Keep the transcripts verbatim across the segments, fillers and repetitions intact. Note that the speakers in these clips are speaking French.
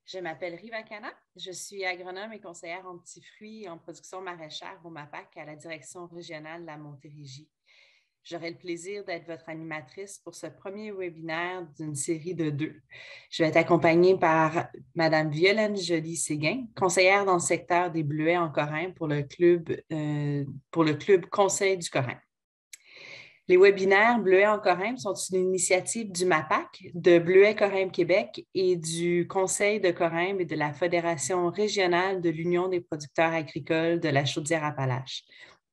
Je m'appelle Riva Cana, je suis agronome et conseillère en petits fruits et en production maraîchère au MAPAC à la direction régionale de la Montérégie. J'aurai le plaisir d'être votre animatrice pour ce premier webinaire d'une série de deux. Je vais être accompagnée par Mme Violaine Joly-Séguin, conseillère dans le secteur des bleuets en Corain pour le club, euh, pour le club Conseil du Corain. Les webinaires Bleuets en Corain sont une initiative du MAPAC, de Bleuets Corain Québec et du Conseil de Corain et de la Fédération régionale de l'Union des producteurs agricoles de la Chaudière-Appalaches.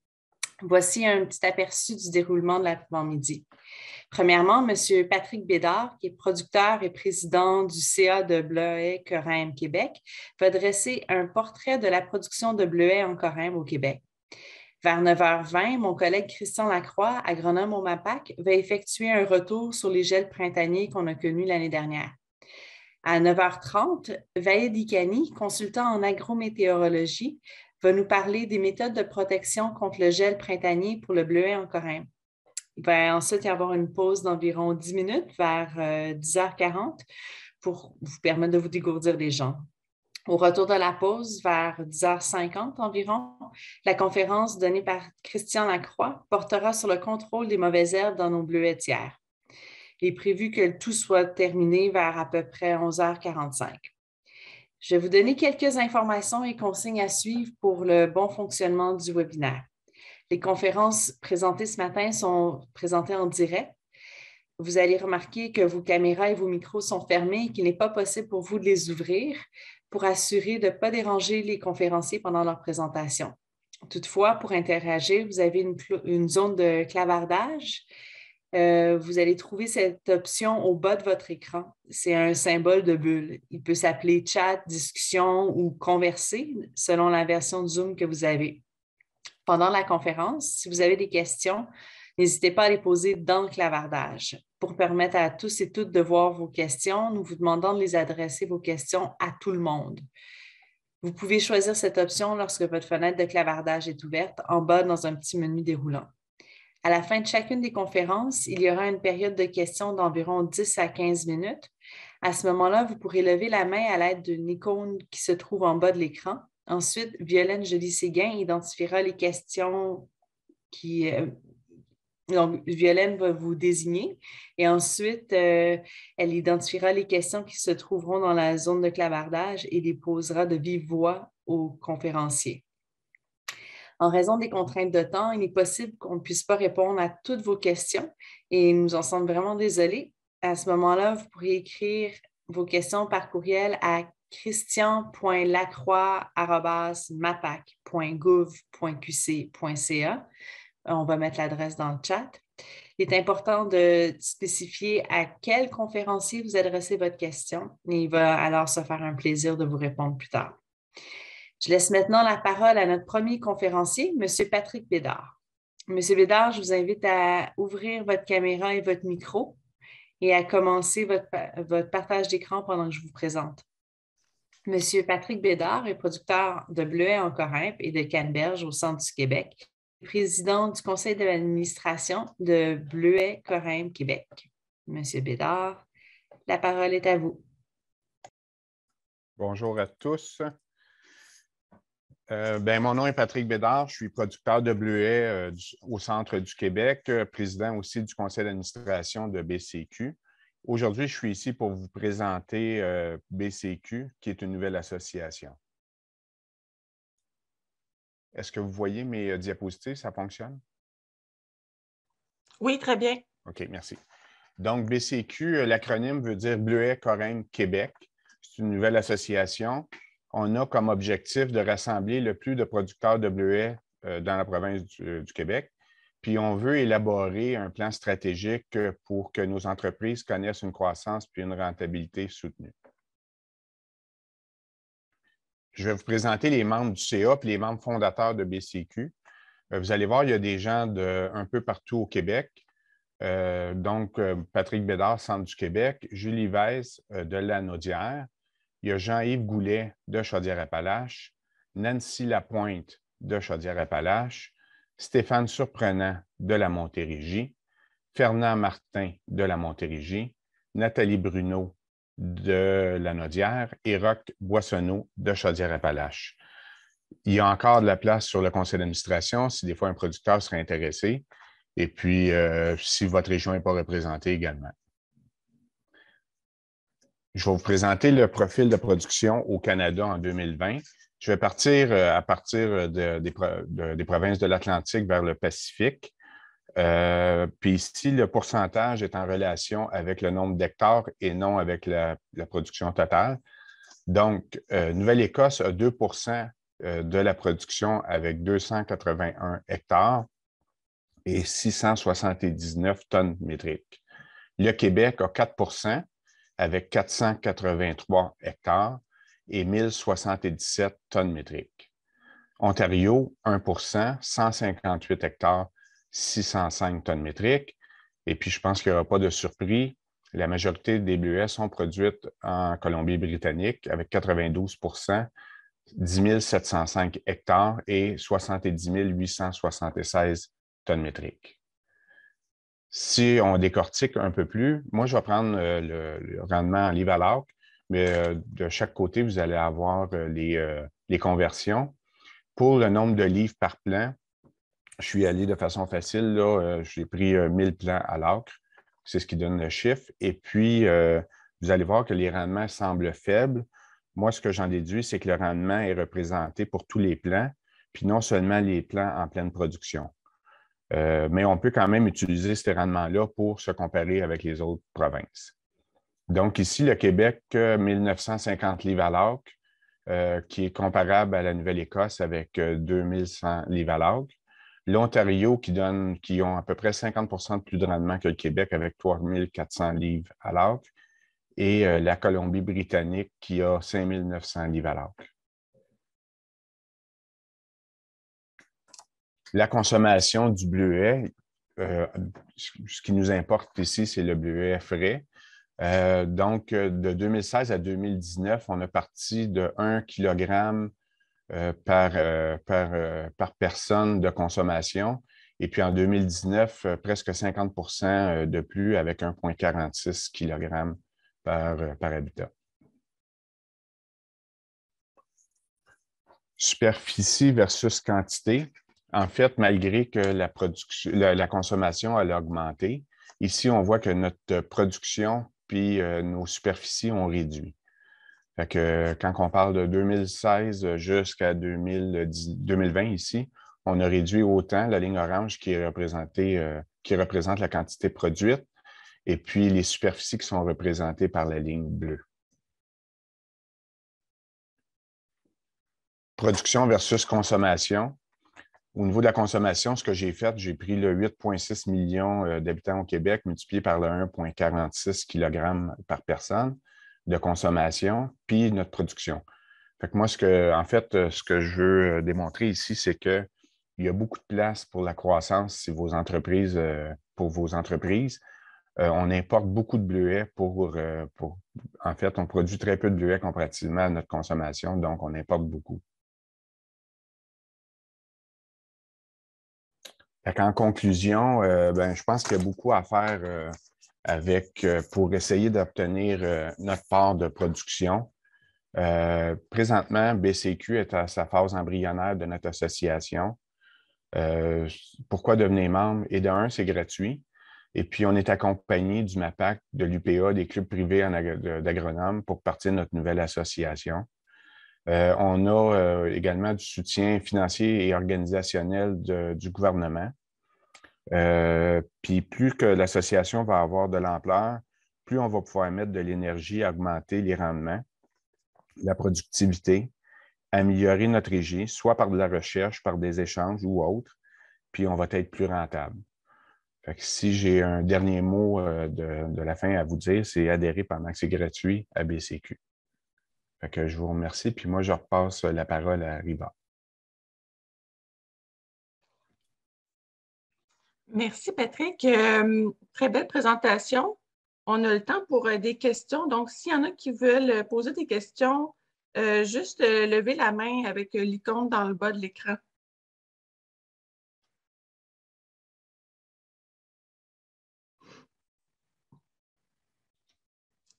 Voici un petit aperçu du déroulement de l'avant-midi. Premièrement, M. Patrick Bédard, qui est producteur et président du C A de Bleuets Corain Québec, va dresser un portrait de la production de bleuets en Corain au Québec. Vers neuf heures vingt, mon collègue Christian Lacroix, agronome au MAPAC, va effectuer un retour sur les gels printaniers qu'on a connus l'année dernière. À neuf heures trente, Vaïd Ikani, consultant en agrométéorologie, va nous parler des méthodes de protection contre le gel printanier pour le bleuet en Corain. Il va ensuite y avoir une pause d'environ dix minutes vers euh, dix heures quarante pour vous permettre de vous dégourdir les jambes. Au retour de la pause, vers dix heures cinquante environ, la conférence donnée par Christian Lacroix portera sur le contrôle des mauvaises herbes dans nos bleuetières. Il est prévu que tout soit terminé vers à peu près onze heures quarante-cinq. Je vais vous donner quelques informations et consignes à suivre pour le bon fonctionnement du webinaire. Les conférences présentées ce matin sont présentées en direct. Vous allez remarquer que vos caméras et vos micros sont fermés et qu'il n'est pas possible pour vous de les ouvrir pour assurer de ne pas déranger les conférenciers pendant leur présentation. Toutefois, pour interagir, vous avez une, une zone de clavardage. Euh, vous allez trouver cette option au bas de votre écran. C'est un symbole de bulle. Il peut s'appeler chat, discussion ou converser selon la version de Zoom que vous avez. Pendant la conférence, si vous avez des questions, n'hésitez pas à les poser dans le clavardage. Pour permettre à tous et toutes de voir vos questions, nous vous demandons de les adresser vos questions à tout le monde. Vous pouvez choisir cette option lorsque votre fenêtre de clavardage est ouverte en bas dans un petit menu déroulant. À la fin de chacune des conférences, il y aura une période de questions d'environ dix à quinze minutes. À ce moment-là, vous pourrez lever la main à l'aide d'une icône qui se trouve en bas de l'écran. Ensuite, Violaine Joly-Séguin identifiera les questions qui... Euh, Donc, Violaine va vous désigner et ensuite, euh, elle identifiera les questions qui se trouveront dans la zone de clavardage et les posera de vive voix aux conférenciers. En raison des contraintes de temps, il est possible qu'on ne puisse pas répondre à toutes vos questions et nous en sommes vraiment désolés. À ce moment-là, vous pourriez écrire vos questions par courriel à christian point lacroix arobase mapac point gouv point q c point c a. On va mettre l'adresse dans le chat. Il est important de spécifier à quel conférencier vous adressez votre question et il va alors se faire un plaisir de vous répondre plus tard. Je laisse maintenant la parole à notre premier conférencier, M. Patrick Bédard. M. Bédard, je vous invite à ouvrir votre caméra et votre micro et à commencer votre, votre partage d'écran pendant que je vous présente. M. Patrick Bédard est producteur de bleuets en Corain et de canneberge au centre du Québec, président du conseil de l'administration de Bleuets Corain Québec. Monsieur Bédard, la parole est à vous. Bonjour à tous. Euh, ben, mon nom est Patrick Bédard, je suis producteur de bleuets euh, du, au centre du Québec, euh, président aussi du conseil d'administration de B C Q. Aujourd'hui, je suis ici pour vous présenter euh, B C Q, qui est une nouvelle association. Est-ce que vous voyez mes euh, diapositives? Ça fonctionne? Oui, très bien. OK, merci. Donc, B C Q, l'acronyme veut dire Bleuets Corain Québec. C'est une nouvelle association. On a comme objectif de rassembler le plus de producteurs de bleuets euh, dans la province du, euh, du Québec. Puis, on veut élaborer un plan stratégique pour que nos entreprises connaissent une croissance puis une rentabilité soutenue. Je vais vous présenter les membres du C A et les membres fondateurs de B C Q. Euh, vous allez voir, il y a des gens de, un peu partout au Québec. Euh, donc, euh, Patrick Bédard, Centre du Québec, Julie Weiss euh, de Lanaudière, il y a Jean-Yves Goulet de Chaudière-Appalaches, Nancy Lapointe de Chaudière-Appalaches, Stéphane Surprenant de la Montérégie, Fernand Martin de la Montérégie, Nathalie Bruno de La Naudière et Roch Boissonneau de Chaudière-Appalaches. Il y a encore de la place sur le conseil d'administration si des fois un producteur serait intéressé. Et puis, euh, si votre région n'est pas représentée également. Je vais vous présenter le profil de production au Canada en deux mille vingt. Je vais partir euh, à partir de, de, de, des provinces de l'Atlantique vers le Pacifique. Euh, puis ici, le pourcentage est en relation avec le nombre d'hectares et non avec la, la production totale. Donc, euh, Nouvelle-Écosse a deux pour cent de la production avec deux cent quatre-vingt-un hectares et six cent soixante-dix-neuf tonnes métriques. Le Québec a quatre pour cent avec quatre cent quatre-vingt-trois hectares et mille soixante-dix-sept tonnes métriques. Ontario, un pour cent, cent cinquante-huit hectares, six cent cinq tonnes métriques. Et puis, je pense qu'il n'y aura pas de surpris. La majorité des bleuets sont produites en Colombie-Britannique avec quatre-vingt-douze pour cent, dix mille sept cent cinq hectares et soixante-dix mille huit cent soixante-seize tonnes métriques. Si on décortique un peu plus, moi, je vais prendre euh, le, le rendement en livre à l'acre, mais euh, de chaque côté, vous allez avoir euh, les, euh, les conversions. Pour le nombre de livres par plant, je suis allé de façon facile. Là, euh, j'ai pris euh, mille plants à l'acre. C'est ce qui donne le chiffre. Et puis, euh, vous allez voir que les rendements semblent faibles. Moi, ce que j'en déduis, c'est que le rendement est représenté pour tous les plants, puis non seulement les plants en pleine production. Euh, mais on peut quand même utiliser ces rendements-là pour se comparer avec les autres provinces. Donc ici, le Québec, mille neuf cent cinquante livres à l'acre, euh, qui est comparable à la Nouvelle-Écosse avec euh, deux mille cent livres à l'acre. L'Ontario, qui donne, qui ont à peu près cinquante pour cent de plus de rendement que le Québec avec trois mille quatre cents livres à l'acre. Et euh, la Colombie-Britannique, qui a cinq mille neuf cents livres à l'acre. La consommation du bleuet, euh, ce qui nous importe ici, c'est le bleuet frais. Euh, donc, de deux mille seize à deux mille dix-neuf, on a parti de un kilogramme euh, par, euh, par, euh, par personne de consommation. Et puis en deux mille dix-neuf, euh, presque cinquante pour cent de plus avec un virgule quarante-six kilogrammes par, euh, par habitant. Superficie versus quantité. En fait, malgré que la, production, la, la consommation a augmenté, ici, on voit que notre production puis euh, nos superficies ont réduit. Fait que quand on parle de deux mille seize jusqu'à deux mille vingt ici, on a réduit autant la ligne orange qui est représentée, euh, qui représente la quantité produite, et puis les superficies qui sont représentées par la ligne bleue. Production versus consommation. Au niveau de la consommation, ce que j'ai fait, j'ai pris le huit virgule six millions d'habitants au Québec multiplié par le un virgule quarante-six kilogrammes par personne de consommation, puis notre production. Fait que moi, ce que, en fait, ce que je veux démontrer ici, c'est qu'il y a beaucoup de place pour la croissance si vos entreprises, pour vos entreprises. On importe beaucoup de bleuets pour, pour, en fait, on produit très peu de bleuets comparativement à notre consommation, donc on importe beaucoup. En conclusion, euh, ben, je pense qu'il y a beaucoup à faire euh, avec, euh, pour essayer d'obtenir euh, notre part de production. Euh, présentement, B C Q est à sa phase embryonnaire de notre association. Euh, pourquoi devenir membre? Et d'un, c'est gratuit. Et puis, on est accompagné du MAPAC, de l'U P A, des clubs privés d'agronomes pour partir de notre nouvelle association. Euh, on a euh, également du soutien financier et organisationnel de, du gouvernement. Euh, puis plus que l'association va avoir de l'ampleur, plus on va pouvoir mettre de l'énergie à augmenter les rendements, la productivité, améliorer notre régie, soit par de la recherche, par des échanges ou autre, puis on va être plus rentable. Fait que si j'ai un dernier mot euh, de, de la fin à vous dire, c'est adhérer pendant que c'est gratuit à B C Q. Fait que je vous remercie, puis moi, je repasse la parole à Riva. Merci, Patrick. Euh, très belle présentation. On a le temps pour euh, des questions. Donc, s'il y en a qui veulent poser des questions, euh, juste euh, lever la main avec euh, l'icône dans le bas de l'écran.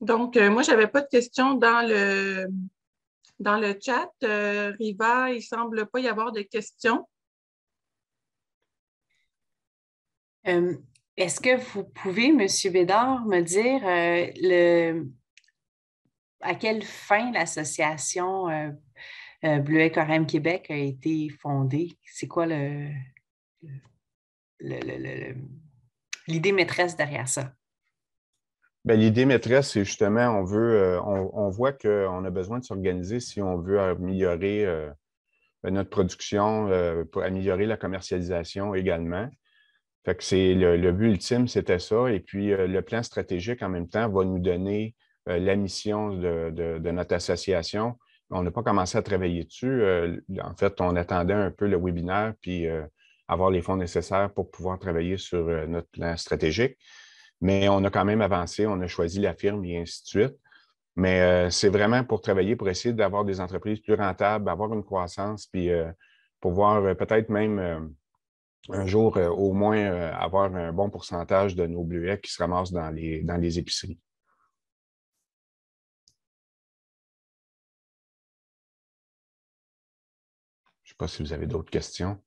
Donc, euh, moi, je n'avais pas de questions dans le, dans le chat. Euh, Riva, il ne semble pas y avoir de questions. Euh, est-ce que vous pouvez, M. Bédard, me dire euh, le, à quelle fin l'association euh, euh, Bleuet Carême Québec a été fondée? C'est quoi le, le- le- le- le- l'idée maîtresse derrière ça? Ben, l'idée maîtresse, c'est justement, on veut, euh, on, on voit qu'on a besoin de s'organiser si on veut améliorer euh, notre production, euh, pour améliorer la commercialisation également. Fait que c'est le, le but ultime, c'était ça. Et puis, euh, le plan stratégique, en même temps, va nous donner euh, la mission de, de- de notre association. On n'a pas commencé à travailler dessus. Euh, en fait, on attendait un peu le webinaire, puis euh, avoir les fonds nécessaires pour pouvoir travailler sur euh, notre plan stratégique. Mais on a quand même avancé, on a choisi la firme et ainsi de suite. Mais euh, c'est vraiment pour travailler, pour essayer d'avoir des entreprises plus rentables, avoir une croissance, puis euh, pouvoir euh, peut-être même euh, un jour euh, au moins euh, avoir un bon pourcentage de nos bleuets qui se ramassent dans les, dans les épiceries. Je ne sais pas si vous avez d'autres questions.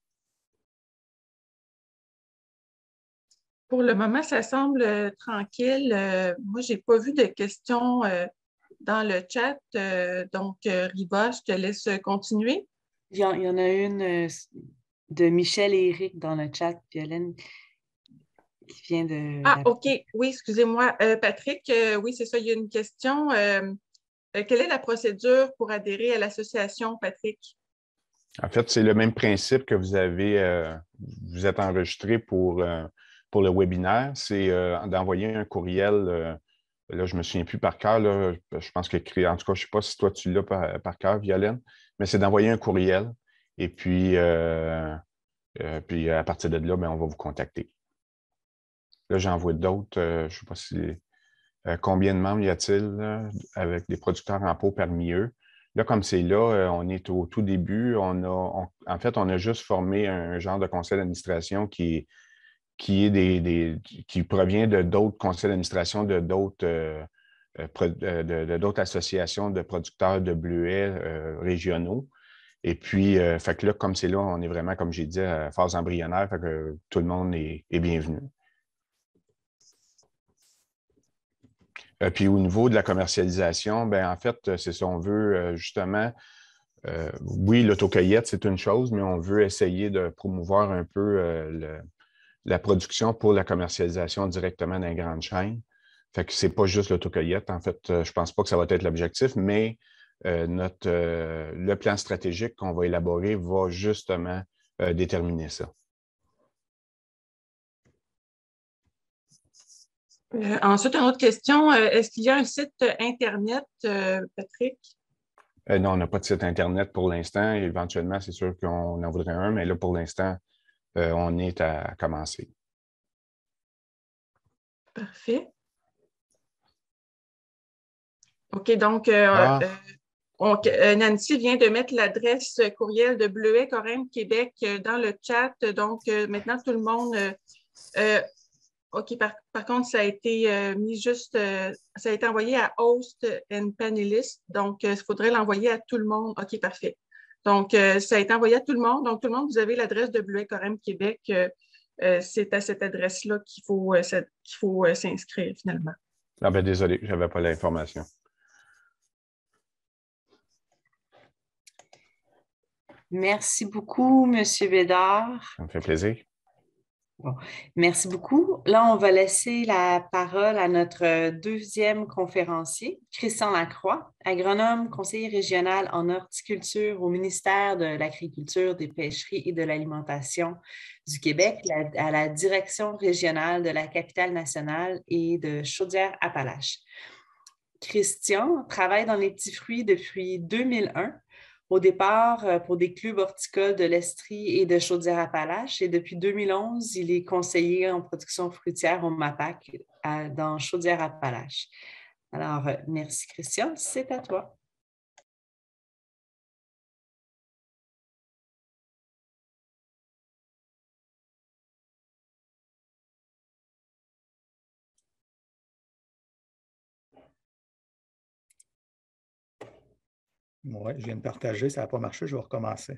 Pour le moment, ça semble euh, tranquille. Euh, moi, je n'ai pas vu de questions euh, dans le chat. Euh, donc, euh, Riva, je te laisse continuer. Il y en, il y en a une euh, de Michel et Eric dans le chat, Violaine, qui vient de Ah, la... OK. Oui, excusez-moi. Euh, Patrick, euh, oui, c'est ça, il y a une question. Euh, euh, quelle est la procédure pour adhérer à l'association, Patrick? En fait, c'est le même principe que vous avez, euh, vous êtes enregistré pour, euh, pour le webinaire, c'est euh, d'envoyer un courriel. Euh, là, je ne me souviens plus par cœur, là, je pense que, en tout cas, je ne sais pas si toi tu l'as par, par cœur, Violaine, mais c'est d'envoyer un courriel et puis, euh, euh, puis à partir de là, bien, on va vous contacter. Là, j'en vois d'autres. Euh, je ne sais pas si. Euh, combien de membres y a-t-il là, avec des producteurs en pot parmi eux? Là, comme c'est là, euh, on est au tout début. On a, on- en fait, on a juste formé un, genre de conseil d'administration qui, qui est des, des- qui provient de d'autres conseils d'administration de d'autres euh, euh, pro- euh, de, de d'autres associations de producteurs de bleuets euh, régionaux. Et puis, euh, fait que là, comme c'est là, on est vraiment, comme j'ai dit, à phase embryonnaire, fait que tout le monde est, est bienvenu. Euh, puis au niveau de la commercialisation, ben en fait, c'est ça, on veut euh, justement, euh, oui, l'autocueillette, c'est une chose, mais on veut essayer de promouvoir un peu euh, le- la production pour la commercialisation directement dans les grandes chaînes. Fait que c'est pas juste l'autocueillette. En fait, euh, je pense pas que ça va être l'objectif, mais euh, notre, euh, le plan stratégique qu'on va élaborer va justement euh, déterminer ça. Euh, ensuite, une autre question. Euh, est-ce qu'il y a un site Internet, euh, Patrick? Euh, non, on n'a pas de site Internet pour l'instant. Éventuellement, c'est sûr qu'on en voudrait un, mais là, pour l'instant, euh, on est à commencer. Parfait. OK, donc, euh, Ah, euh, on- euh, Nancy vient de mettre l'adresse courriel de Bleuet Corem Québec euh, dans le chat. Donc, euh, maintenant, tout le monde. euh, euh, OK, par, par contre, ça a été euh, mis juste. euh, ça a été envoyé à host and panelist. Donc, euh, il faudrait l'envoyer à tout le monde. OK, parfait. Donc, euh, ça a été envoyé à tout le monde. Donc, tout le monde, vous avez l'adresse de Bleuet Corem Québec. Euh, euh, c'est à cette adresse-là qu'il faut, euh, cette- qu'il faut euh, s'inscrire finalement. ah ben désolé, je n'avais pas l'information. Merci beaucoup, M. Bédard. Ça me fait plaisir. Bon, merci beaucoup. Là, on va laisser la parole à notre deuxième conférencier, Christian Lacroix, agronome, conseiller régional en horticulture au ministère de l'Agriculture, des Pêcheries et de l'Alimentation du Québec, la- à la direction régionale de la capitale nationale et de Chaudière-Appalaches. Christian travaille dans les petits fruits depuis deux mille un, au départ euh, pour des clubs horticoles de l'Estrie et de Chaudière-Appalaches. Et depuis deux mille onze, il est conseiller en production fruitière au MAPAC à- dans Chaudière-Appalaches. Alors, euh, merci Christian, c'est à toi. Oui, je viens de partager, ça n'a pas marché, je vais recommencer.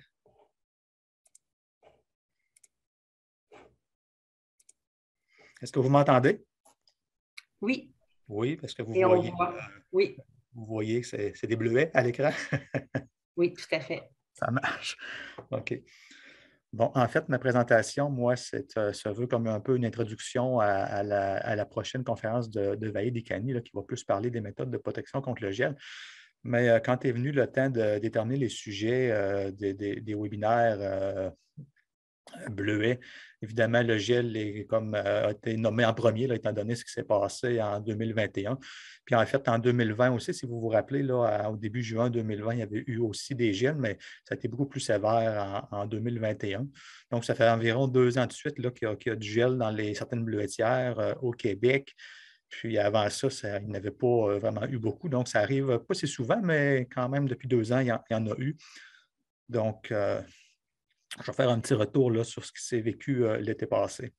Est-ce que vous m'entendez? Oui. Oui, parce que vous Et voyez, on voit. euh, Oui. Vous voyez que c'est des bleuets à l'écran? Oui, tout à fait. Ça marche. OK. Bon, en fait, ma présentation, moi, euh, se veut comme un peu une introduction à, à, la, à la prochaine conférence de, de Vahid Ikani, là, qui va plus parler des méthodes de protection contre le gel. Mais euh, quand est venu le temps de déterminer les sujets euh, des, des, des webinaires euh, bleuets, évidemment, le gel est, comme, euh, a été nommé en premier, là, étant donné ce qui s'est passé en deux mille vingt et un. Puis en fait, en deux mille vingt aussi, si vous vous rappelez, là, à, au début juin deux mille vingt, il y avait eu aussi des gels, mais ça a été beaucoup plus sévère en, en deux mille vingt et un. Donc, ça fait environ deux ans de suite qu'il y, y, a du gel dans les, certaines bleuetières euh, au Québec. Puis avant ça, ça il n'y avait pas euh, vraiment eu beaucoup. Donc, ça arrive pas si souvent, mais quand même, depuis deux ans, il y en, il y en a eu. Donc, euh, je vais faire un petit retour là, sur ce qui s'est vécu euh, l'été passé.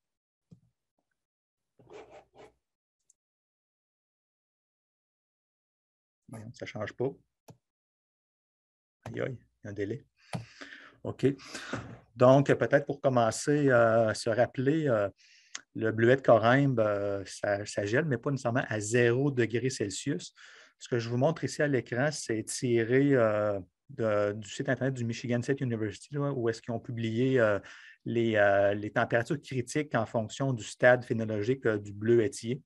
Ça ne change pas. Aïe, aïe, il y a un délai. OK. Donc, peut-être pour commencer, euh, se rappeler, euh, le bleuet de Corymbe, euh, ça, ça gèle, mais pas nécessairement à zéro degré Celsius. Ce que je vous montre ici à l'écran, c'est tiré euh, de, du site Internet du Michigan State University, là, où est-ce qu'ils ont publié euh, les, euh, les températures critiques en fonction du stade phénologique euh, du bleuetier.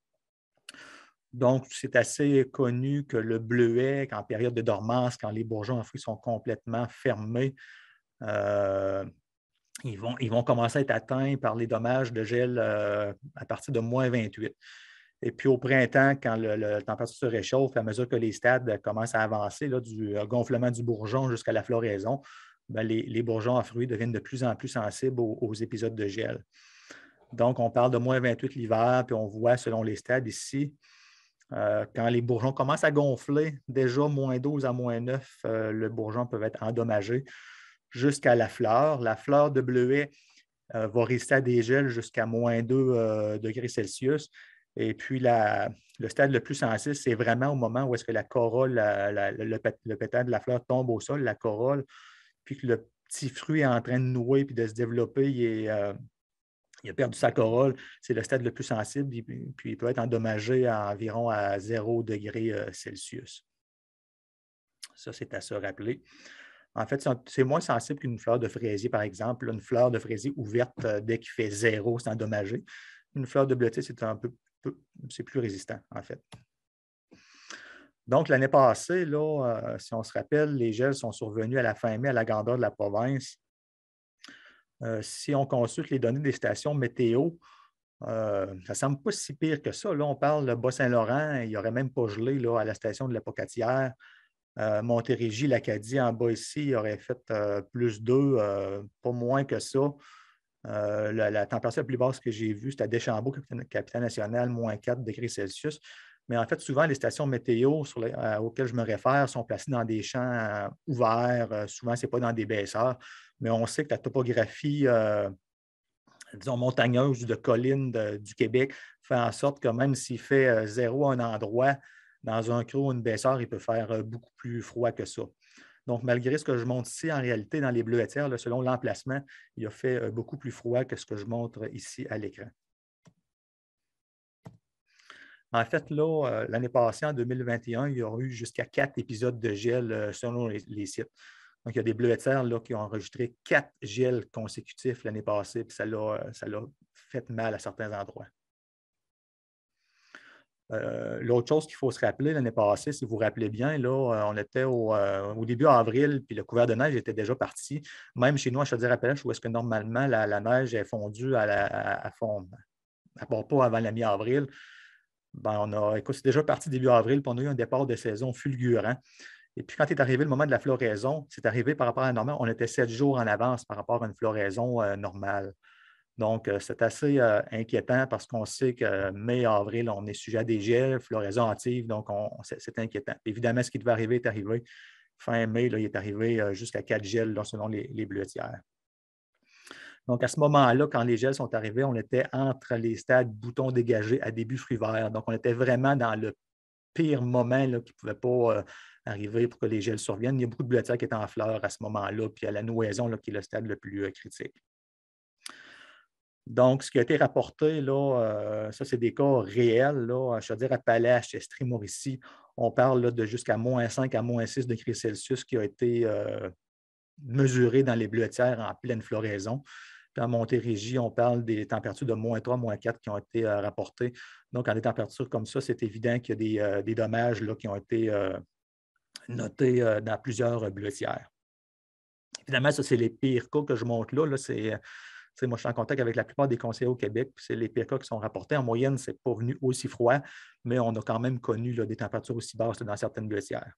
Donc, c'est assez connu que le bleuet, en période de dormance, quand les bourgeons en fruits sont complètement fermés, euh, ils, vont, ils vont commencer à être atteints par les dommages de gel euh, à partir de moins vingt-huit. Et puis au printemps, quand le, le, la température se réchauffe, à mesure que les stades commencent à avancer, là, du gonflement du bourgeon jusqu'à la floraison, bien, les, les bourgeons à fruits deviennent de plus en plus sensibles aux, aux épisodes de gel. Donc, on parle de moins vingt-huit l'hiver, puis on voit selon les stades ici, euh, quand les bourgeons commencent à gonfler, déjà moins douze à moins neuf, euh, le bourgeon peut être endommagé jusqu'à la fleur. La fleur de bleuet euh, va résister à des gels jusqu'à moins deux euh, degrés Celsius. Et puis, la, le stade le plus sensible, c'est vraiment au moment où est-ce que la corolle, la, la, le, le pétale de la fleur tombe au sol, la corolle, puis que le petit fruit est en train de nouer puis de se développer, il, est, euh, il a perdu sa corolle. C'est le stade le plus sensible, puis il peut être endommagé à environ à zéro degré Celsius. Ça, c'est à se rappeler. En fait, c'est moins sensible qu'une fleur de fraisier, par exemple. Une fleur de fraisier ouverte, dès qu'il fait zéro, c'est endommagé. Une fleur de bleuetier, c'est un peu, peu c'est plus résistant, en fait. Donc, l'année passée, là, euh, si on se rappelle, les gels sont survenus à la fin mai à la grandeur de la province. Euh, si on consulte les données des stations météo, euh, ça ne semble pas si pire que ça. Là, on parle de Bas-Saint-Laurent, il n'y aurait même pas gelé là, à la station de la Pocatière. Euh, Montérégie, l'Acadie, en bas ici, il aurait fait euh, plus deux, euh, pas moins que ça. Euh, la, la température la plus basse que j'ai vue, c'était à Deschambault, capitale nationale, moins quatre degrés Celsius. Mais en fait, souvent, les stations météo sur les, euh, auxquelles je me réfère sont placées dans des champs euh, ouverts. Euh, souvent, ce n'est pas dans des baisseurs. Mais on sait que la topographie, euh, disons, montagneuse de collines de, du Québec fait en sorte que même s'il fait euh, zéro à un endroit, dans un creux ou une baisseur, il peut faire euh, beaucoup plus froid que ça. Donc, malgré ce que je montre ici, en réalité, dans les bleuetières, là, selon l'emplacement, il a fait euh, beaucoup plus froid que ce que je montre ici à l'écran. En fait, là, euh, l'année passée, en deux mille vingt et un, il y a eu jusqu'à quatre épisodes de gel euh, selon les, les sites. Donc, il y a des bleuetières là, qui ont enregistré quatre gels consécutifs l'année passée, puis ça l'a fait mal à certains endroits. Euh, L'autre chose qu'il faut se rappeler l'année passée, si vous vous rappelez bien, là, on était au, euh, au début avril, puis le couvert de neige était déjà parti. Même chez nous, à Chaudière-Appalaches, où est-ce que normalement la, la neige est fondue à, la, à, à fond, à part pas avant la mi-avril, ben, on a, écoute, c'est déjà parti début avril, puis on a eu un départ de saison fulgurant. Et puis, quand est arrivé le moment de la floraison, c'est arrivé par rapport à la normale, on était sept jours en avance par rapport à une floraison euh, normale. Donc, euh, c'est assez euh, inquiétant parce qu'on sait que mai, avril, on est sujet à des gels, floraison hâtive, donc c'est inquiétant. Évidemment, ce qui devait arriver est arrivé. Fin mai, là, il est arrivé euh, jusqu'à quatre gels là, selon les, les bleuetières. Donc, à ce moment-là, quand les gels sont arrivés, on était entre les stades boutons dégagés à début fruit vert. Donc, on était vraiment dans le pire moment là, qui ne pouvait pas euh, arriver pour que les gels surviennent. Il y a beaucoup de bleuetières qui étaient en fleurs à ce moment-là, puis à la nouaison, là, qui est le stade le plus euh, critique. Donc, ce qui a été rapporté, là, euh, ça, c'est des cas réels. Là, je veux dire, à Palache, Estrie, Mauricie, on parle là, de jusqu'à moins cinq à moins six degrés Celsius qui a été euh, mesuré dans les bleuetières en pleine floraison. Puis en Montérégie, on parle des températures de moins trois, moins quatre qui ont été euh, rapportées. Donc, en des températures comme ça, c'est évident qu'il y a des, euh, des dommages là, qui ont été euh, notés euh, dans plusieurs bleuetières. Évidemment, ça, c'est les pires cas que je montre là. là c'est T'sais, moi, je suis en contact avec la plupart des conseillers au Québec, puis c'est les pires cas qui sont rapportés. En moyenne, ce n'est pas venu aussi froid, mais on a quand même connu là, des températures aussi basses là, dans certaines bleuetières.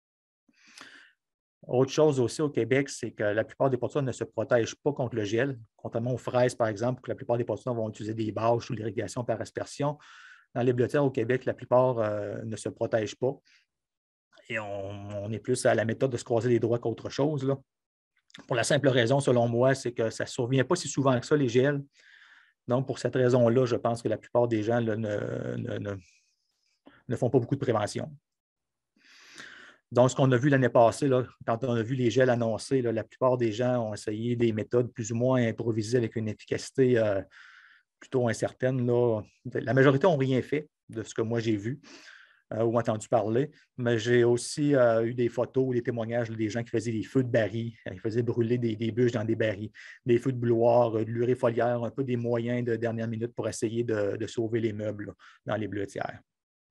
Autre chose aussi au Québec, c'est que la plupart des porteurs ne se protègent pas contre le gel, contrairement aux fraises, par exemple, où la plupart des porteurs vont utiliser des bâches ou l'irrigation par aspersion. Dans les bleuetières au Québec, la plupart euh, ne se protègent pas. Et on, on est plus à la méthode de se croiser les doigts qu'autre chose, là. Pour la simple raison, selon moi, c'est que ça ne survient pas si souvent que ça, les gels. Donc, pour cette raison-là, je pense que la plupart des gens là, ne, ne, ne, ne font pas beaucoup de prévention. Donc, ce qu'on a vu l'année passée, là, quand on a vu les gels annoncés, là, la plupart des gens ont essayé des méthodes plus ou moins improvisées avec une efficacité euh, plutôt incertaine. Là. La majorité n'ont rien fait de ce que moi j'ai vu. Euh, ou entendu parler, mais j'ai aussi euh, eu des photos ou des témoignages là, des gens qui faisaient des feux de barils, ils faisaient brûler des, des bûches dans des barils, des feux de bouilloire, de l'urée foliaire, un peu des moyens de dernière minute pour essayer de, de sauver les meubles là, dans les bleuetières.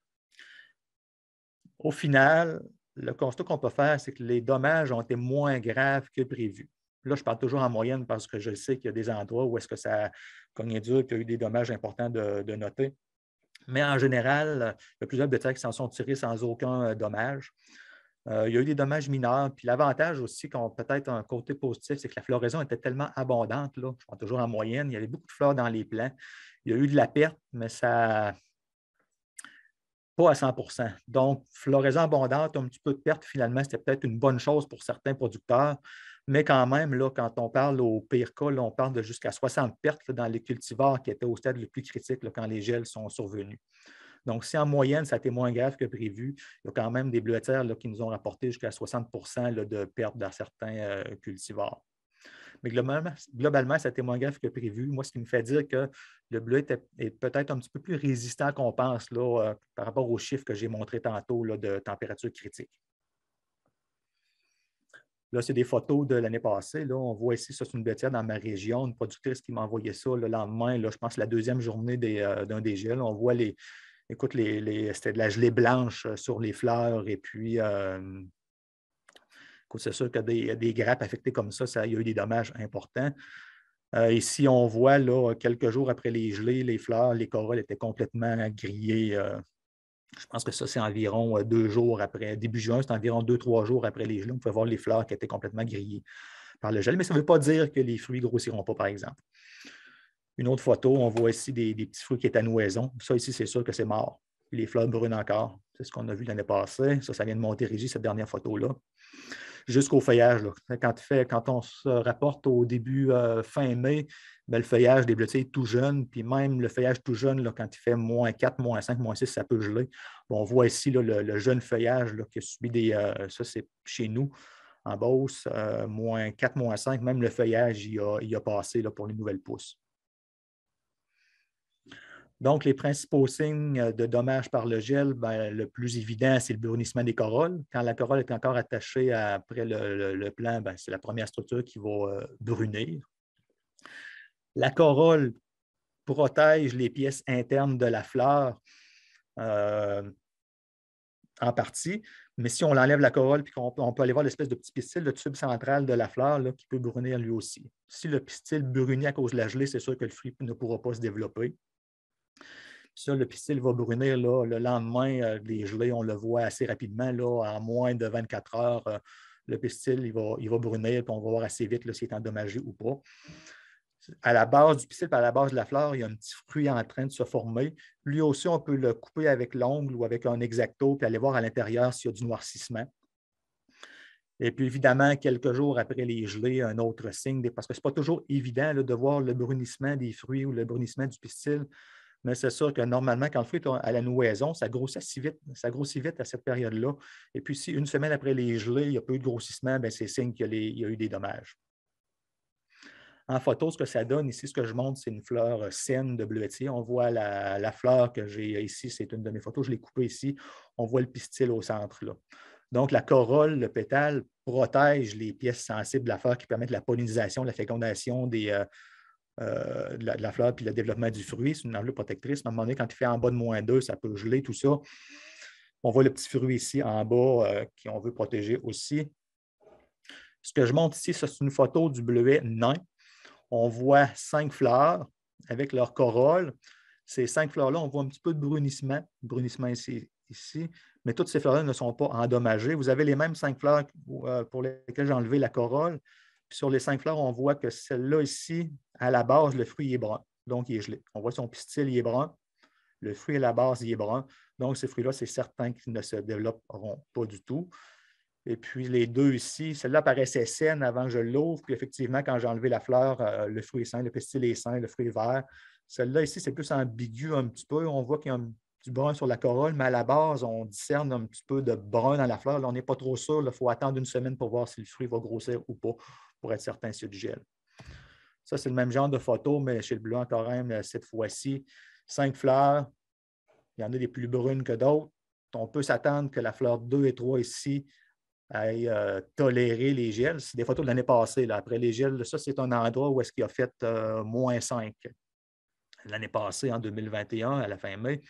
Au final, le constat qu'on peut faire, c'est que les dommages ont été moins graves que prévu. Là, je parle toujours en moyenne parce que je sais qu'il y a des endroits où est-ce que ça a cogné dur et qu'il y a eu des dommages importants de, de noter. Mais en général, il y a plusieurs bleuetières qui s'en sont tirées sans aucun dommage. Euh, il y a eu des dommages mineurs. Puis l'avantage aussi, qu'on peut-être un côté positif, c'est que la floraison était tellement abondante. Là, je parle toujours en moyenne. Il y avait beaucoup de fleurs dans les plants. Il y a eu de la perte, mais ça pas à cent pour cent. Donc, floraison abondante, un petit peu de perte, finalement, c'était peut-être une bonne chose pour certains producteurs. Mais quand même, là, quand on parle au pire cas, là, on parle de jusqu'à soixante pertes là, dans les cultivars qui étaient au stade le plus critique là, quand les gels sont survenus. Donc, si en moyenne, ça a été moins grave que prévu, il y a quand même des bleuetières là, qui nous ont rapporté jusqu'à soixante pour cent là, de pertes dans certains euh, cultivars. Mais globalement, globalement, ça a été moins grave que prévu. Moi, ce qui me fait dire que le bleu est, est peut-être un petit peu plus résistant qu'on pense là, euh, par rapport aux chiffres que j'ai montrés tantôt là, de température critique. Là, c'est des photos de l'année passée. Là, on voit ici, ça, c'est une bleuetière dans ma région, une productrice qui m'a envoyé ça le lendemain, là, je pense la deuxième journée des, euh, d'un des gels. On voit les, écoute, les, les, c'était de la gelée blanche sur les fleurs et puis, euh, écoute, c'est sûr que des, des grappes affectées comme ça, ça, il y a eu des dommages importants. Euh, ici, on voit là, quelques jours après les gelées, les fleurs, les corolles étaient complètement grillées. Euh, Je pense que ça, c'est environ deux jours après, début juin, c'est environ deux, trois jours après les gelées. On peut voir les fleurs qui étaient complètement grillées par le gel, mais ça ne veut pas dire que les fruits ne grossiront pas, par exemple. Une autre photo, on voit ici des, des petits fruits qui étaient à nouaison. Ça, ici, c'est sûr que c'est mort. Les fleurs brûlent encore. C'est ce qu'on a vu l'année passée. Ça, ça vient de Montérégie, cette dernière photo-là. Jusqu'au feuillage. Là. Quand, fait, quand on se rapporte au début, euh, fin mai, bien, le feuillage des bleuetiers est tout jeune, puis même le feuillage tout jeune, là, quand il fait moins quatre, moins cinq, moins six, ça peut geler. Bon, on voit ici là, le, le jeune feuillage là, qui a subi des... Euh, ça, c'est chez nous, en Beauce, euh, moins quatre, moins cinq, même le feuillage, il a, il a passé là, pour les nouvelles pousses. Donc, les principaux signes de dommages par le gel, bien, le plus évident, c'est le brunissement des corolles. Quand la corolle est encore attachée après le, le, le plant, bien, c'est la première structure qui va euh, brunir. La corolle protège les pièces internes de la fleur euh, en partie, mais si on enlève la corolle et qu'on on peut aller voir l'espèce de petit pistil, le tube central de la fleur là, qui peut brunir lui aussi. Si le pistil brunit à cause de la gelée, c'est sûr que le fruit ne pourra pas se développer. Ça, le pistil va brunir là, le lendemain euh, des gelées, on le voit assez rapidement, là, en moins de vingt-quatre heures, euh, le pistil il va, il va brunir, puis on va voir assez vite s'il est endommagé ou pas. À la base du pistil, à la base de la fleur, il y a un petit fruit en train de se former. Lui aussi, on peut le couper avec l'ongle ou avec un X-Acto, puis aller voir à l'intérieur s'il y a du noircissement. Et puis, évidemment, quelques jours après les gelées, un autre signe, parce que ce n'est pas toujours évident là, de voir le brunissement des fruits ou le brunissement du pistil. Mais c'est sûr que normalement, quand le fruit est à la nouaison, ça grossit si vite, ça grossit vite à cette période-là. Et puis, si une semaine après les gelées, il n'y a pas eu de grossissement, bien, c'est signe qu'il y a, les, il y a eu des dommages. En photo, ce que ça donne ici, ce que je montre, c'est une fleur saine de bleuetier. On voit la, la fleur que j'ai ici, c'est une de mes photos, je l'ai coupée ici. On voit le pistil au centre, là. Donc, la corolle, le pétale, protège les pièces sensibles de la fleur qui permettent la pollinisation, la fécondation des, euh, euh, de, la, de la fleur puis le développement du fruit. C'est une enveloppe protectrice. À un moment donné, quand il fait en bas de moins deux, ça peut geler tout ça. On voit le petit fruit ici en bas euh, qu'on veut protéger aussi. Ce que je montre ici, c'est une photo du bleuet nain. On voit cinq fleurs avec leur corolle. Ces cinq fleurs-là, on voit un petit peu de brunissement, brunissement ici, ici, mais toutes ces fleurs-là ne sont pas endommagées. Vous avez les mêmes cinq fleurs pour lesquelles j'ai enlevé la corolle. Puis sur les cinq fleurs, on voit que celle-là ici, à la base, le fruit est brun, donc il est gelé. On voit son pistil, il est brun. Le fruit à la base, il est brun. Donc, ces fruits-là, c'est certain qu'ils ne se développeront pas du tout. Et puis, les deux ici, celle-là paraissait saine avant que je l'ouvre. Puis, effectivement, quand j'ai enlevé la fleur, euh, le fruit est sain, le pistil est sain, le fruit est vert. Celle-là ici, c'est plus ambigu un petit peu. On voit qu'il y a un, du brun sur la corolle, mais à la base, on discerne un petit peu de brun dans la fleur. Là, on n'est pas trop sûr. Il faut attendre une semaine pour voir si le fruit va grossir ou pas, pour être certain s'il y a du gel. Ça, c'est le même genre de photo, mais chez le bleu en Corymbe, cette fois-ci, cinq fleurs. Il y en a des plus brunes que d'autres. On peut s'attendre que la fleur deux et trois ici aille euh, tolérer les gels. C'est des photos de l'année passée. Là. Après les gels, ça, c'est un endroit où est-ce qu'il a fait euh, moins cinq l'année passée, en deux mille vingt et un, à la fin mai.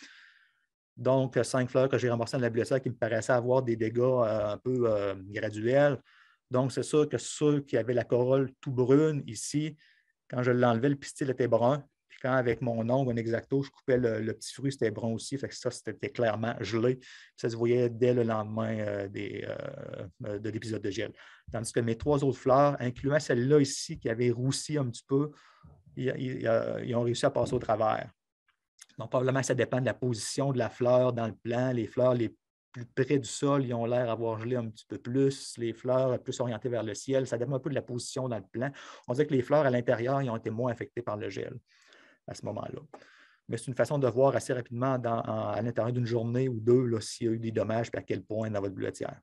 Donc, cinq fleurs que j'ai ramassées dans la bibliothèque qui me paraissaient avoir des dégâts euh, un peu euh, graduels. Donc, c'est sûr que ceux qui avaient la corolle tout brune ici, quand je l'enlevais, le pistil était brun. Puis quand, avec mon ongle, un exacto, je coupais le, le petit fruit, c'était brun aussi. Fait que ça, c'était clairement gelé. Puis ça se voyait dès le lendemain euh, des, euh, de l'épisode de gel. Tandis que mes trois autres fleurs, incluant celle-là ici, qui avait roussi un petit peu, ils, ils, ils ont réussi à passer au travers. Donc, probablement, ça dépend de la position de la fleur dans le plan. Les fleurs les plus près du sol, ils ont l'air d'avoir gelé un petit peu plus. Les fleurs plus orientées vers le ciel, ça dépend un peu de la position dans le plan. On dirait que les fleurs à l'intérieur, ils ont été moins affectées par le gel à ce moment-là. Mais c'est une façon de voir assez rapidement dans, en, à l'intérieur d'une journée ou deux s'il y a eu des dommages et à quel point dans votre bleuetière.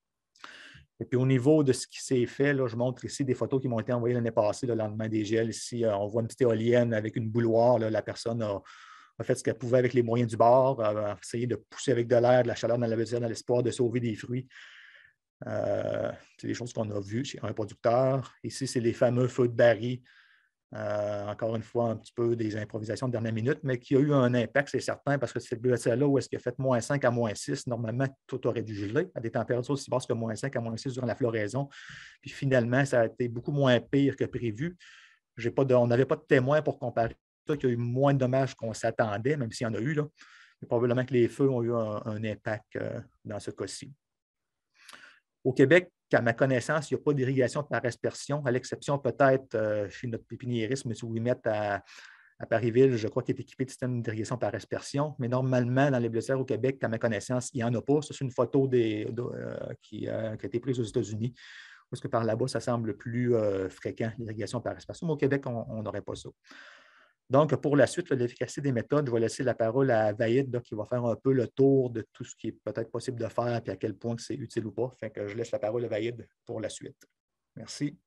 Et puis au niveau de ce qui s'est fait, là, je montre ici des photos qui m'ont été envoyées l'année passée, le lendemain des gels. Ici, euh, on voit une petite éolienne avec une bouilloire. Là, la personne a, a fait ce qu'elle pouvait avec les moyens du bord, a essayé de pousser avec de l'air, de la chaleur dans la bleuetière dans l'espoir de sauver des fruits. Euh, c'est des choses qu'on a vues chez un producteur. Ici, c'est les fameux feux de baril. Euh, encore une fois, un petit peu des improvisations de dernière minute, mais qui a eu un impact, c'est certain, parce que cette bleuetière-là, où est-ce qu'il a fait moins cinq à moins six, normalement, tout aurait dû geler à des températures aussi basses que moins cinq à moins six durant la floraison. Puis finalement, ça a été beaucoup moins pire que prévu. J'ai pas de, on n'avait pas de témoins pour comparer ça, qu'il y a eu moins de dommages qu'on s'attendait, même s'il y en a eu, là. Mais probablement que les feux ont eu un, un impact euh, dans ce cas-ci. Au Québec, à ma connaissance, il n'y a pas d'irrigation par aspersion, à l'exception peut-être euh, chez notre pépiniériste, M. Ouimet à, à Parisville, je crois qu'il est équipé de système d'irrigation par aspersion. Mais normalement, dans les bleuetières au Québec, à ma connaissance, il n'y en a pas. Ça, c'est une photo des, de, euh, qui, euh, qui a été prise aux États-Unis, parce que par là-bas, ça semble plus euh, fréquent, l'irrigation par aspersion. Mais au Québec, on n'aurait pas ça. Donc, pour la suite, l'efficacité des méthodes, je vais laisser la parole à Vahid là, qui va faire un peu le tour de tout ce qui est peut-être possible de faire et à quel point c'est utile ou pas. Fait que je laisse la parole à Vahid pour la suite. Merci.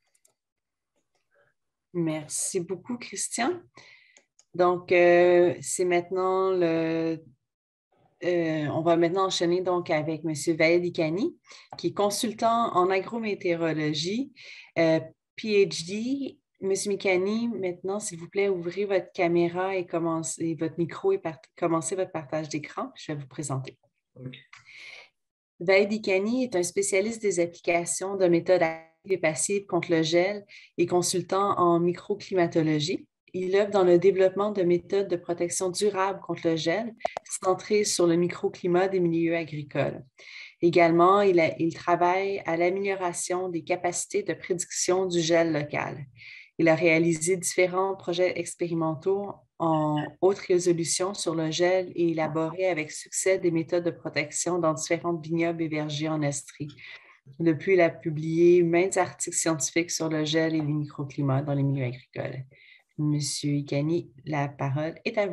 Merci beaucoup, Christian. Donc, euh, c'est maintenant le... Euh, on va maintenant enchaîner donc avec M. Vahid Ikani, qui est consultant en agrométéorologie, euh, P H D. M. Ikani, maintenant, s'il vous plaît, ouvrez votre caméra et commencez votre micro et commencez votre partage d'écran. Je vais vous présenter. Okay. Vahid Ikani est un spécialiste des applications de méthodes actives et passives contre le gel et consultant en microclimatologie. Il œuvre dans le développement de méthodes de protection durable contre le gel, centrées sur le microclimat des milieux agricoles. Également, il, a, il travaille à l'amélioration des capacités de prédiction du gel local. Il a réalisé différents projets expérimentaux en haute résolution sur le gel et élaboré avec succès des méthodes de protection dans différentes vignobles et vergers en Estrie. Depuis, il a publié maints articles scientifiques sur le gel et les microclimats dans les milieux agricoles. Monsieur Ikani, la parole est à vous.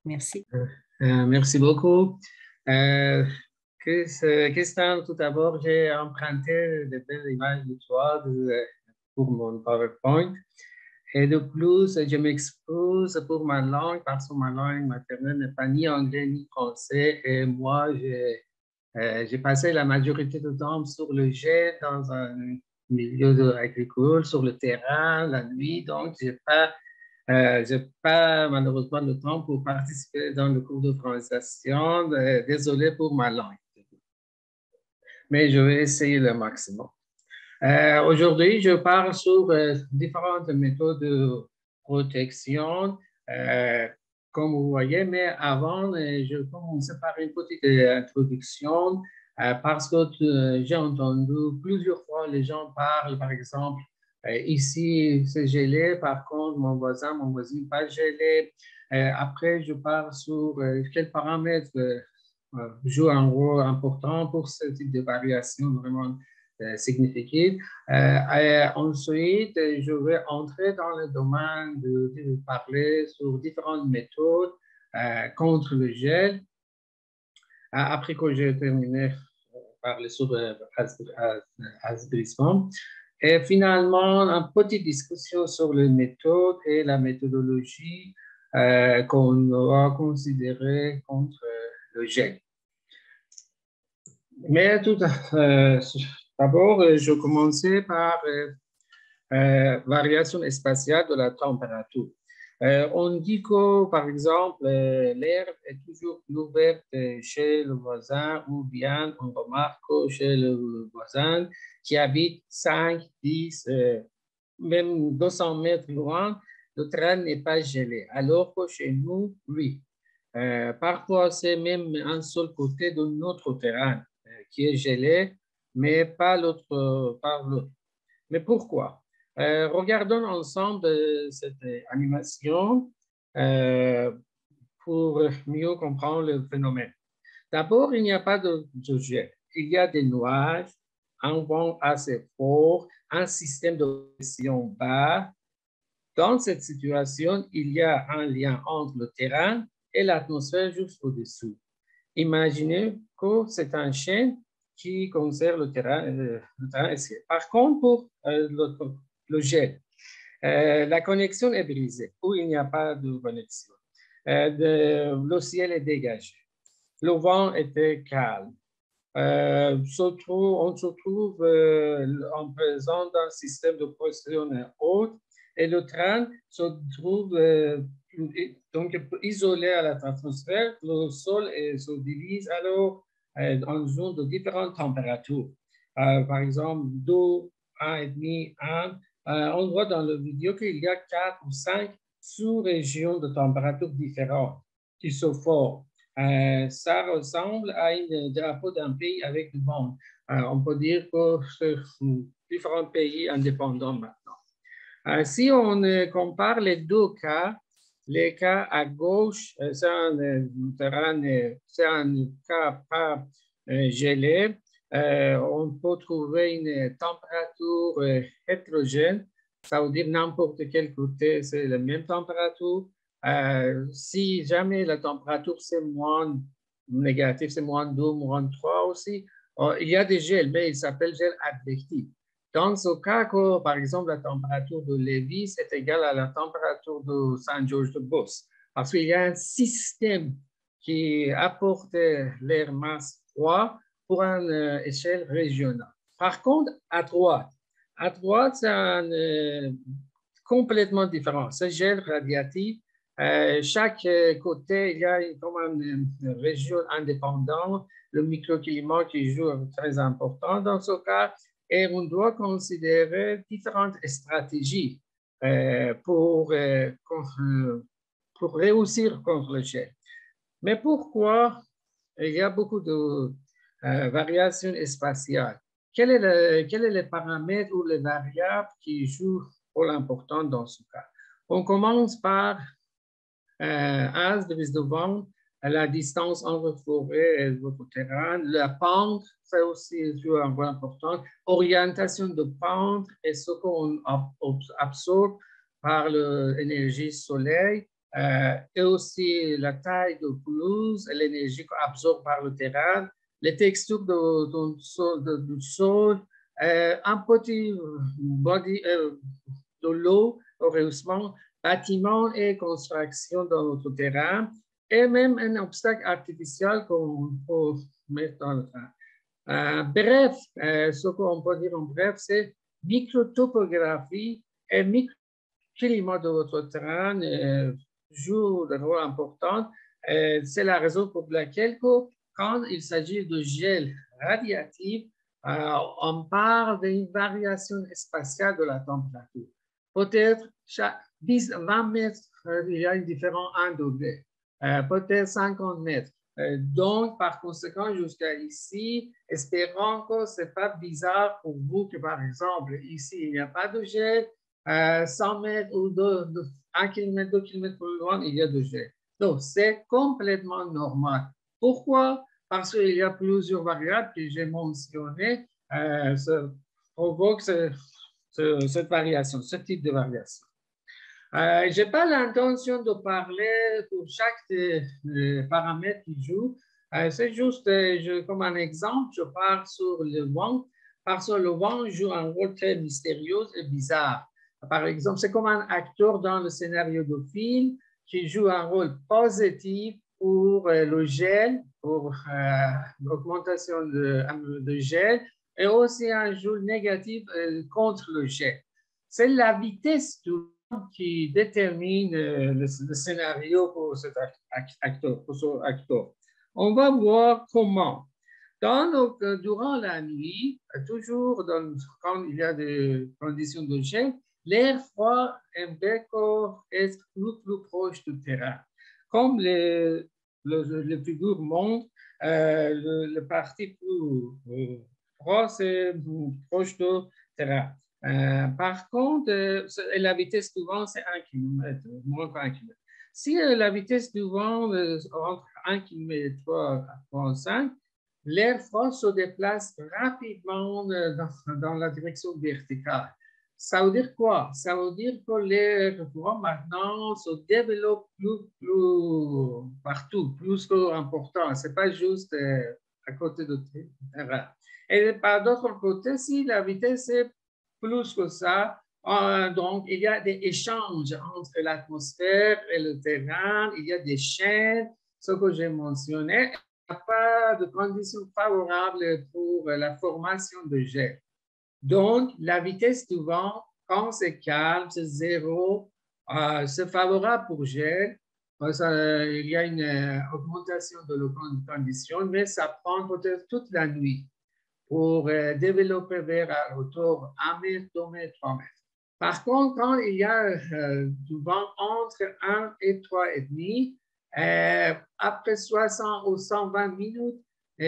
Merci. Euh, merci beaucoup. Euh, Christian, tout d'abord, j'ai emprunté de belles images de toi pour mon PowerPoint. Et de plus, je m'excuse pour ma langue parce que ma langue maternelle n'est pas ni anglais ni français. Et moi, j'ai euh, passé la majorité du temps sur le jet dans un milieu agricole, sur le terrain, la nuit. Donc, je n'ai pas, euh, j'ai pas malheureusement le temps pour participer dans le cours de francisation. Euh, désolé pour ma langue. Mais je vais essayer le maximum. Euh, Aujourd'hui, je parle sur euh, différentes méthodes de protection, euh, comme vous voyez, mais avant, euh, je vais commencer par une petite introduction euh, parce que euh, j'ai entendu plusieurs fois les gens parlent, par exemple, euh, ici c'est gelé, par contre, mon voisin, mon voisin pas gelé. Euh, après, je parle sur euh, quels paramètres euh, jouent un rôle important pour ce type de variation vraiment euh, significative. Euh, ensuite, je vais entrer dans le domaine de, de parler sur différentes méthodes euh, contre le gel. Après que j'ai terminé de parler sur l'aspirissement. Et finalement, une petite discussion sur les méthodes et la méthodologie euh, qu'on va considérer contre le gel. Mais tout euh, d'abord, je commençais par euh, euh, variation spatiale de la température. Euh, on dit que, par exemple, euh, l'air est toujours plus vert chez le voisin ou bien on remarque que chez le voisin qui habite cinq, dix, euh, même deux cents mètres loin, le terrain n'est pas gelé, alors que chez nous, oui. Euh, parfois, c'est même un seul côté de notre terrain euh, qui est gelé, mais pas l'autre par l'autre. Mais pourquoi? Euh, regardons ensemble euh, cette animation euh, pour mieux comprendre le phénomène. D'abord, il n'y a pas de, de gel. Il y a des nuages, un vent assez fort, un système de pression bas. Dans cette situation, il y a un lien entre le terrain et l'atmosphère juste au-dessous. Imaginez que c'est un chaîne qui conserve le terrain. Euh, le terrain. Par contre, pour euh, le, le gel, euh, la connexion est brisée ou il n'y a pas de connexion. Euh, de, le ciel est dégagé. Le vent était calme. Euh, se trouve, on se trouve euh, en présence d'un système de pression haute et le train se trouve euh, donc isolé à l'atmosphère. Le sol est, se divise alors euh, en zones de différentes températures. Euh, par exemple, deux, un virgule cinq, un. Euh, on voit dans la vidéo qu'il y a quatre ou cinq sous-régions de températures différentes qui se forment. Euh, ça ressemble à un drapeau d'un pays avec du vent. Euh, on peut dire que c'est différents pays indépendants maintenant. Euh, si on euh, compare les deux cas, les cas à gauche, euh, c'est un euh, terrain, euh, c'est un cas pas euh, gelé. Euh, on peut trouver une température euh, hétérogène. Ça veut dire n'importe quel côté, c'est la même température. Euh, si jamais la température c'est moins négatif, c'est moins deux, moins trois aussi, euh, il y a des gels, mais ils s'appellent gel advectif. Dans ce cas, que, par exemple, la température de Lévis est égale à la température de Saint-Georges-de-Beauce, parce qu'il y a un système qui apporte l'air masse froid pour une euh, échelle régionale. Par contre, à droite, à droite, c'est un, euh, complètement différent. C'est gel radiatif. Euh, chaque côté, il y a comme une, une région indépendante, le microclimat qui joue très important dans ce cas, et on doit considérer différentes stratégies euh, pour, euh, pour réussir contre le gel. Mais pourquoi il y a beaucoup de euh, variations spatiales? Quels sont le, quel est les paramètres ou les variables qui jouent un rôle important dans ce cas? On commence par euh, as de brise de vent, la distance entre forêt et votre terrain, la pente, ça aussi joue un rôle important, orientation de pente et ce qu'on absorbe par l'énergie soleil euh, et aussi la taille de pelouse, l'énergie absorbée par le terrain, les textures de, de, de, de, du sol, euh, un petit body euh, de l'eau, heureusement, bâtiments et construction dans notre terrain, et même un obstacle artificiel qu'on peut mettre dans le terrain. Euh, bref, euh, ce qu'on peut dire en bref, c'est microtopographie et microclimat de votre terrain euh, joue un rôle important. Euh, c'est la raison pour laquelle, quand il s'agit de gel radiatif, euh, on parle d'une variation spatiale de la température. Peut-être chaque vingt mètres, il y a une différence un degré, euh, peut-être cinquante mètres. Euh, donc, par conséquent, jusqu'à ici, espérons que ce n'est pas bizarre pour vous que, par exemple, ici, il n'y a pas de gel, euh, cent mètres ou un kilomètre, deux kilomètres plus loin, il y a de gel. Donc, c'est complètement normal. Pourquoi? Parce qu'il y a plusieurs variables que j'ai mentionnées, euh, ça provoque ce, ce, cette variation, ce type de variation. Euh, je n'ai pas l'intention de parler pour chaque des, des paramètres qui jouent. Euh, c'est juste, euh, je, comme un exemple, je parle sur le vent, parce que le vent joue un rôle très mystérieux et bizarre. Par exemple, c'est comme un acteur dans le scénario de film qui joue un rôle positif pour euh, le gel, pour euh, l'augmentation de, de gel, et aussi un rôle négatif euh, contre le gel. C'est la vitesse du qui détermine le, le scénario pour cet acteur, pour ce acteur. On va voir comment. Dans nos, durant la nuit, toujours dans, quand il y a des conditions de gel, l'air froid aime être plus, plus proche du terrain. Comme le, le, le figure montre, euh, le, le parti plus euh, froid, c'est proche du terrain. Euh, par contre, euh, la vitesse du vent, c'est un kilomètre, moins qu'un kilomètre. Si euh, la vitesse du vent euh, entre un kilomètre et trois virgule cinq, l'air froid se déplace rapidement euh, dans, dans la direction verticale. Ça veut dire quoi? Ça veut dire que l'air froid maintenant se développe plus, plus partout, plus qu'important. Ce n'est pas juste euh, à côté de terrain. Et par d'autre côté, si la vitesse est plus que ça, euh, donc il y a des échanges entre l'atmosphère et le terrain, il y a des chaînes, ce que j'ai mentionné, il n'y a pas de conditions favorables pour la formation de gel. Donc, la vitesse du vent, quand c'est calme, c'est zéro, euh, c'est favorable pour gel. Parce, euh, il y a une euh, augmentation de la condition, mais ça prend peut-être toute la nuit pour euh, développer vers un retour un mètre, deux mètres, trois mètres. Par contre, quand il y a euh, du vent entre un et trois et demi, euh, après soixante ou cent vingt minutes,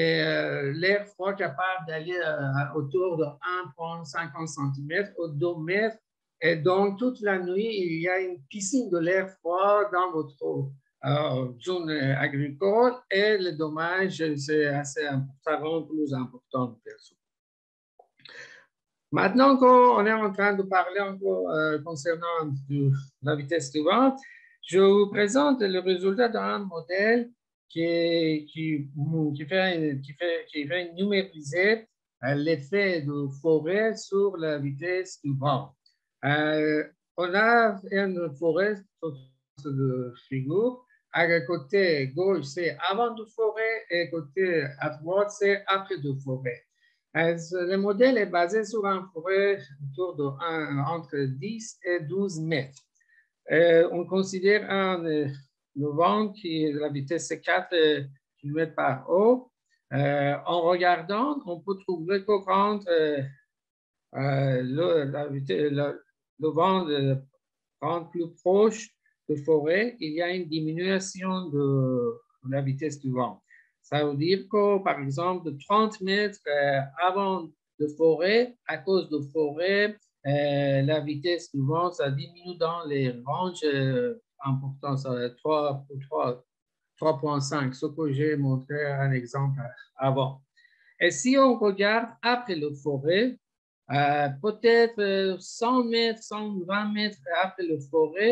euh, l'air froid est capable d'aller euh, autour de un virgule cinquante centimètres ou deux mètres. Et donc, toute la nuit, il y a une piscine de l'air froid dans votre euh, zone agricole et le dommage, c'est assez important, ça rend plus important. Maintenant qu'on est en train de parler encore euh, concernant de, la vitesse du vent, je vous présente le résultat d'un modèle qui, qui, qui, fait, qui, fait, qui fait numériser euh, l'effet de forêt sur la vitesse du vent. Euh, on a une forêt sur cette figure. À côté gauche, c'est avant de forêt et côté à droite, c'est après de forêt. Le modèle est basé sur une forêt autour de un, entre dix et douze mètres. Euh, on considère un, le vent qui la vitesse est quatre kilomètres par heure. Euh, en regardant, on peut trouver que quand euh, euh, le, la vitesse, le, le vent rend plus proche de forêt, il y a une diminution de la vitesse du vent. Ça veut dire que, par exemple, de trente mètres euh, avant de forêt, à cause de forêt, euh, la vitesse du vent, ça diminue dans les ranges euh, importants, trois virgule cinq, ce que j'ai montré un exemple avant. Et si on regarde après le forêt, euh, peut-être cent mètres, cent vingt mètres après le forêt,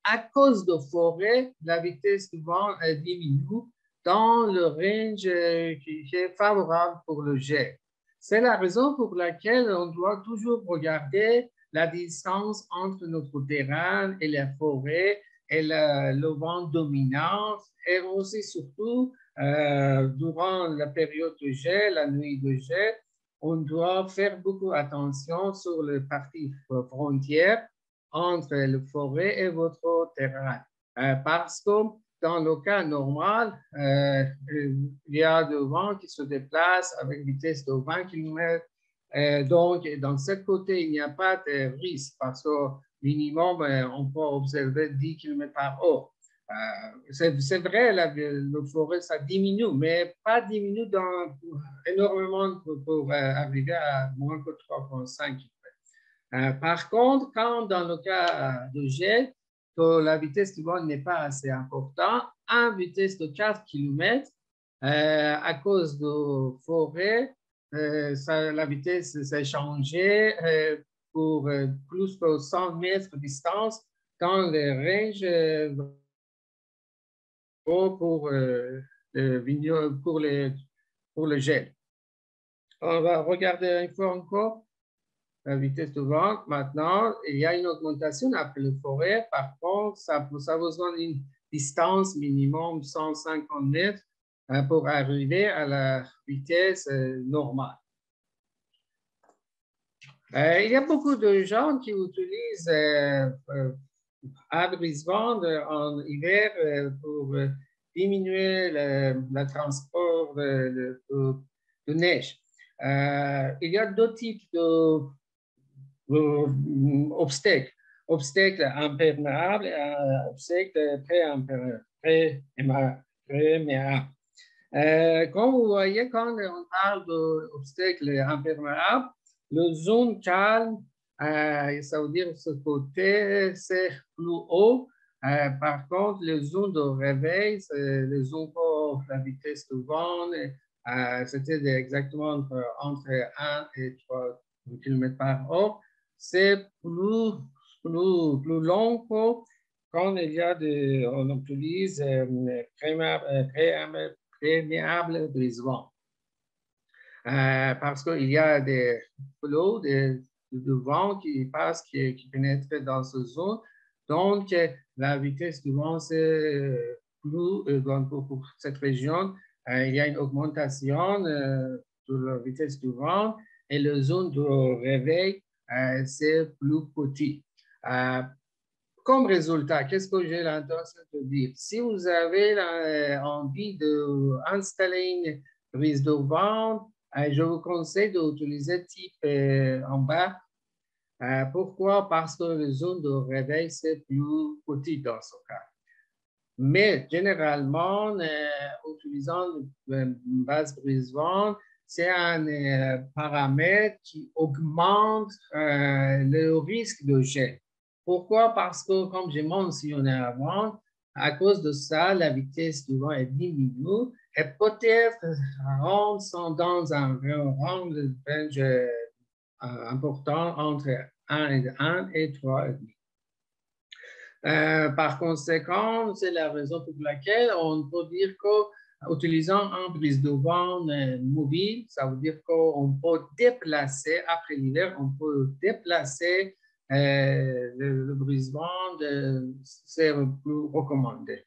à cause de forêt, la vitesse du vent diminue dans le range qui est favorable pour le jet. C'est la raison pour laquelle on doit toujours regarder la distance entre notre terrain et la forêt et le, le vent dominant, et aussi surtout euh, durant la période de jet, la nuit de jet, on doit faire beaucoup attention sur la partie frontière entre la forêt et votre terrain. Euh, parce que dans le cas normal, euh, il y a du vent qui se déplace avec une vitesse de vingt kilomètres. Euh, donc, dans ce côté, il n'y a pas de risque parce qu'au minimum, euh, on peut observer dix kilomètres par heure. Euh, c'est vrai, la, la forêt, ça diminue, mais pas diminue dans, énormément pour, pour euh, arriver à moins que trois virgule cinq kilomètres. Euh, par contre, quand dans le cas de jet, que la vitesse du vent n'est pas assez importante, à une vitesse de quatre kilomètres, euh, à cause de forêt, euh, ça, la vitesse s'est changée euh, pour euh, plus que cent mètres de distance dans les ranges euh, pour, euh, le, pour, les, pour le gel. On va regarder une fois encore la vitesse de vent. Maintenant, il y a une augmentation après le forêt. Par contre, ça, ça a besoin d'une distance minimum de cent cinquante mètres euh, pour arriver à la vitesse euh, normale. Euh, il y a beaucoup de gens qui utilisent euh, euh, abri-vent en hiver euh, pour euh, diminuer le, le transport de, de, de neige. Euh, il y a deux types de euh, obstacles. Obstacles imperméables et obstacles pré-imperméables. Euh, comme vous voyez, quand on parle d'obstacles imperméables, le zone calme, euh, ça veut dire ce côté, c'est plus haut. Euh, par contre, le zone de réveil, c'est le zone pour la vitesse du vent, euh, c'était exactement entre, entre un et trois kilomètres par heure. C'est plus, plus, plus long que quand il y a de, on utilise euh, préamable, préamable brise-vent. Euh, parce qu'il y a des flots de, de vent qui passent, qui, qui pénètrent dans cette zone. Donc, la vitesse du vent, c'est plus, donc pour cette région, euh, il y a une augmentation euh, de la vitesse du vent et la zone de réveil, euh, c'est plus petit. Euh, Comme résultat, qu'est-ce que j'ai l'intention de dire? Si vous avez euh, envie d'installer une prise de vent, euh, je vous conseille d'utiliser type euh, en bas. Euh, pourquoi? Parce que la zone de réveil, c'est plus petit dans ce cas. Mais généralement, euh, utilisant une base brise-vent, c'est un euh, paramètre qui augmente euh, le risque de jet. Pourquoi? Parce que, comme j'ai mentionné avant, à cause de ça, la vitesse du vent est diminuée et peut-être rentre dans un rang de range euh, important entre un et trois virgule cinq. Euh, par conséquent, c'est la raison pour laquelle on peut dire qu'utilisant un brise de vent euh, mobile, ça veut dire qu'on peut déplacer, après l'hiver, on peut déplacer euh, le, le brise-vent, c'est plus recommandé.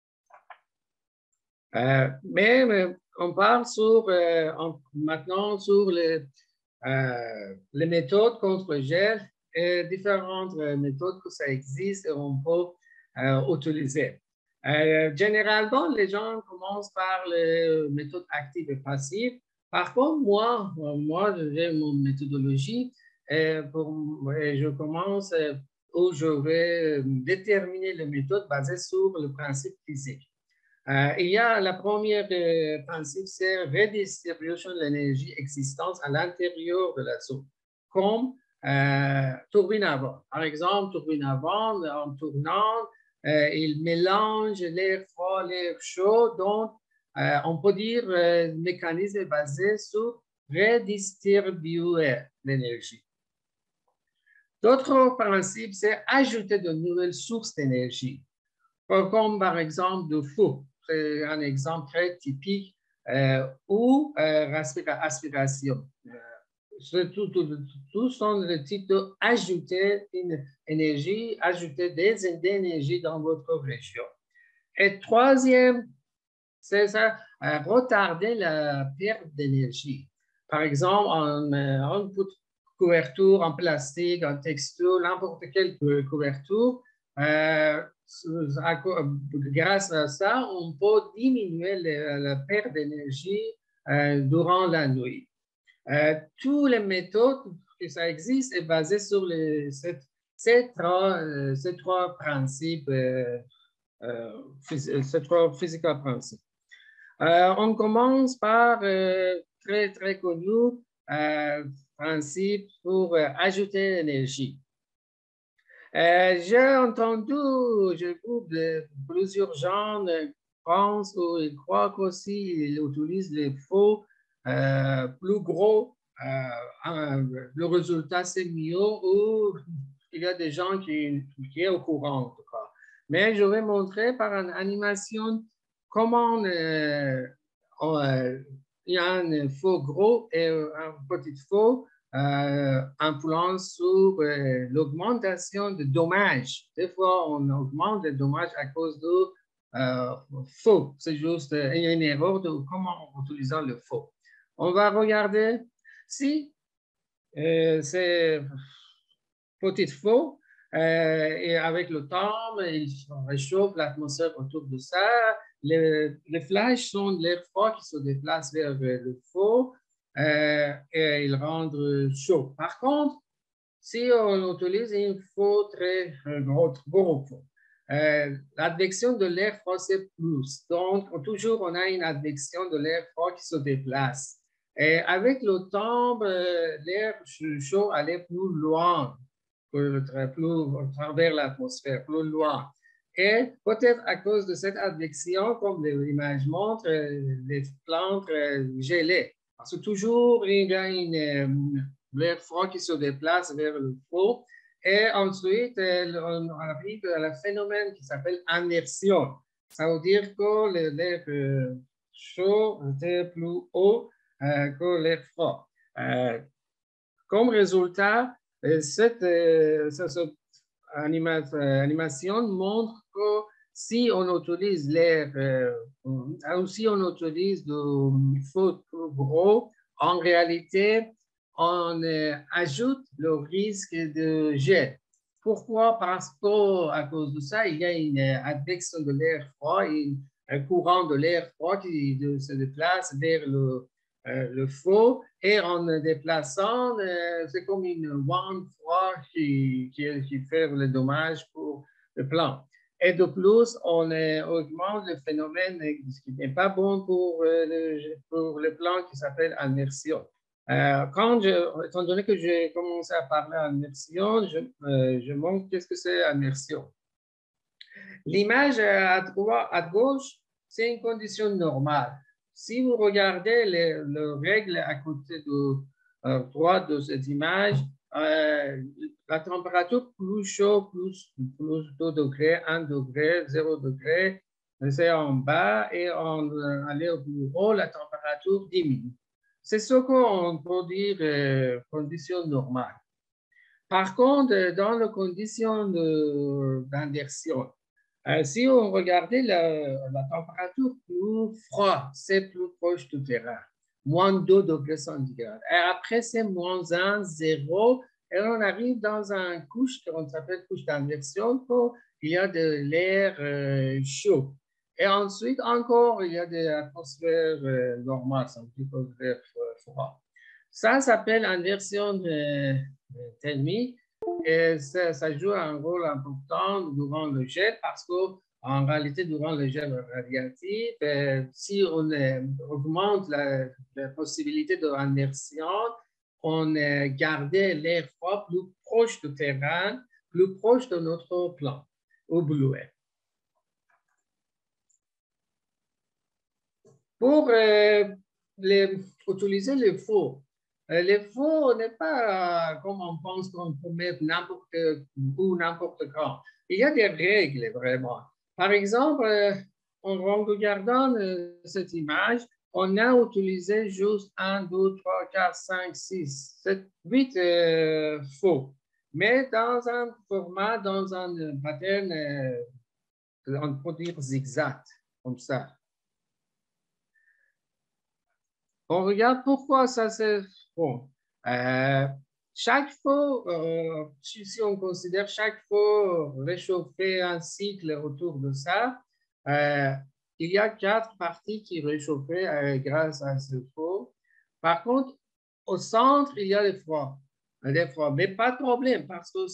Euh, mais, mais on parle sur, euh, on, maintenant sur les, euh, les méthodes contre le gel et différentes méthodes que ça existe et on peut euh, utiliser. Euh, généralement, les gens commencent par les méthodes actives et passives. Par contre, moi, moi j'ai mon méthodologie et, pour, et je commence où je vais déterminer les méthodes basées sur le principe physique. Euh, il y a la première euh, principe, c'est redistribution de l'énergie existante à l'intérieur de la zone, comme euh, turbine à vent. Par exemple, turbine à vent, en tournant, euh, il mélange l'air froid, l'air chaud, donc euh, on peut dire euh, le mécanisme est basé sur redistribuer l'énergie. D'autres principes, c'est ajouter de nouvelles sources d'énergie, comme par exemple le feu. C'est un exemple très typique, euh, ou euh, aspiration. Euh, tout, tout, tout sont le type d'ajouter une énergie, ajouter des énergies dans votre région. Et troisième, c'est ça, euh, retarder la perte d'énergie. Par exemple, on, on peut couverture en plastique, en textile, n'importe quelle couverture. Euh, grâce à ça, on peut diminuer la, la perte d'énergie euh, durant la nuit. Euh, toutes les méthodes que ça existe sont basées sur les, ces, ces, trois, euh, ces trois principes, euh, euh, ces trois physiques principes. Euh, on commence par euh, très, très connu euh, principe pour euh, ajouter l'énergie. Euh, j'ai entendu, je trouve, de plusieurs gens euh, pensent ou ils croient qu'aussi ils utilisent les faux euh, plus gros. Euh, un, le résultat, c'est mieux, ou il y a des gens qui, qui sont au courant, en tout cas. Mais je vais montrer par une animation comment euh, on, euh, il y a un faux gros et un petit faux. Euh, influence sur euh, l'augmentation de dommages. Des fois, on augmente les dommages à cause de euh, faux. C'est juste euh, il y a une erreur de comment on utilise le faux. On va regarder si euh, c'est petit faux euh, et avec le temps, il réchauffe l'atmosphère autour de ça. Les, les flashs sont de l'air froid qui se déplace vers le faux. Euh, et ils rendent chaud. Par contre, si on utilise un faux très gros, gros faux, euh, l'advection de l'air froid, c'est plus. Donc, toujours, on a une advection de l'air froid qui se déplace. Et avec le temps, euh, l'air chaud allait plus loin, plus, plus travers l'atmosphère, plus loin. Et peut-être à cause de cette advection, comme l'image montre, les plantes gelées. Parce que toujours, il y a une, l'air froid qui se déplace vers le faux. Et ensuite, on arrive à un phénomène qui s'appelle immersion. Ça veut dire que l'air chaud était plus haut euh, que l'air froid. Euh, comme résultat, cette, cette anima, animation montre que si on utilise l'air, euh, si on utilise du feu plus gros, en réalité, on euh, ajoute le risque de gel. Pourquoi? Parce qu'à cause de ça, il y a une advection de l'air froid et un courant de l'air froid qui de, se déplace vers le, euh, le feu. Et en déplaçant, euh, c'est comme une bande froide qui, qui, qui fait le dommage pour le plant. Et de plus, on euh, augmente le phénomène qui n'est pas bon pour, euh, le, pour le plant qui s'appelle immersion. Euh, quand je, étant donné que j'ai commencé à parler immersion, je, euh, je montre qu'est-ce que c'est immersion. L'image à droite, à gauche, c'est une condition normale. Si vous regardez les, les règles à côté de euh, droite de cette image, euh, la température plus chaud, plus, plus deux degrés, un degré, zéro degré, c'est en bas, et en euh, aller au plus haut, la température diminue. C'est ce qu'on peut dire euh, condition normale. Par contre, dans les conditions d'inversion, euh, si on regardait la, la température plus froide, c'est plus proche du terrain, moins deux degrés centigrades. Et après, c'est moins un, zéro, et on arrive dans une couche qu'on s'appelle couche d'inversion, où il y a de l'air euh, chaud. Et ensuite, encore, il y a de l'atmosphère euh, normale, c'est un petit peu d'air froid. Ça s'appelle inversion euh, thermique. Et ça, ça joue un rôle important durant le gel parce qu'en réalité, durant le gel radiatif, euh, si on euh, augmente la, la possibilité d'inversion, on euh, gardait l'air froid plus proche du terrain, plus proche de notre plan au bluet. Pour euh, les, utiliser le faux Les faux n'est pas comme on pense qu'on peut mettre n'importe où, n'importe quand. Il y a des règles vraiment. Par exemple, en regardant cette image, on a utilisé juste un, deux, trois, quatre, cinq, six, sept, huit euh, faux. Mais dans un format, dans un pattern, euh, on peut dire zigzag, comme ça. On regarde pourquoi ça c'est bon. Euh, chaque fois, euh, si on considère chaque fois réchauffer un cycle autour de ça, euh, il y a quatre parties qui réchauffent euh, grâce à ce feu. Par contre, au centre, il y a les froids. Les froids. Mais pas de problème parce que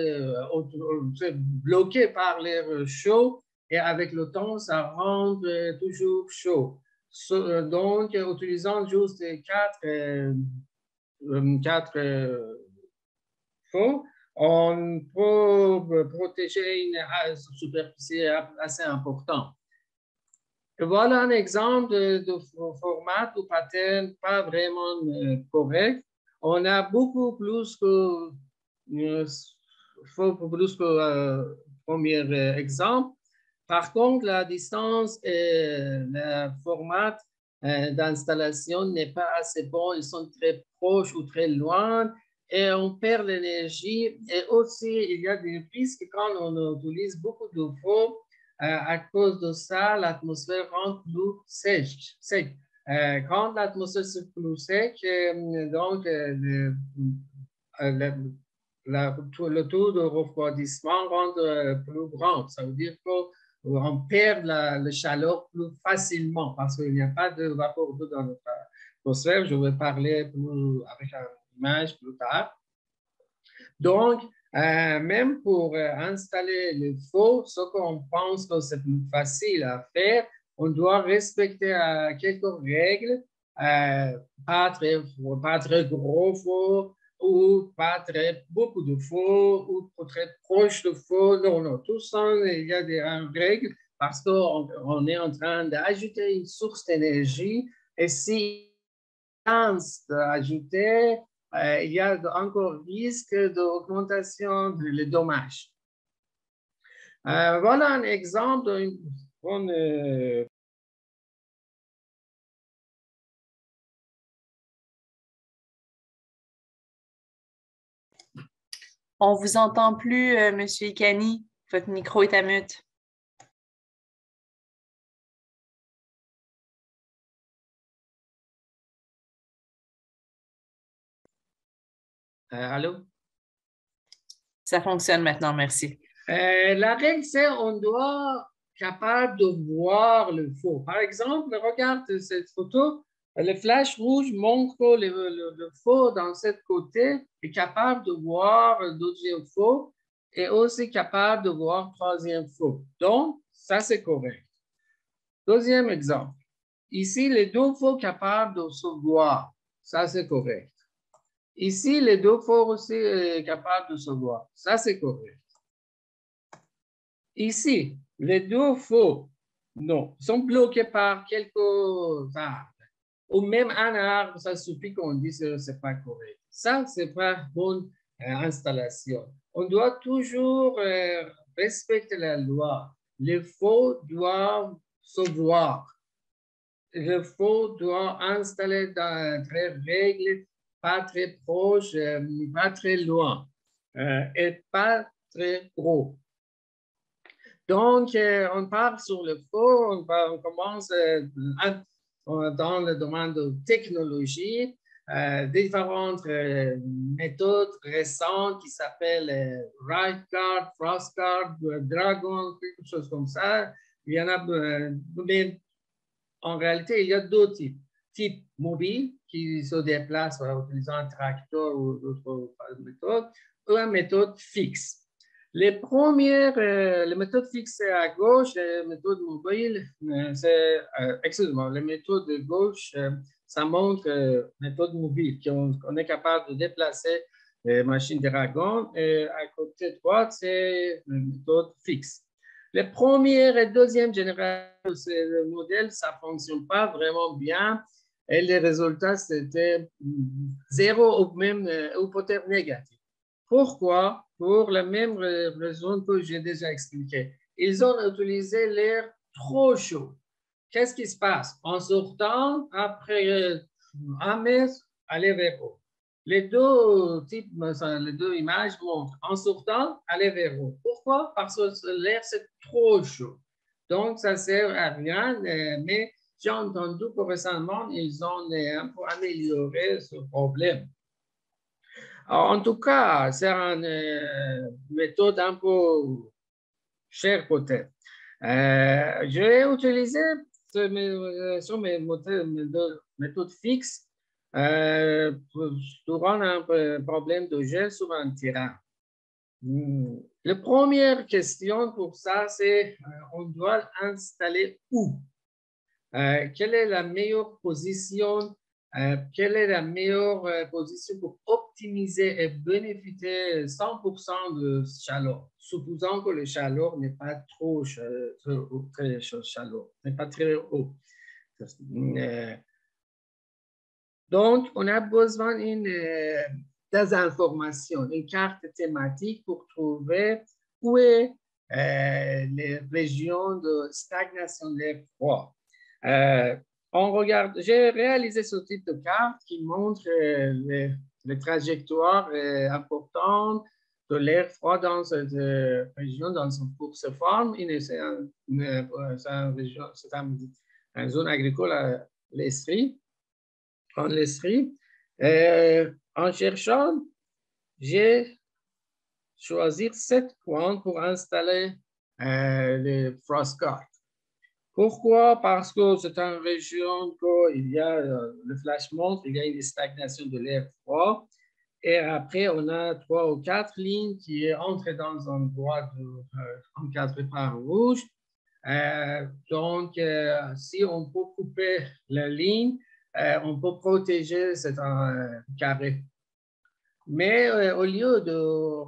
c'est bloqué par l'air chaud et avec le temps, ça rend toujours chaud. So, donc, utilisant juste quatre, euh, quatre euh, faux, on peut protéger une superficie assez importante. Voilà un exemple de, de format ou pattern pas vraiment euh, correct. On a beaucoup plus que, euh, plus que euh, premier euh, exemple. Par contre, la distance et le format euh, d'installation n'est pas assez bon. Ils sont très proches ou très loin et on perd l'énergie. Et aussi, il y a des risques quand on utilise beaucoup de faux. Euh, à cause de ça, l'atmosphère rend plus sèche. sec. Euh, quand l'atmosphère est plus sec, euh, donc euh, le, euh, le, la, le taux de refroidissement rend euh, plus grand. Ça veut dire qu'on perd la, la chaleur plus facilement parce qu'il n'y a pas de vapeur d'eau dans notre atmosphère. Je vais parler plus, avec une image plus tard. Donc, euh, même pour euh, installer le faux, ce qu'on pense que c'est plus facile à faire, on doit respecter euh, quelques règles, euh, pas, très, pas très gros faux ou pas très beaucoup de faux ou très proche de faux. Non, non, tout ça, il y a des règles parce qu'on on est en train d'ajouter une source d'énergie et si on d'ajouter Euh, il y a encore risque d'augmentation des dommages. Euh, voilà un exemple d'une bonne. Euh, On ne vous entend plus, euh, M. Ikani. Votre micro est à mute. Euh, allô? Ça fonctionne maintenant, merci. Euh, la règle, c'est qu'on doit être capable de voir le faux. Par exemple, regarde cette photo. Le flash rouge montre que le, le, le faux dans cette côté est capable de voir le deuxième faux et aussi capable de voir le troisième faux. Donc, ça, c'est correct. Deuxième exemple. Ici, les deux faux capables de se voir. Ça, c'est correct. Ici, les deux faux aussi euh, capables de se voir. Ça, c'est correct. Ici, les deux faux, non, sont bloqués par quelques arbres. Ou même un arbre, ça suffit qu'on dise que ce n'est pas correct. Ça, ce n'est pas bonne euh, installation. On doit toujours euh, respecter la loi. Les faux doivent se voir. Le faux doit installer dans très règle, pas très proche, euh, pas très loin, euh, et pas très gros. Donc, euh, on part sur le faux, on, va, on commence euh, dans le domaine de technologie, euh, différentes euh, méthodes récentes qui s'appellent euh, Right Card, Frost Card, Dragon, quelque chose comme ça. Il y en a, euh, mais en réalité, il y a deux types. Type mobile, qui se déplace en utilisant un tracteur ou d'autres méthodes, ou une méthode fixe. Les premières, euh, les méthodes fixes à gauche, les méthodes mobiles, euh, c'est, euh, excusez-moi, les méthodes de gauche, euh, ça montre euh, méthode mobile, qu'on on est capable de déplacer les machines Dragon, et à côté droite, c'est une méthode fixe. Les premières et deuxième générations de ce modèle, ça ne fonctionne pas vraiment bien. et les résultats, c'était zéro ou même ou peut-être négatif. Pourquoi? Pour la même raison que j'ai déjà expliqué. Ils ont utilisé l'air trop chaud. Qu'est-ce qui se passe? En sortant, après un mètre, aller vers haut. Les deux types, les deux images montrent en sortant, aller vers haut. Pourquoi? Parce que l'air, c'est trop chaud. Donc, ça ne sert à rien, mais j'ai entendu que récemment, ils ont un peu amélioré ce problème. Alors, en tout cas, c'est une euh, méthode un peu chère peut-être. Euh, j'ai utilisé ce, sur mes méthodes, méthodes fixes euh, durant un problème de gel sur un terrain. La première question pour ça, c'est euh, on doit installer où? Euh, quelle est la meilleure position? Euh, quelle est la meilleure euh, position pour optimiser et bénéficier cent pour cent de chaleur, supposant que le chaleur n'est pas trop, trop très chaleur, n'est pas très haut. Euh, donc, on a besoin d'une euh, des informations, une carte thématique pour trouver où est euh, les régions de stagnation de l'air froid. Euh, on regarde, j'ai réalisé ce type de carte qui montre euh, les, les trajectoires euh, importantes de l'air froid dans cette euh, région, dans son pour se former. C'est un, une, un, un, une zone agricole à l'Estrie. En l'Estrie. Euh, en cherchant, j'ai choisi sept points pour installer euh, le FrostGuard. Pourquoi? Parce que c'est une région où il y a euh, le flash montre, il y a une stagnation de l'air froid. Et après, on a trois ou quatre lignes qui entrent dans un endroit euh, encadré par rouge. Euh, donc, euh, si on peut couper la ligne, euh, on peut protéger cet euh, carré. Mais euh, au lieu de,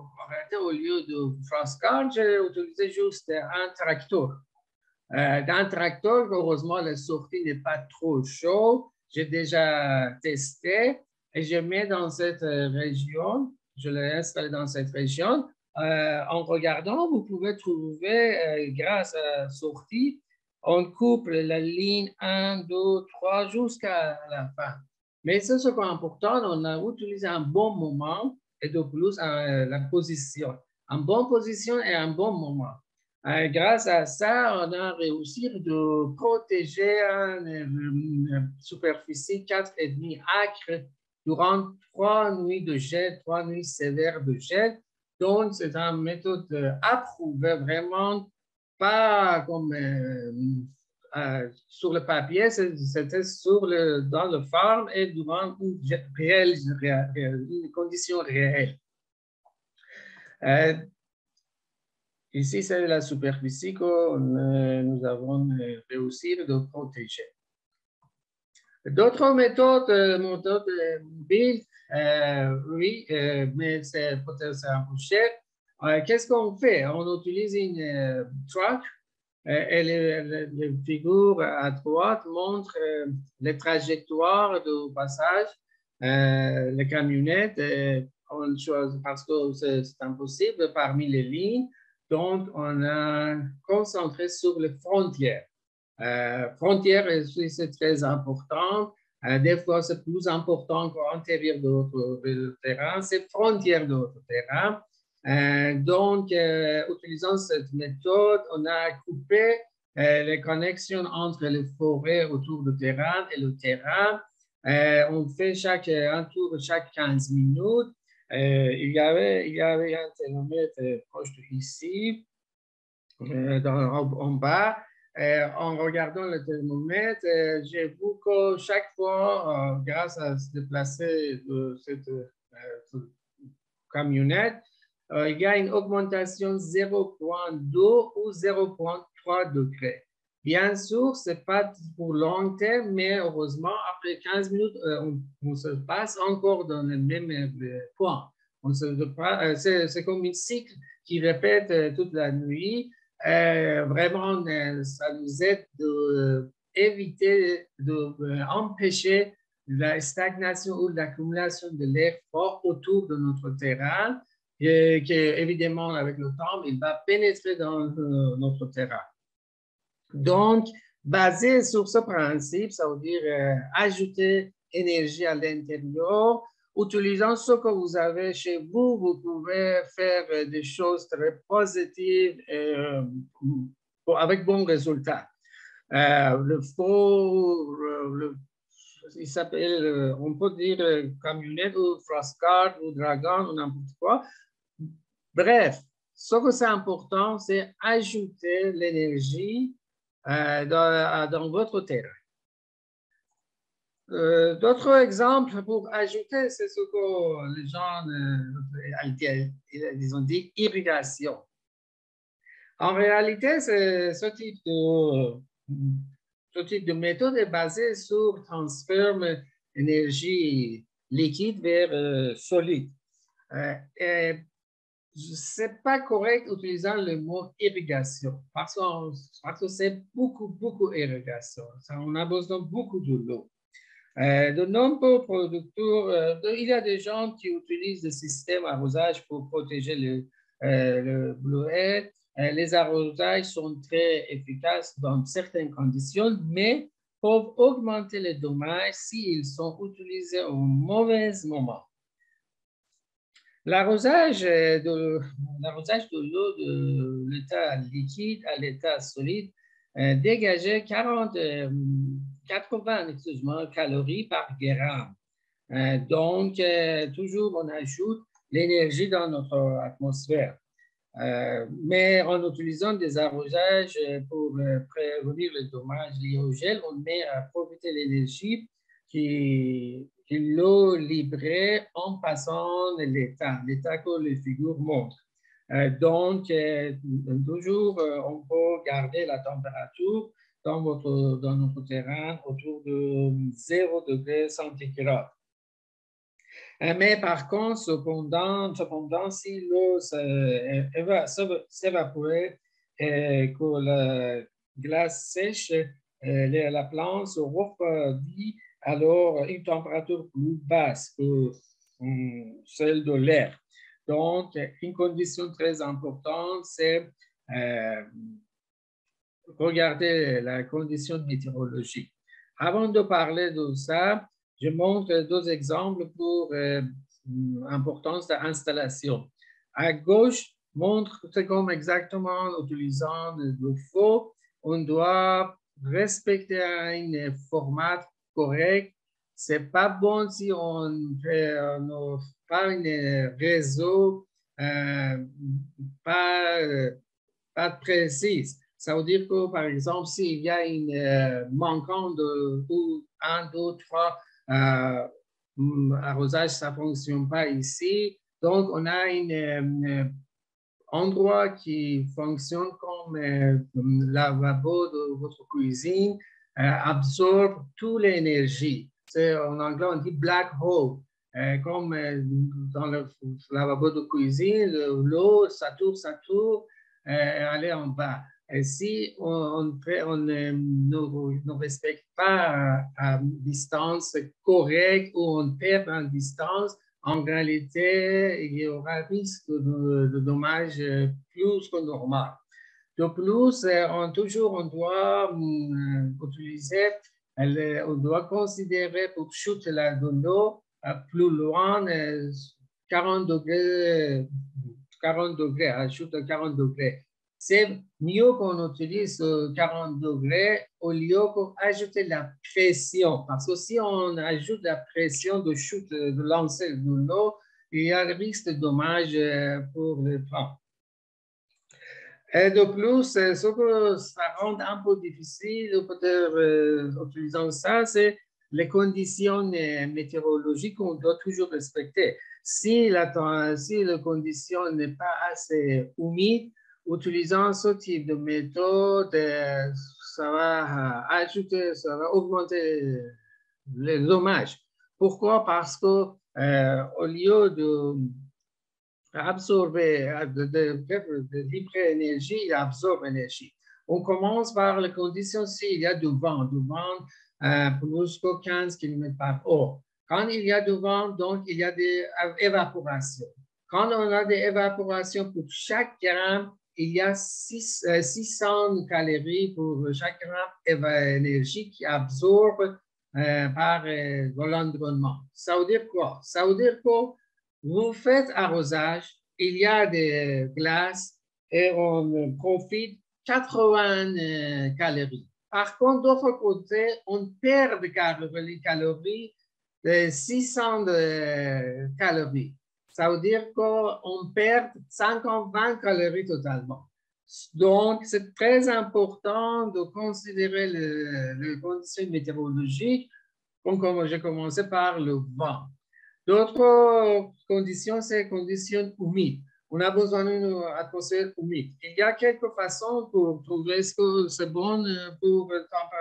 au lieu de FrostGuard, j'ai utilisé juste un tracteur. Euh, dans le tracteur, heureusement, la sortie n'est pas trop chaude. J'ai déjà testé et je mets dans cette région, je l'ai installé dans cette région. Euh, en regardant, vous pouvez trouver, euh, grâce à la sortie, on coupe la ligne un, deux, trois jusqu'à la fin. Mais c'est ce qui est important, on a utilisé un bon moment et de plus euh, la position. Une bonne position et un bon moment. Euh, grâce à ça, on a réussi de protéger une, une superficie quatre virgule cinq acres durant trois nuits de gel, trois nuits sévères de gel. Donc, c'est une méthode approuvée vraiment, pas comme euh, euh, sur le papier, c'était sur le, dans le farm et durant une, réelle, une condition réelle. Euh, Ici, c'est la superficie que nous avons réussi de protéger. D'autres méthodes, méthodes mobiles, euh, oui, euh, mais c'est peut-être un peu cher. Euh, Qu'est-ce qu'on fait? On utilise une euh, truck euh, et les, les, les figures à droite montrent euh, les trajectoires de passage, euh, les camionnettes. Euh, on choisit, parce que c'est impossible parmi les lignes. Donc, on a concentré sur les frontières. Euh, frontières, c'est très important. Euh, des fois, c'est plus important qu'à l'intérieur de notre terrain. C'est frontières de notre terrain. Euh, donc, euh, utilisant cette méthode, on a coupé euh, les connexions entre les forêts autour du terrain et le terrain. Euh, on fait chaque, un tour chaque quinze minutes. Euh, il, y avait, il y avait un thermomètre proche de ici, euh, dans, en, en bas. Euh, en regardant le thermomètre, euh, j'ai vu que chaque fois, euh, grâce à se déplacer de cette euh, camionnette, euh, il y a une augmentation de zéro virgule deux ou zéro virgule trois degrés. Bien sûr, ce n'est pas pour long terme, mais heureusement, après quinze minutes, euh, on, on se passe encore dans le même euh, point. Euh, C'est comme un cycle qui répète euh, toute la nuit. Euh, vraiment, euh, ça nous aide de éviter d'empêcher la stagnation ou l'accumulation de l'air fort autour de notre terrain, et qui évidemment, avec le temps, il va pénétrer dans euh, notre terrain. Donc, basé sur ce principe, ça veut dire euh, ajouter énergie à l'intérieur. Utilisant ce que vous avez chez vous, vous pouvez faire euh, des choses très positives euh, avec bons résultats. Euh, le faux, le, il s'appelle, on peut dire camionnette ou frostcard ou dragon ou n'importe quoi. Bref, ce que c'est important, c'est ajouter l'énergie euh, dans, dans votre terrain. Euh, D'autres exemples pour ajouter, c'est ce que les gens euh, ils ont dit, irrigation. En réalité, ce type de, ce type de méthode est basée sur le transfert d'énergie liquide vers euh, solide. Euh, et ce n'est pas correct utilisant le mot irrigation parce que, parce que c'est beaucoup, beaucoup irrigation. Ça, on a besoin de beaucoup de l'eau. Euh, de nombreux producteurs, euh, il y a des gens qui utilisent le système arrosage pour protéger le, euh, le bleuet. Euh, les arrosages sont très efficaces dans certaines conditions, mais peuvent augmenter les dommages s'ils sont utilisés au mauvais moment. L'arrosage de, l'arrosage de l'eau de l'état liquide à l'état solide euh, dégageait quarante, euh, quatre-vingts excuse-moi, calories par gramme. Euh, donc, euh, toujours, on ajoute l'énergie dans notre atmosphère. Euh, mais en utilisant des arrosages pour euh, prévenir les dommages liés au gel, on met à profiter l'énergie qui, qui l'eau libérée en passant l'état, l'état que les figures montrent. Euh, donc, euh, toujours, euh, on peut garder la température dans, votre, dans notre terrain autour de zéro degré centigrade. Mais par contre, cependant, cependant si l'eau s'évapore et que la glace sèche, la plante se refroidit, alors une température plus basse que celle de l'air. Donc, une condition très importante, c'est euh, regarder la condition météorologique. Avant de parler de ça, je montre deux exemples pour euh, l'importance de l'installation. À gauche, montre c'est comme exactement en utilisant le faux, on doit respecter un format correct. C'est pas bon si on fait on pas un réseau euh, pas, pas précis. Ça veut dire que, par exemple, s'il y a une euh, manquant de ou, un, deux, trois euh, arrosage, ça ne fonctionne pas ici. Donc, on a un endroit qui fonctionne comme euh, le lavabo de votre cuisine, euh, absorbe toute l'énergie. En anglais, on dit black hole. Euh, comme euh, dans le lavabo de cuisine, l'eau, ça tourne, ça tourne, euh, aller en bas. Et si on, on, on euh, ne, ne respecte pas à, à distance correcte ou on perd en distance, en réalité, il y aura risque de, de dommages plus que normal. De plus, on, toujours, on doit um, utiliser, on doit considérer pour chuter la de l'eau plus loin, quarante degrés, quarante degrés, à chute de quarante degrés. C'est mieux qu'on utilise quarante degrés au lieu d'ajouter la pression. Parce que si on ajoute la pression de chute, de lancer de l'eau, il y a le risque de dommage pour les plantes. Et de plus, ce que ça rend un peu difficile, peut-être euh, utilisant ça, c'est les conditions météorologiques qu'on doit toujours respecter. Si la, si la condition n'est pas assez humide, utilisant ce type de méthode, ça va ajouter, ça va augmenter les dommages. Pourquoi? Parce que euh, au lieu de absorber, de, de, de, de libérer énergie, il absorbe énergie. On commence par les conditions s'il y a du vent, du vent euh, jusqu'à quinze kilomètres par heure. Quand il y a du vent, donc il y a des évaporations. Quand on a des évaporations pour chaque gramme, il y a six, euh, six cents calories pour chaque gramme d'énergie qui absorbe euh, par euh, l'environnement. Ça veut dire quoi? Ça veut dire que vous faites arrosage, il y a des glaces et on profite quatre-vingts euh, calories. Par contre, d'autre côté, on perd des calories, de six cents de calories. Ça veut dire qu'on perd cinquante calories totalement. Donc, c'est très important de considérer les, les conditions météorologiques, comme j'ai commencé par le vent. D'autres conditions, c'est les conditions humides. On a besoin d'une atmosphère humide. Il y a quelques façons pour trouver est-ce que c'est bon pour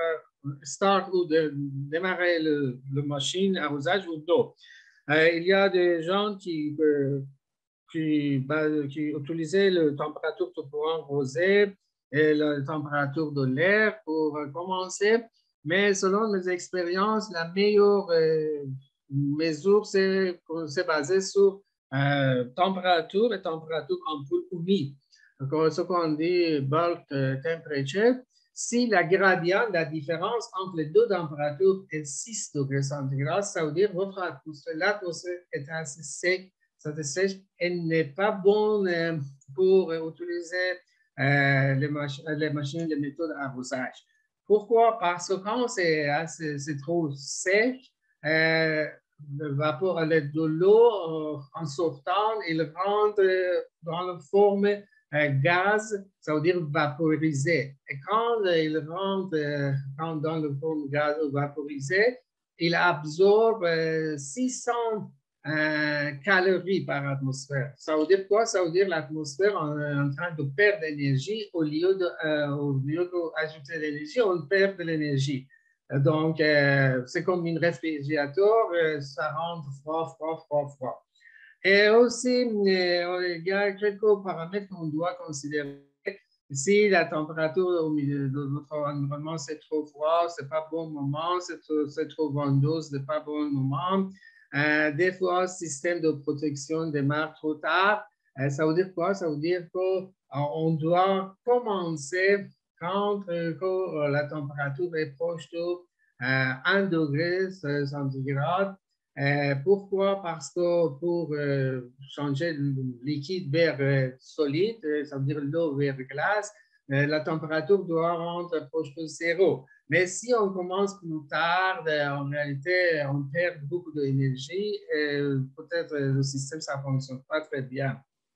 start ou de démarrer le, le machine arrosage ou non. Euh, il y a des gens qui, euh, qui, bah, qui utilisaient la température pour arroser et la température de l'air pour commencer. Mais selon mes expériences, la meilleure euh, mesure, c'est basé sur euh, température et température ampoule humide. Donc, ce qu'on dit bulk temperature. Si la gradient, la différence entre les deux températures est six degrés centigrades, ça veut dire que votre atmosphère, l'atmosphère est assez sec, c'est sèche, elle n'est pas bonne pour utiliser euh, les, mach les machines, les méthodes d'arrosage. Pourquoi? Parce que quand c'est trop sec, euh, le vapeur à l'aide de l'eau, euh, en sortant, il rentre dans la forme euh, gaz, ça veut dire vaporisé. Et quand euh, il rentre euh, quand dans la forme gaz vaporisé, il absorbe euh, six cents euh, calories par atmosphère. Ça veut dire quoi? Ça veut dire l'atmosphère est en train de perdre d'énergie au lieu d'ajouter de, euh, de l'énergie, on perd de l'énergie. Donc, euh, c'est comme un réfrigérateur, euh, ça rend froid, froid, froid, froid. Et aussi, euh, il y a quelques paramètres qu'on doit considérer. Si la température au milieu de notre environnement, c'est trop froid, c'est pas bon moment, c'est trop, trop vendeuse, c'est pas bon moment. Euh, des fois, le système de protection démarre trop tard. Euh, ça veut dire quoi? Ça veut dire qu'on doit commencer quand, euh, quand la température est proche de euh, un degré centigrade. Euh, pourquoi? Parce que pour euh, changer le liquide vers euh, solide, euh, ça veut dire l'eau vers glace, euh, la température doit rentrer proche de zéro. Mais si on commence plus tard, en réalité, on perd beaucoup d'énergie et peut-être le système, ça ne fonctionne pas très bien.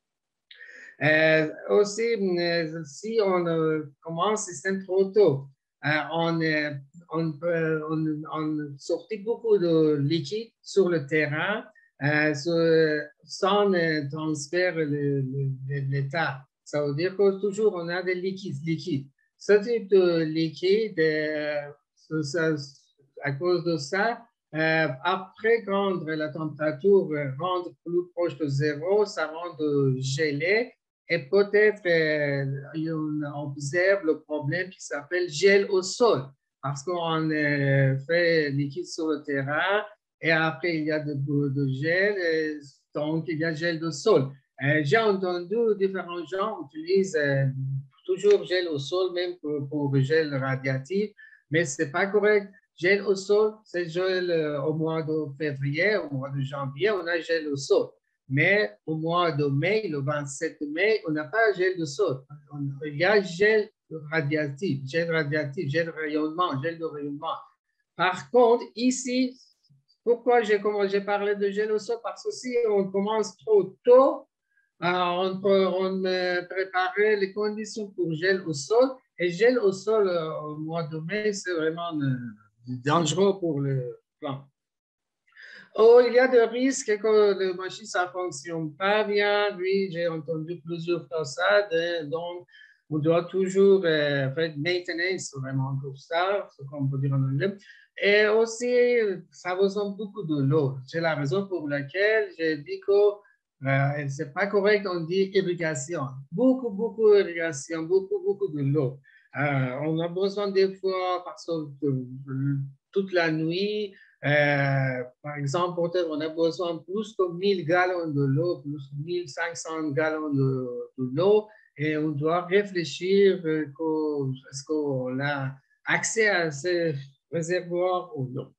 Euh, aussi, euh, si on euh, commence le système trop tôt, euh, on, euh, on, peut, on, on sortit beaucoup de liquide sur le terrain euh, sans euh, transfert de l'état. Ça veut dire que toujours on a des liquides liquides. Ce type de liquide, euh, ça, à cause de ça, euh, après quand la température rentre plus proche de zéro, ça rend gelé. Et peut-être euh, on observe le problème qui s'appelle gel au sol, parce qu'on euh, fait liquide sur le terrain et après il y a de, de gel, et donc il y a gel au sol. Euh, J'ai entendu différents gens utilisent euh, toujours gel au sol, même pour, pour gel radiatif, mais ce n'est pas correct. Gel au sol, c'est gel euh, au mois de février, au mois de janvier, on a gel au sol. Mais au mois de mai, le vingt-sept mai, on n'a pas gel de sol. Il y a gel radiatif, gel radiatif, gel de rayonnement, gel de rayonnement. Par contre, ici, pourquoi j'ai parlé de gel au sol? Parce que si on commence trop tôt, on peut on préparer les conditions pour gel au sol. Et gel au sol au mois de mai, c'est vraiment dangereux pour le plant. Oh, il y a des risques que la machine, ça ne fonctionne pas bien. Oui, j'ai entendu plusieurs fois ça. Donc, on doit toujours euh, faire maintenance vraiment pour ça, ce qu'on peut dire en anglais. Et aussi, ça besoin beaucoup de l'eau. C'est la raison pour laquelle j'ai dit que euh, ce n'est pas correct, on dit irrigation. Beaucoup, beaucoup d'irrigation, beaucoup, beaucoup de l'eau. Euh, on a besoin des fois, parce que euh, toute la nuit, euh, par exemple, peut-être on a besoin de plus que mille gallons de l'eau, plus de mille cinq cents gallons de, de l'eau, et on doit réfléchir euh, qu'au- est-ce qu'on a accès à ces réservoirs ou non.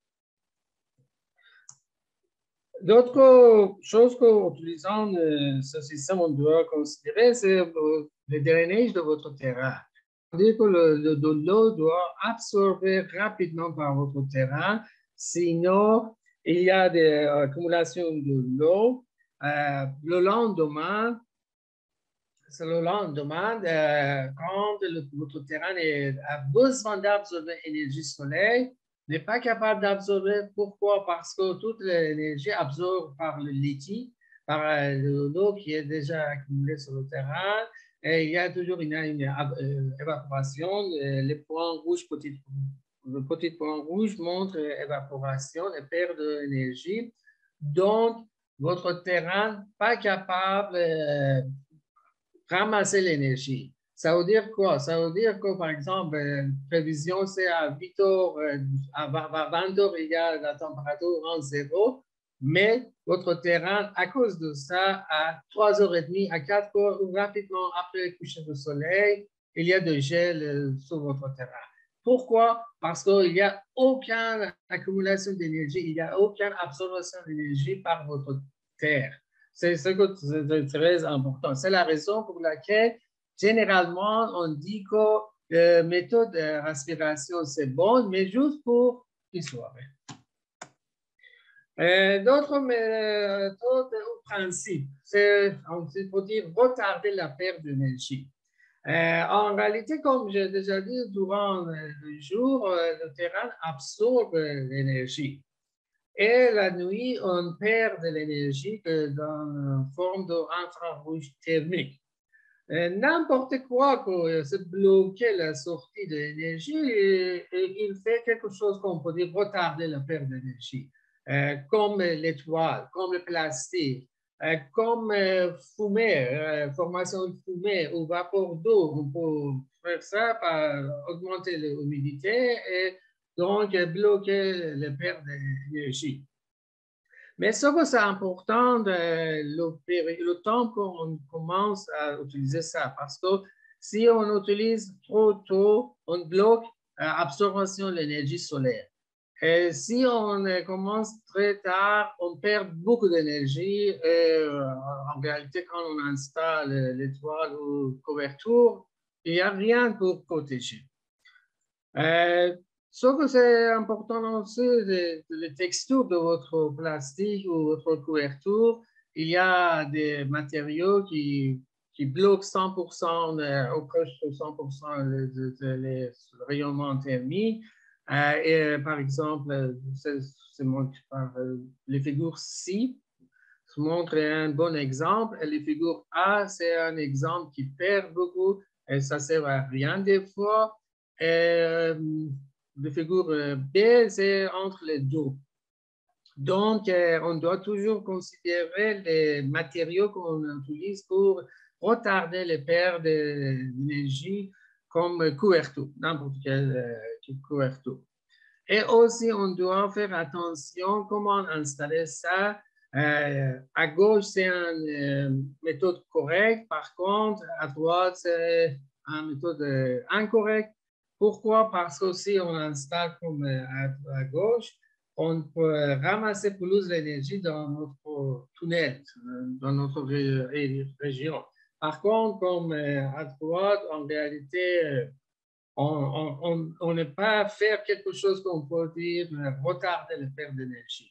D'autres choses qu'en utilisant euh, ce système, on doit considérer, c'est euh, le drainage de votre terrain. C'est-à-dire que le, le, de l'eau doit absorber rapidement par votre terrain, sinon il y a des accumulations de l'eau. Euh, le lendemain, c'est le lendemain, euh, quand le, votre terrain est, a besoin d'absorber l'énergie solaire, n'est pas capable d'absorber. Pourquoi? Parce que toute l'énergie absorbe par le liquide, par euh, l'eau qui est déjà accumulée sur le terrain. Et il y a toujours une, une euh, évaporation. Les points rouges, petits, le petit point rouge montre l'évaporation, les pertes d'énergie. Donc, votre terrain pas capable euh, ramasser l'énergie. Ça veut dire quoi? Ça veut dire que, par exemple, une prévision, c'est à huit heures, à vingt heures, il y a la température en zéro, mais votre terrain, à cause de ça, à trois heures trente, à quatre heures, ou rapidement après le coucher du soleil, il y a de gel sur votre terrain. Pourquoi? Parce qu'il n'y a aucune accumulation d'énergie, il n'y a aucune absorption d'énergie par votre terre. C'est ce que c'est très important. C'est la raison pour laquelle, généralement, on dit que la méthode de respiration, c'est bon, mais juste pour une soirée. Euh, D'autres méthodes ou principes, c'est, on peut dire, retarder la perte d'énergie. Euh, en réalité, comme j'ai déjà dit, durant le jour, le terrain absorbe l'énergie. Et la nuit, on perd de l'énergie dans une forme d'infrarouge thermique. N'importe quoi pour se bloquer la sortie de l'énergie, il fait quelque chose qu'on peut dire retarder la perte d'énergie, euh, comme l'étoile, comme le plastique, euh, comme euh, fumée, euh, formation de fumée ou vapeur d'eau. On peut faire ça par augmenter l'humidité et donc bloquer la perte d'énergie. Mais ce que c'est important, de le, le temps qu'on commence à utiliser ça, parce que si on utilise trop tôt, on bloque l'absorption de l'énergie solaire. Et si on commence très tard, on perd beaucoup d'énergie. Et en réalité, quand on installe l'étoile ou couverture, il n'y a rien pour protéger. Euh, Ce que c'est important aussi, les textures de votre plastique ou votre couverture, il y a des matériaux qui, qui bloquent cent pour cent, euh, ou presque cent pour cent les, les, les rayonnements thermiques. Euh, et, par exemple, c'est montré par les figures C. Je montre un bon exemple. Et les figures A, c'est un exemple qui perd beaucoup et ça ne sert à rien des fois. Et, la figure B, c'est entre les deux. Donc, euh, on doit toujours considérer les matériaux qu'on utilise pour retarder les pertes d'énergie comme couverture, n'importe quelle euh, couverture. Et aussi, on doit faire attention comment installer ça. Euh, à gauche, c'est une euh, méthode correcte. Par contre, à droite, c'est une méthode euh, incorrecte. Pourquoi? Parce que si on installe comme à, à gauche, on peut ramasser plus d'énergie dans notre tunnel, dans notre ré, région. Par contre, comme à droite, en réalité, on n'est pas faire quelque chose qu'on peut dire retarder le perte d'énergie.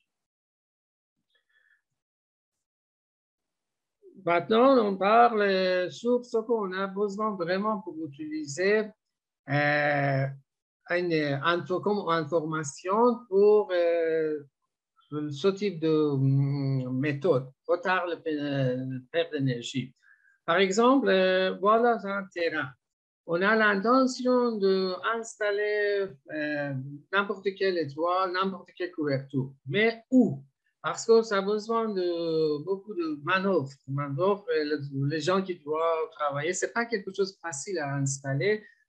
Maintenant, on parle sur ce qu'on a besoin vraiment pour utiliser euh, une, comme information pour euh, ce type de um, méthode, retarder le perte d'énergie. Par exemple, euh, voilà un terrain. On a l'intention d'installer euh, n'importe quelle étoile, n'importe quelle couverture. Mais où? Parce que ça a besoin de beaucoup de manœuvres. manœuvres les gens qui doivent travailler, ce n'est pas quelque chose de facile à installer,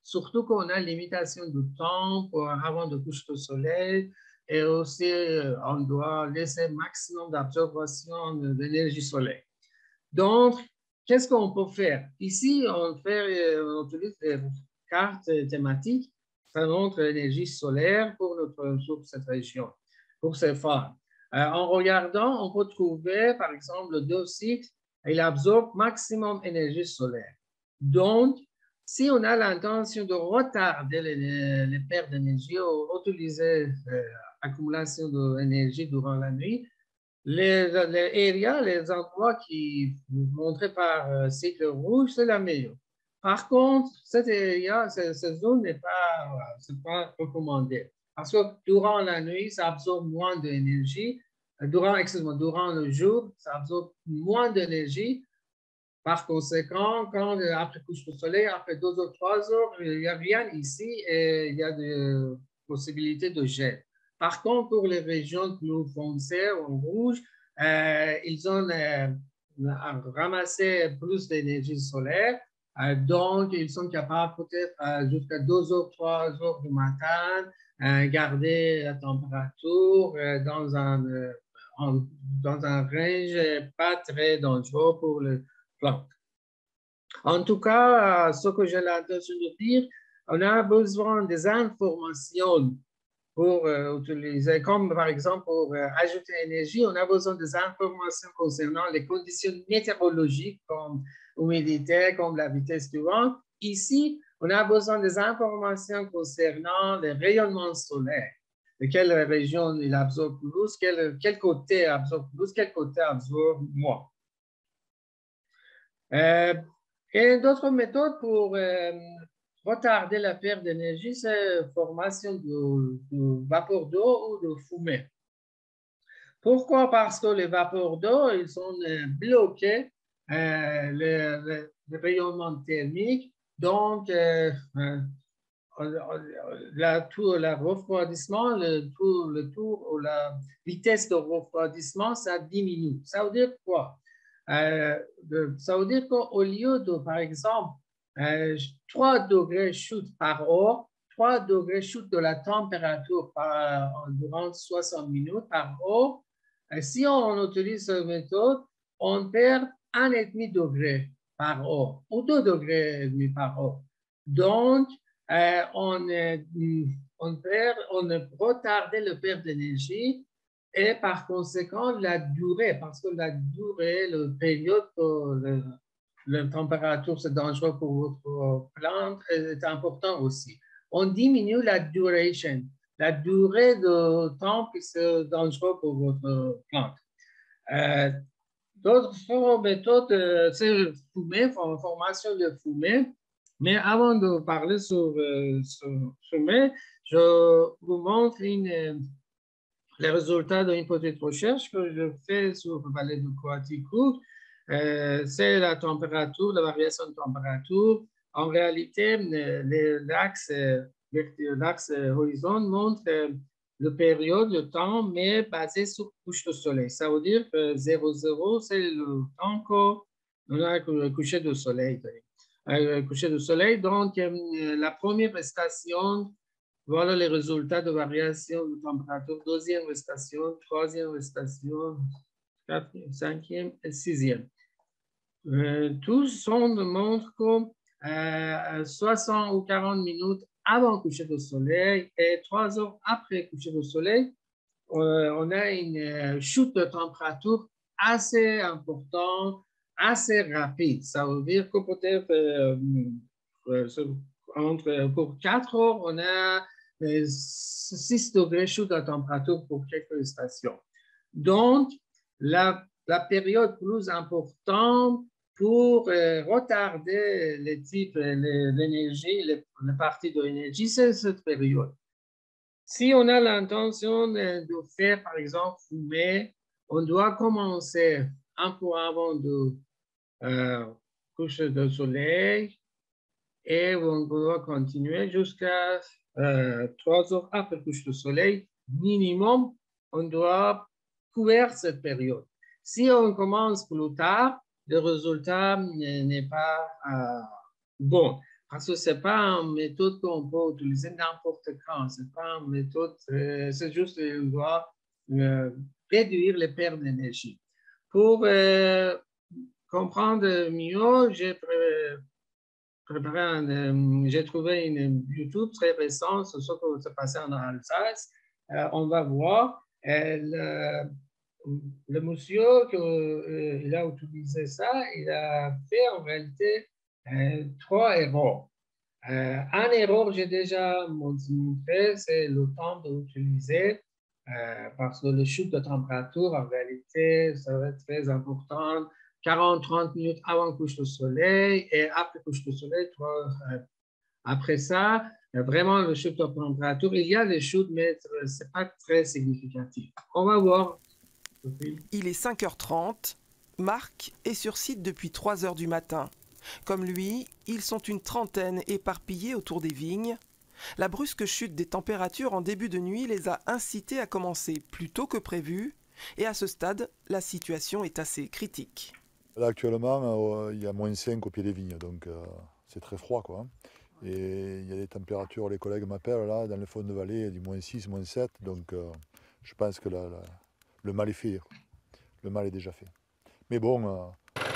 surtout qu'on a limitation de temps pour, avant de coucher du soleil, et aussi on doit laisser maximum d'absorption de l'énergie solaire. Donc, qu'est-ce qu'on peut faire? Ici, on, fait, on utilise des cartes thématiques. Ça montre l'énergie solaire pour, notre, pour cette région, pour ces phares. Euh, en regardant, on peut trouver, par exemple, deux sites, il absorbe maximum d'énergie solaire. Donc, si on a l'intention de retarder les, les pertes d'énergie ou utiliser l'accumulation euh, d'énergie durant la nuit, les, les areas, les endroits qui sont montrés par euh, cycle rouge, c'est la meilleure. Par contre, cette area, cette, cette zone n'est pas, c'est pas recommandée. Parce que durant la nuit, ça absorbe moins d'énergie. Durant, excuse-moi, durant le jour, ça absorbe moins d'énergie. Par conséquent, quand après couche du soleil, après deux ou trois heures, il n'y a rien ici et il y a des possibilités de gel. Par contre, pour les régions plus foncées ou rouges, euh, ils ont euh, ramassé plus d'énergie solaire. Euh, donc, ils sont capables peut-être euh, jusqu'à deux heures, trois heures du matin, euh, garder la température euh, dans, un, euh, en, dans un range pas très dangereux pour le plante. En tout cas, ce que j'ai l'intention de dire, on a besoin des informations pour euh, utiliser, comme par exemple pour euh, ajouter énergie, on a besoin des informations concernant les conditions météorologiques comme l'humidité, comme la vitesse du vent. Ici, on a besoin des informations concernant les rayonnements solaires. De quelle région il absorbe plus, quel, quel côté absorbe plus, quel côté absorbe moins. Euh, et d'autres méthodes pour euh, retarder la perte d'énergie, c'est la formation de, de vapeur d'eau ou de fumée. Pourquoi? Parce que les vapeurs d'eau, ils sont euh, bloqués, euh, le, le, le rayonnement thermique, donc euh, euh, la, tout, le refroidissement, le tour, le tour ou la vitesse de refroidissement, ça diminue. Ça veut dire quoi? Euh, de, ça veut dire qu'au lieu de, par exemple, euh, trois degrés chute par heure, trois degrés chute de la température par, durant soixante minutes par heure, euh, si on utilise cette méthode, on perd un virgule cinq degré par heure ou deux degrés et demi par heure. Donc, euh, on, euh, on, perd, on retarde le perte d'énergie et par conséquent, la durée, parce que la durée, la période, le, la température, c'est dangereux pour votre plante, est important aussi. On diminue la duration, la durée de temps qui est dangereux pour votre plante. Euh, D'autres méthodes, euh, c'est fumée, formation de fumée. Mais avant de parler sur, euh, sur fumée, je vous montre une, les résultats d'une petite recherche que je fais sur le vallée de Coaticook. Euh, c'est la température, la variation de température. En réalité, l'axe horizon montre le période, le temps, mais basé sur couche de soleil. Ça veut dire que zéro zéro, c'est le temps qu'on a couché de soleil. Euh, coucher de soleil. Donc, euh, la première station, voilà les résultats de variation de température. Deuxième station, troisième station, quatrième, cinquième et sixième. Euh, tous sont montrent que euh, soixante ou quarante minutes avant le coucher de soleil et trois heures après le coucher de soleil, euh, on a une chute de température assez importante, assez rapide. Ça veut dire que peut-être euh, entre, pour quatre heures, on a six degrés chute de température pour quelques stations. Donc, la, la période plus importante pour euh, retarder les types, l'énergie, les, les parties de l'énergie, c'est cette période. Si on a l'intention de faire, par exemple, fumer, on doit commencer un peu avant de euh, coucher de soleil et on doit continuer jusqu'à euh, trois heures après le coucher de soleil. Minimum, on doit couvrir cette période. Si on commence plus tard, le résultat n'est pas euh, bon. parce que ce n'est pas une méthode qu'on peut utiliser n'importe quand. Ce n'est pas une méthode, euh, c'est juste qu'on doit euh, réduire les pertes d'énergie. Pour euh, comprendre mieux, j'ai préparé un, euh, j'ai trouvé une YouTube très récente sur ce qui se passait en Alsace. Euh, on va voir. Euh, le, le monsieur qui euh, a utilisé ça, il a fait en réalité euh, trois erreurs. Euh, un erreur, j'ai déjà montré, c'est le temps d'utiliser euh, parce que le chute de température, en réalité, ça va être très important. quarante à trente minutes avant le couche de soleil et après le couche de soleil, trois, euh, après ça, vraiment le chute de température, il y a les chutes, mais ce n'est pas très significatif. On va voir. Il est cinq heures trente. Marc est sur site depuis trois heures du matin. Comme lui, ils sont une trentaine éparpillés autour des vignes. La brusque chute des températures en début de nuit les a incités à commencer plus tôt que prévu. Et à ce stade, la situation est assez critique. Là, actuellement, euh, il y a moins cinq au pied des vignes, donc euh, c'est très froid, quoi. Et il y a des températures, les collègues m'appellent, là, dans le fond de vallée, il y a du moins six, moins sept, donc euh, je pense que la, la, le mal est fait. Le mal est déjà fait. Mais bon... Euh...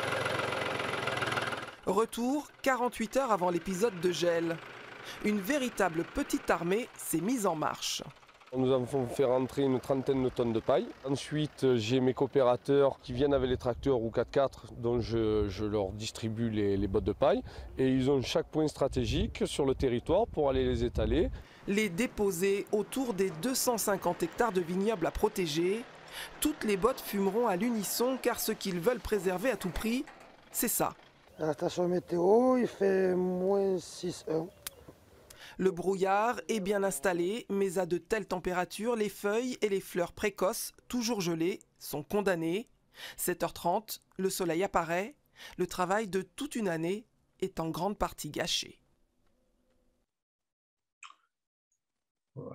Retour quarante-huit heures avant l'épisode de gel. Une véritable petite armée s'est mise en marche. Nous avons fait rentrer une trentaine de tonnes de paille. Ensuite, j'ai mes coopérateurs qui viennent avec les tracteurs ou quatre-quatre dont je, je leur distribue les, les bottes de paille. Et ils ont chaque point stratégique sur le territoire pour aller les étaler. Les déposer autour des deux cent cinquante hectares de vignobles à protéger. Toutes les bottes fumeront à l'unisson car ce qu'ils veulent préserver à tout prix, c'est ça. La station météo, il fait moins six un. Le brouillard est bien installé, mais à de telles températures, les feuilles et les fleurs précoces, toujours gelées, sont condamnées. sept heures trente, le soleil apparaît. Le travail de toute une année est en grande partie gâché. Ouais.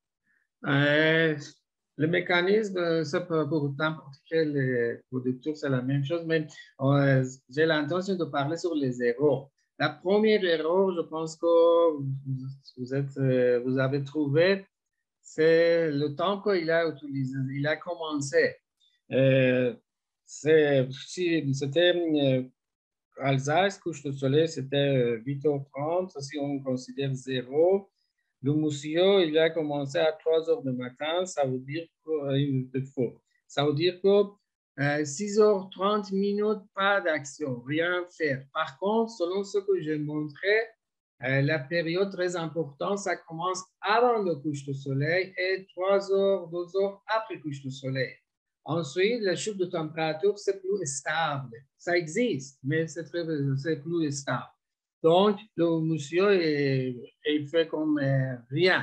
Euh, le mécanisme, ça pour, pour n'importe quel producteur, c'est la même chose, mais euh, j'ai l'intention de parler sur les erreurs. La première erreur, je pense que vous, êtes, vous avez trouvé, c'est le temps qu'il a utilisé, il a commencé. Euh, c'était euh, Alsace, couche de soleil, c'était huit heures trente, si on considère zéro. Le monsieur, il a commencé à trois heures du matin, ça veut dire que, ça veut dire que Euh, six heures trente minutes, pas d'action, rien faire. Par contre, selon ce que j'ai montré, euh, la période très importante, ça commence avant le couche de soleil et trois heures, deux heures après le couche de soleil. Ensuite, la chute de température, c'est plus stable. Ça existe, mais c'est plus stable. Donc, le monsieur, est, il fait comme euh, rien.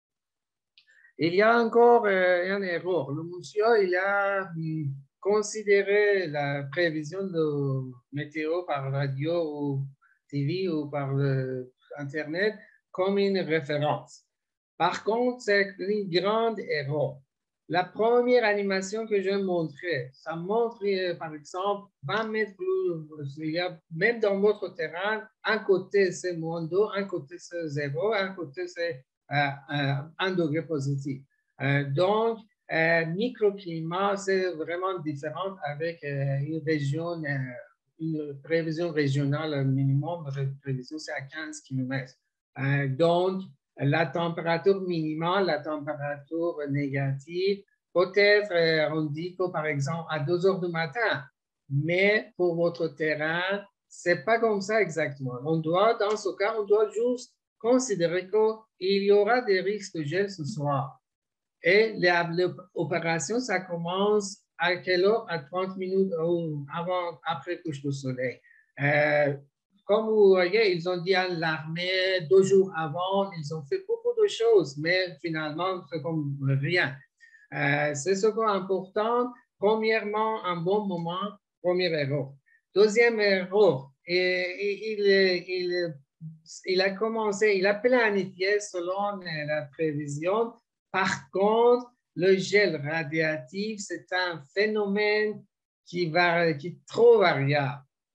Il y a encore euh, une erreur. Le monsieur, il a... Hum, considérer la prévision de météo par radio ou T V ou par Internet comme une référence. Par contre, c'est une grande erreur. La première animation que j'ai montrée, ça montre par exemple vingt mètres plus, il y a même dans votre terrain, un côté c'est moins deux, un côté c'est zéro, un côté c'est euh, un degré positif. Euh, donc, Euh, microclimat, c'est vraiment différent avec euh, une région, euh, une prévision régionale minimum, la prévision c'est à quinze kilomètres. Euh, donc, la température minimale, la température négative, peut-être euh, on dit que par exemple à deux heures du matin, mais pour votre terrain, c'est pas comme ça exactement. On doit, dans ce cas, on doit juste considérer qu'il y aura des risques de gel ce soir. Et l'opération, ça commence à quelle heure? À trente minutes avant, après couche de soleil. Euh, comme vous voyez, ils ont dit à l'armée deux jours avant, ils ont fait beaucoup de choses, mais finalement, c'est comme rien. Euh, c'est ce qui est important. Premièrement, un bon moment, première erreur. Deuxième erreur, et, il, il, il a commencé, il a planifié selon la prévision. Par contre, le gel radiatif, c'est un phénomène qui, va, qui est trop variable.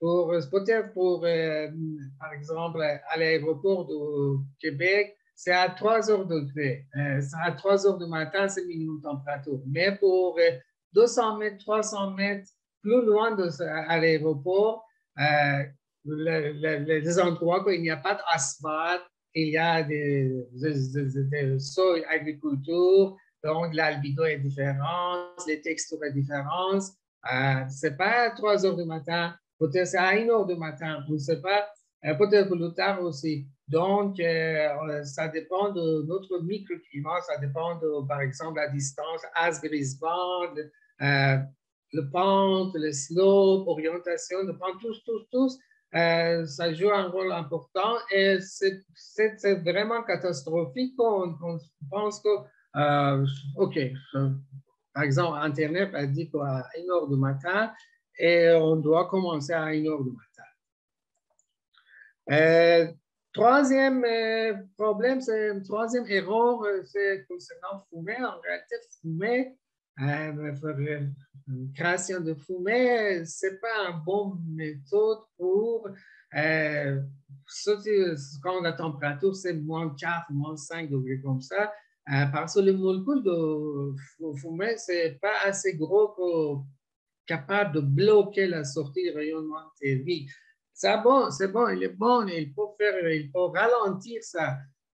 pour, peut-être pour, euh, par exemple, à l'aéroport du Québec, c'est à trois heures degrés. Euh, à trois heures du matin, c'est minimum température. Mais pour euh, deux cents mètres, trois cents mètres, plus loin de, à l'aéroport, euh, le, le, les endroits où il n'y a pas d'asphalte, il y a des, des, des, des sols agriculture, donc l'albedo est différent, les textures sont différentes. Euh, ce n'est pas à trois heures du matin, peut-être c'est à une heure du matin, je ne sais pas, euh, peut-être plus tard aussi. Donc, euh, ça dépend de notre microclimat, ça dépend de, par exemple, la distance Asgrisband, euh, le pente, le slope, orientation, le pente, tous, tous, tous. Euh, ça joue un rôle important et c'est vraiment catastrophique quand on, on pense que, euh, OK, par exemple, Internet a dit qu'à une heure du matin et on doit commencer à une heure du matin. Euh, troisième euh, problème, c'est troisième erreur, c'est concernant fumer. En réalité, fumer, euh, création de fumée, ce n'est pas une bonne méthode pour euh, surtout quand la température c'est moins quatre, moins cinq degrés comme ça, euh, parce que le molécule de fumée, ce n'est pas assez gros pour capable de bloquer la sortie du rayonnement thermique. C'est bon, c'est bon, il est bon, il peut faire, il peut ralentir ça.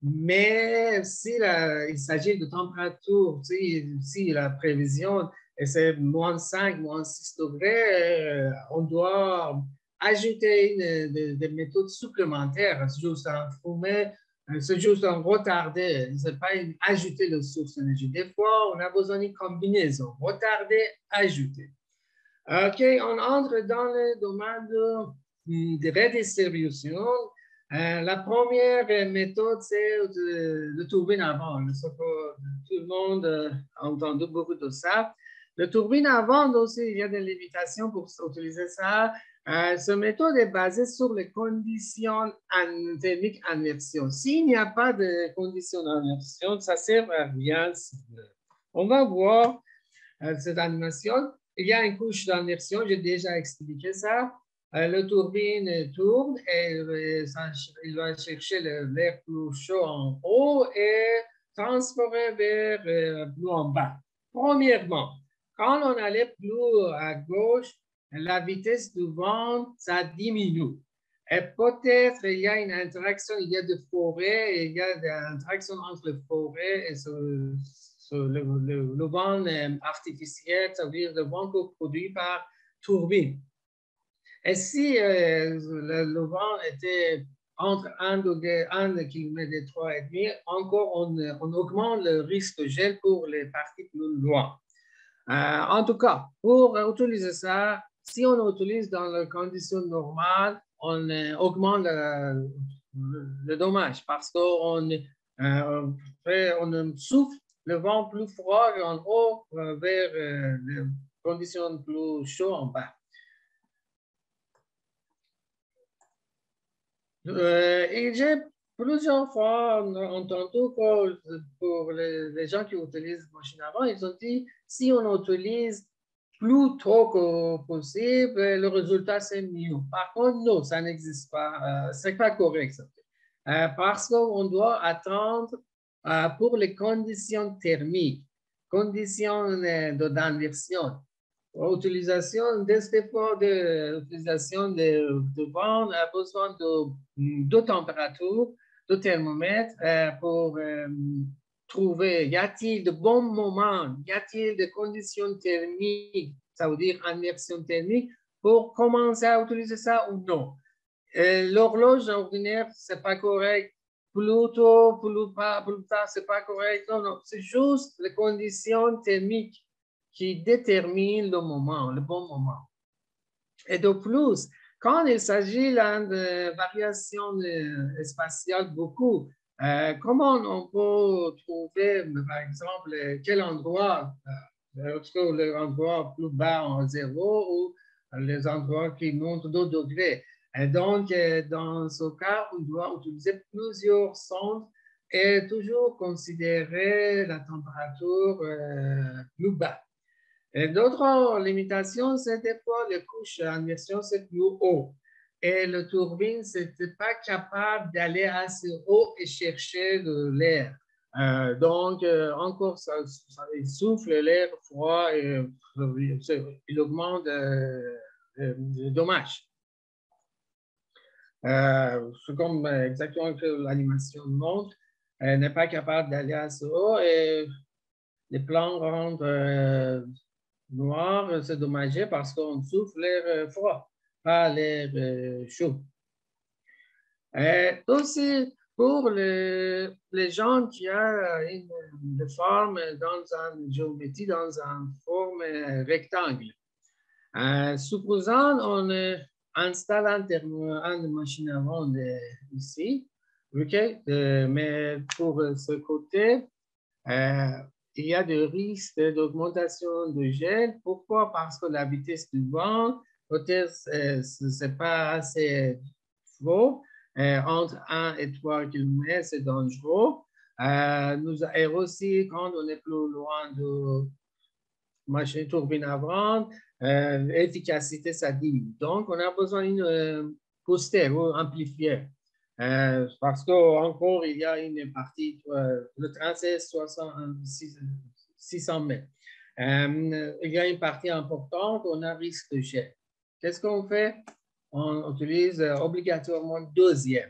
Mais si la, il s'agit de température, si, si la prévision c'est moins cinq, moins six degrés, on doit ajouter une, des, des méthodes supplémentaires. C'est juste un fumé, c'est juste un retardé, c'est pas une, ajouter la source d'énergie. Des fois, on a besoin d'une combinaison, retarder, ajouter. OK, on entre dans le domaine de, de redistribution. Euh, la première méthode, c'est le, le turbine avant. Tout le monde a entendu beaucoup de ça. Le turbine avant aussi, il y a des limitations pour utiliser ça. Euh, cette méthode est basée sur les conditions thermiques d'immersion. S'il n'y a pas de conditions d'immersion, ça ne sert à rien. On va voir euh, cette animation. Il y a une couche d'immersion, j'ai déjà expliqué ça. Euh, le turbine tourne et euh, ça, il va chercher l'air plus chaud en haut et transférer vers euh, plus en bas. Premièrement, quand on allait plus à gauche, la vitesse du vent, ça diminue. Et peut-être il y a une interaction, il y a des forêts, il y a une interaction entre les forêts et ce, ce, le, le, le vent artificiel, ça veut dire le vent produit par turbine. Et si euh, le, le vent était entre un degré, un kilomètre et trois et demi, encore on, on augmente le risque de gel pour les parties plus loin. Euh, en tout cas, pour utiliser ça, si on utilise dans les conditions normales, on euh, augmente le, le, le dommage parce qu'on euh, on souffle le vent plus froid en haut euh, vers euh, les conditions plus chaudes en bas. Euh, et j'ai plusieurs fois entendu que pour les, les gens qui utilisent machine avant, ils ont dit si on utilise plus tôt que possible, le résultat c'est mieux. Par contre, non, ça n'existe pas. Euh, c'est pas correct. Euh, parce qu'on doit attendre euh, pour les conditions thermiques, conditions euh, d'inversion. L'utilisation des efforts d'utilisation de, de vent a besoin de, de température, de thermomètre euh, pour euh, trouver, y a-t-il de bons moments, y a-t-il de conditions thermiques, ça veut dire inversion thermique, pour commencer à utiliser ça ou non. L'horloge ordinaire, ce n'est pas correct. Plus tôt, plus, pas, plus tard, ce n'est pas correct. Non, non, c'est juste les conditions thermiques qui détermine le moment, le bon moment. Et de plus, quand il s'agit de variations spatiales beaucoup, euh, comment on peut trouver, par exemple, quel endroit, euh, l'endroit plus bas en zéro ou les endroits qui montent deux degrés. Et donc, dans ce cas, on doit utiliser plusieurs sondes et toujours considérer la température euh, plus bas. Et d'autres limitations, c'est des fois les couches en version c'est plus haut. Et le turbine, n'était pas capable d'aller assez haut et chercher de l'air. Euh, donc, euh, encore, ça, ça il souffle l'air froid et il augmente euh, le dommage. Euh, c'est comme exactement que l'animation montre, elle n'est pas capable d'aller assez haut et les plans rendent euh, noirs, c'est dommagé parce qu'on souffle l'air froid, pas l'air euh, chaud. Et aussi, pour les, les gens qui ont une, une forme dans une géométrie, dans une forme rectangle, euh, supposons on euh, installe un, une machine à vendre ici, ok, euh, mais pour ce côté, euh, il y a des risques d'augmentation de gel. Pourquoi? Parce que la vitesse du vent, peut-être euh, ce n'est pas assez fort. Euh, entre un et trois kilomètres, c'est dangereux. Euh, nous, et aussi, quand on est plus loin de machine turbine à vendre, euh, l'efficacité, ça diminue. Donc, on a besoin d'une euh, booster ou amplifier. Euh, parce qu'encore, il y a une partie, euh, le tracé est six cents mètres. Euh, il y a une partie importante, on a risque de jet. Qu'est-ce qu'on fait? On utilise euh, obligatoirement deuxième.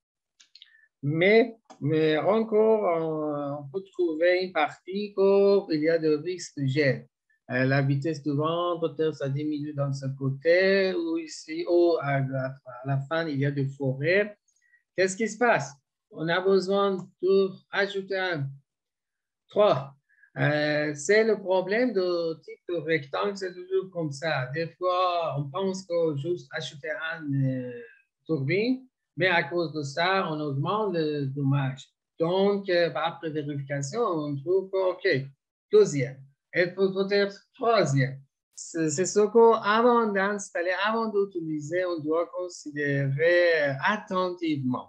Mais, mais encore, on, on peut trouver une partie où il y a de risque de jet. Euh, la vitesse du vent, peut-être ça diminue dans ce côté, ou ici, ou à la, à la fin, il y a des forêts. Qu'est-ce qui se passe? On a besoin d'ajouter un trois. Euh, c'est le problème de type de rectangle, c'est toujours comme ça. Des fois, on pense que juste acheter une euh, turbine, mais à cause de ça, on augmente le dommage. Donc, euh, après vérification, on trouve que, OK, deuxième, et peut-être troisième. C'est ce qu'avant d'installer, avant d'utiliser, on doit considérer attentivement.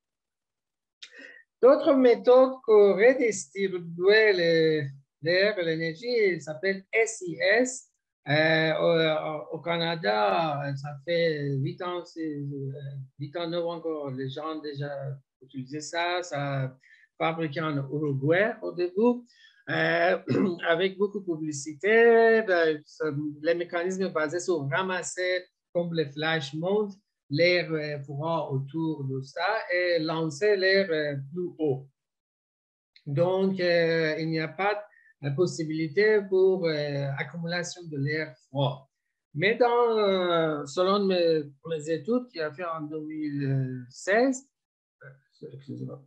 D'autres méthodes pour redistribuer l'air et l'énergie s'appellent S I S. Euh, au, au Canada, ça fait huit ans, huit ans, neuf ans encore, les gens ont déjà utilisé ça. Ça fabriqué en Uruguay au début. Euh, avec beaucoup de publicité, ben, les mécanismes basés sur ramasser comme les flash modes, l'air froid autour de ça et lancer l'air plus haut. Donc, euh, il n'y a pas de possibilité pour euh, accumulation de l'air froid. Mais dans, euh, selon mes, mes études qu'il a fait en deux mille seize, euh, excusez-moi,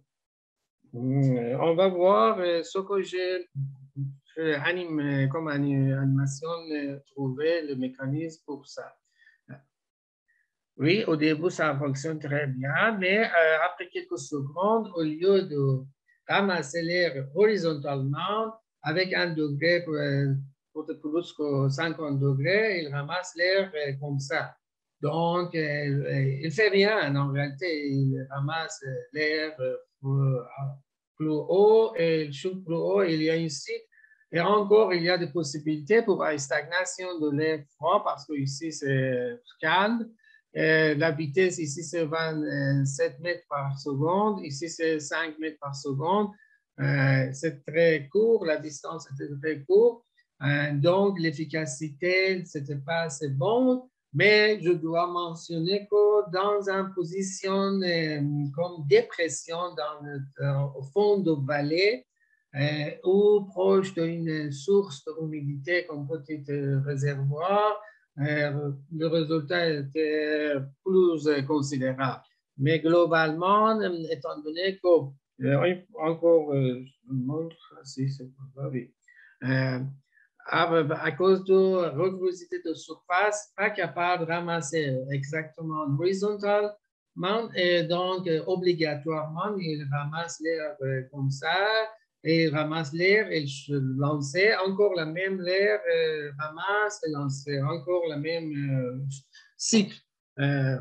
on va voir euh, ce que j'ai anime, comme animation euh, trouvé le mécanisme pour ça. Oui, au début, ça fonctionne très bien, mais euh, après quelques secondes, au lieu de ramasser l'air horizontalement avec un degré, euh, plus que cinquante degrés, il ramasse l'air euh, comme ça. Donc, euh, il ne fait rien. En réalité, il ramasse l'air plus, plus haut et il chute plus haut. Il y a ici, et encore, il y a des possibilités pour une stagnation de l'air froid parce que ici, c'est calme. Euh, la vitesse ici, c'est vingt-sept mètres par seconde. Ici, c'est cinq mètres par seconde. Euh, c'est très court. La distance était très courte. Euh, donc, l'efficacité, ce n'était pas assez bon. Mais je dois mentionner que dans une position euh, comme dépression dans le, euh, au fond de vallée euh, ou proche d'une source d'humidité comme petit euh, réservoir, Euh, le résultat était plus euh, considérable. Mais globalement, euh, étant donné que, euh, encore, euh, je vous montre, si c'est pas oui. Euh, à, à cause de rugosité de surface, pas capable de ramasser exactement horizontalement, et donc euh, obligatoirement, il ramasse l'air euh, comme ça, et il ramasse l'air et lance encore la même l'air, euh, ramasse et lance encore la même euh, cycle. Euh,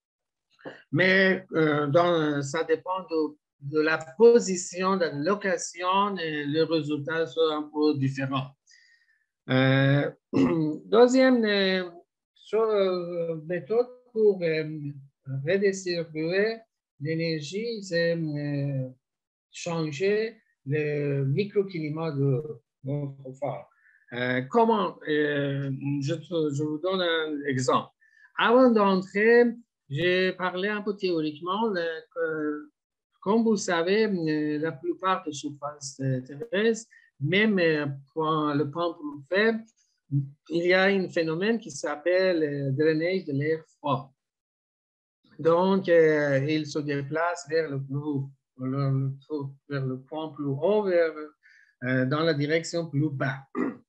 mais euh, dans, ça dépend de, de, la position, de la location et le résultat soit un peu différent. Euh, deuxième euh, chose, méthode pour euh, redistribuer l'énergie, c'est euh, changer le microclimat de notre phare. Euh, comment? Euh, je, te, je vous donne un exemple. Avant d'entrer, j'ai parlé un peu théoriquement le, que, comme vous savez, la plupart des surfaces terrestres, même pour le point plus faible, il y a un phénomène qui s'appelle le drainage de l'air froid. Donc, euh, il se déplace vers le, plus, le, vers le point plus haut, vers, euh, dans la direction plus bas.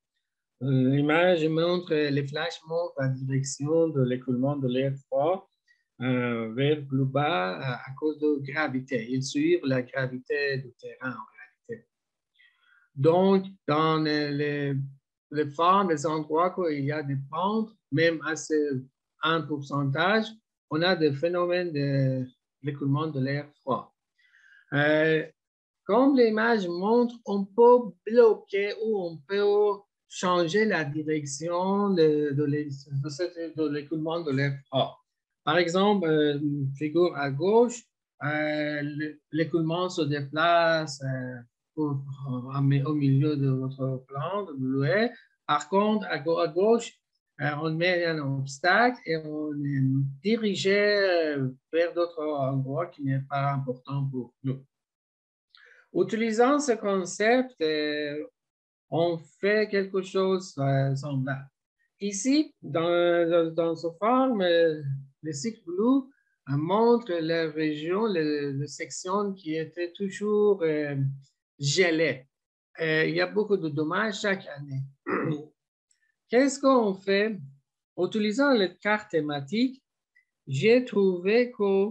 L'image montre les flashs montrent la direction de l'écoulement de l'air froid euh, vers plus bas à, à cause de gravité. Ils suivent la gravité du terrain en réalité. Donc, dans les, les formes, les endroits où il y a des pentes, même à ce un pourcentage, on a des phénomènes de l'écoulement de l'air froid. Euh, comme l'image montre, on peut bloquer ou on peut changer la direction de, de l'écoulement de l'air froid. Par exemple, euh, figure à gauche, euh, l'écoulement se déplace euh, pour, pour, au milieu de votre plan de bleuet. Par contre, à, à gauche, euh, on met un obstacle et on est dirigé vers d'autres endroits qui n'est pas important pour nous. Utilisant ce concept, euh, on fait quelque chose de semblable. Ici, dans, dans ce forme, le cycle bleu montre la région, la section qui était toujours euh, gelée. Euh, il y a beaucoup de dommages chaque année. Qu'est-ce qu'on fait? Utilisant les cartes thématiques, j'ai trouvé que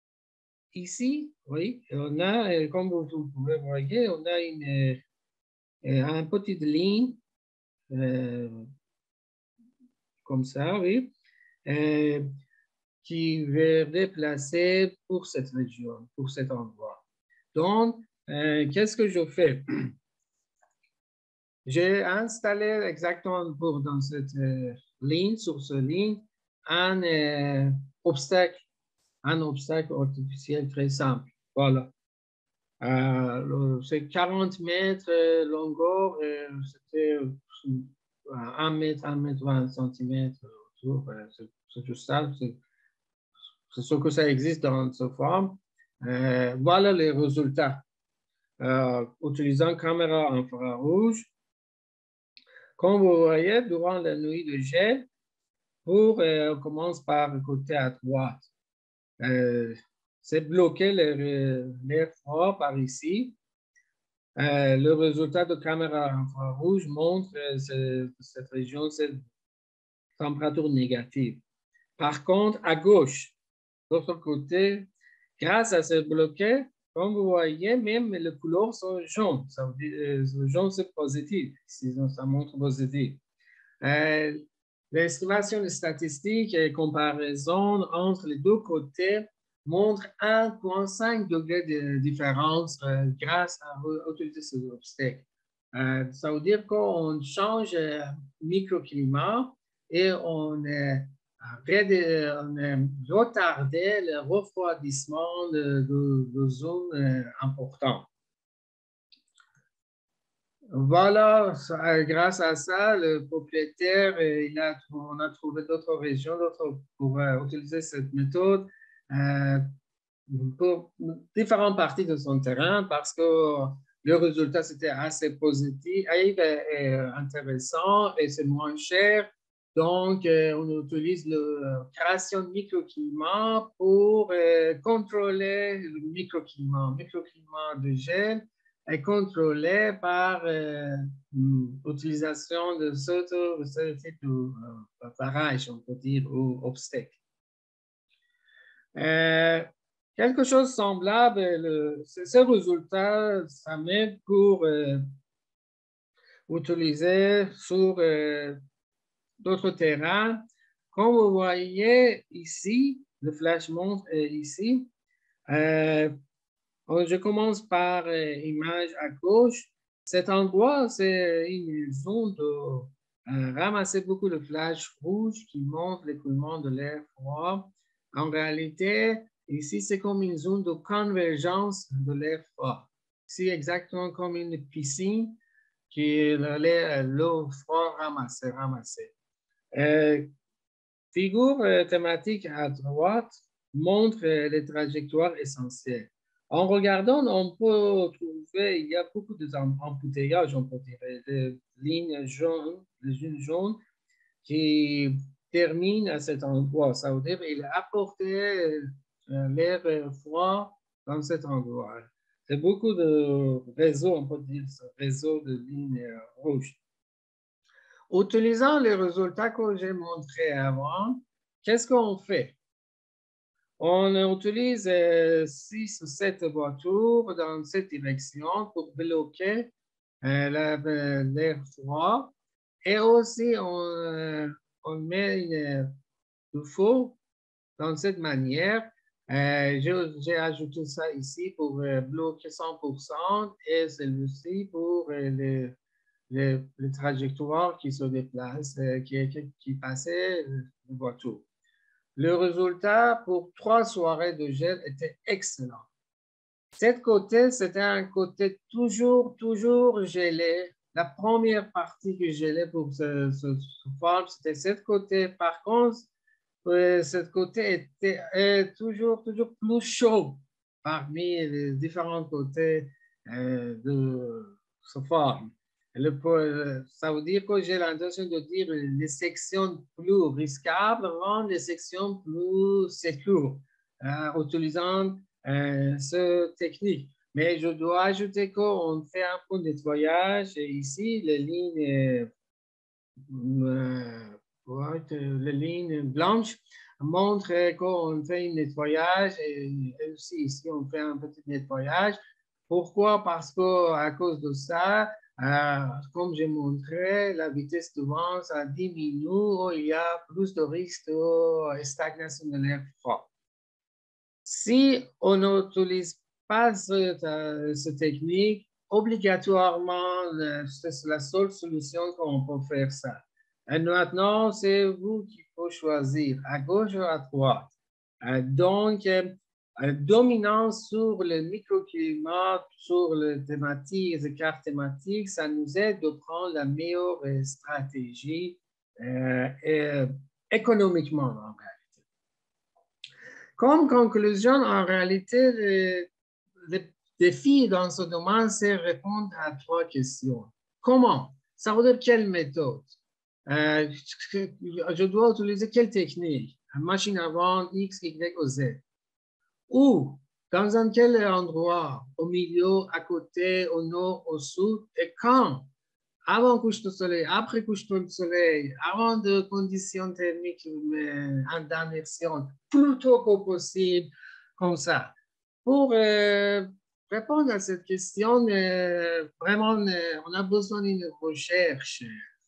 ici, oui, on a, comme vous pouvez voir, on a une, une petite ligne euh, comme ça, oui, euh, qui va déplacer pour cette région, pour cet endroit. Donc, euh, qu'est-ce que je fais? J'ai installé exactement pour, dans cette euh, ligne, sur cette ligne, un euh, obstacle, un obstacle artificiel très simple. Voilà. Euh, c'est quarante mètres euh, longueur, euh, c'était un mètre, un mètre vingt centimètres autour. Euh, c'est juste ça. C'est ce que ça existe dans cette forme. Euh, voilà les résultats. Euh, utilisant caméra infrarouge, comme vous voyez, durant la nuit de gel, pour, euh, on commence par le côté à droite. Euh, c'est bloqué l'air froid par ici. Euh, le résultat de caméra infrarouge montre que cette région, c'est température négative. Par contre, à gauche, de l'autre côté, grâce à ce bloqué, comme vous voyez, même les couleurs sont jaunes. Ça veut dire, euh, jaune, c'est positif. Ça montre positif. Euh, L'estimation statistique et comparaison entre les deux côtés montre un virgule cinq degré de différence euh, grâce à utiliser ces obstacles. Euh, ça veut dire qu'on change le euh, microclimat et on est on a retardé le refroidissement de, de, de zones euh, importantes. Voilà, grâce à ça, le propriétaire, il a, on a trouvé d'autres régions d'autres pour euh, utiliser cette méthode euh, pour différentes parties de son terrain parce que le résultat, c'était assez positif et, et intéressant et c'est moins cher. Donc, euh, on utilise la création de microclimat pour euh, contrôler le microclimat. Microclimat de gel est contrôlé par euh, l'utilisation de ce type de barrage, on peut dire, ou obstacle. Euh, quelque chose de semblable, le, ce résultat, ça m'aide pour euh, utiliser sur euh, d'autres terrains. Comme vous voyez ici, le flash montre ici. Euh, je commence par euh, image à gauche. Cet endroit, c'est une zone de ramasser beaucoup de flashs rouges qui montrent l'écoulement de l'air froid. En réalité, ici, c'est comme une zone de convergence de l'air froid. C'est exactement comme une piscine qui l'eau froide ramassée, ramassée. Euh, figure euh, thématique à droite montre euh, les trajectoires essentielles. En regardant, on peut trouver, il y a beaucoup d'embouteillages, on peut dire, des lignes jaunes, les lignes jaunes qui terminent à cet endroit. Ça veut dire qu'il a apporté euh, l'air froid dans cet endroit. C'est beaucoup de réseaux, on peut dire, ce réseau de lignes rouges. Utilisant les résultats que j'ai montrés avant, qu'est-ce qu'on fait? On utilise euh, six ou sept voitures dans cette direction pour bloquer euh, l'air froid. Et aussi, on, euh, on met une, du feu dans cette manière. Euh, j'ai ajouté ça ici pour euh, bloquer cent pour cent et celui-ci pour euh, les, les, les trajectoires qui se déplacent, euh, qui, qui, qui passaient euh, de voiture. Le résultat pour trois soirées de gel était excellent. Cet côté, c'était un côté toujours, toujours gelé. La première partie que gelait pour ce, ce, ce forme, c'était cette côté. Par contre, euh, ce côté était euh, toujours, toujours plus chaud parmi les différents côtés euh, de ce forme. Le, ça veut dire que j'ai l'intention de dire les sections plus risquables rendent les sections plus sécures euh, utilisant euh, cette technique. Mais je dois ajouter qu'on fait un peu de nettoyage. Et ici, les lignes, euh, les lignes blanches montrent qu'on fait un nettoyage. Et aussi ici, on fait un petit nettoyage. Pourquoi? Parce qu'à cause de ça, Euh, comme j'ai montré, la vitesse de vent, ça diminue, il y a plus de risque de stagnation de l'air froid. Si on n'utilise pas cette, euh, cette technique, obligatoirement, c'est la seule solution qu'on peut faire ça. Et maintenant, c'est vous qui faut choisir, à gauche ou à droite. Euh, donc, euh, dominance sur le microclimat, sur les thématiques, les cartes thématiques, ça nous aide de prendre la meilleure stratégie euh, et, économiquement en réalité. Comme conclusion, en réalité, le, le défi dans ce domaine, c'est répondre à trois questions. Comment? Ça veut dire quelle méthode? Euh, je dois utiliser quelle technique? Machine à vendre X, Y ou Z? Où, dans un quel endroit, au milieu, à côté, au nord, au sud, et quand, avant couche de soleil, après couche de soleil, avant de conditions thermiques en d'immersion, plus tôt que possible, comme ça. Pour euh, répondre à cette question, euh, vraiment, euh, on a besoin d'une recherche.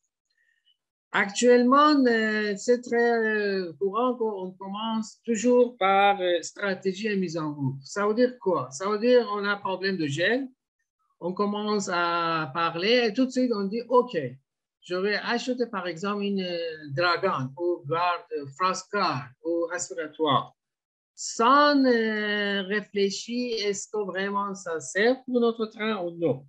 Actuellement, c'est très courant qu'on commence toujours par stratégie et mise en route. Ça veut dire quoi? Ça veut dire qu'on a un problème de gel, on commence à parler et tout de suite on dit OK, je vais acheter par exemple une Dragon ou garde Frostguard ou respiratoire. Sans réfléchir, est-ce que vraiment ça sert pour notre train ou non?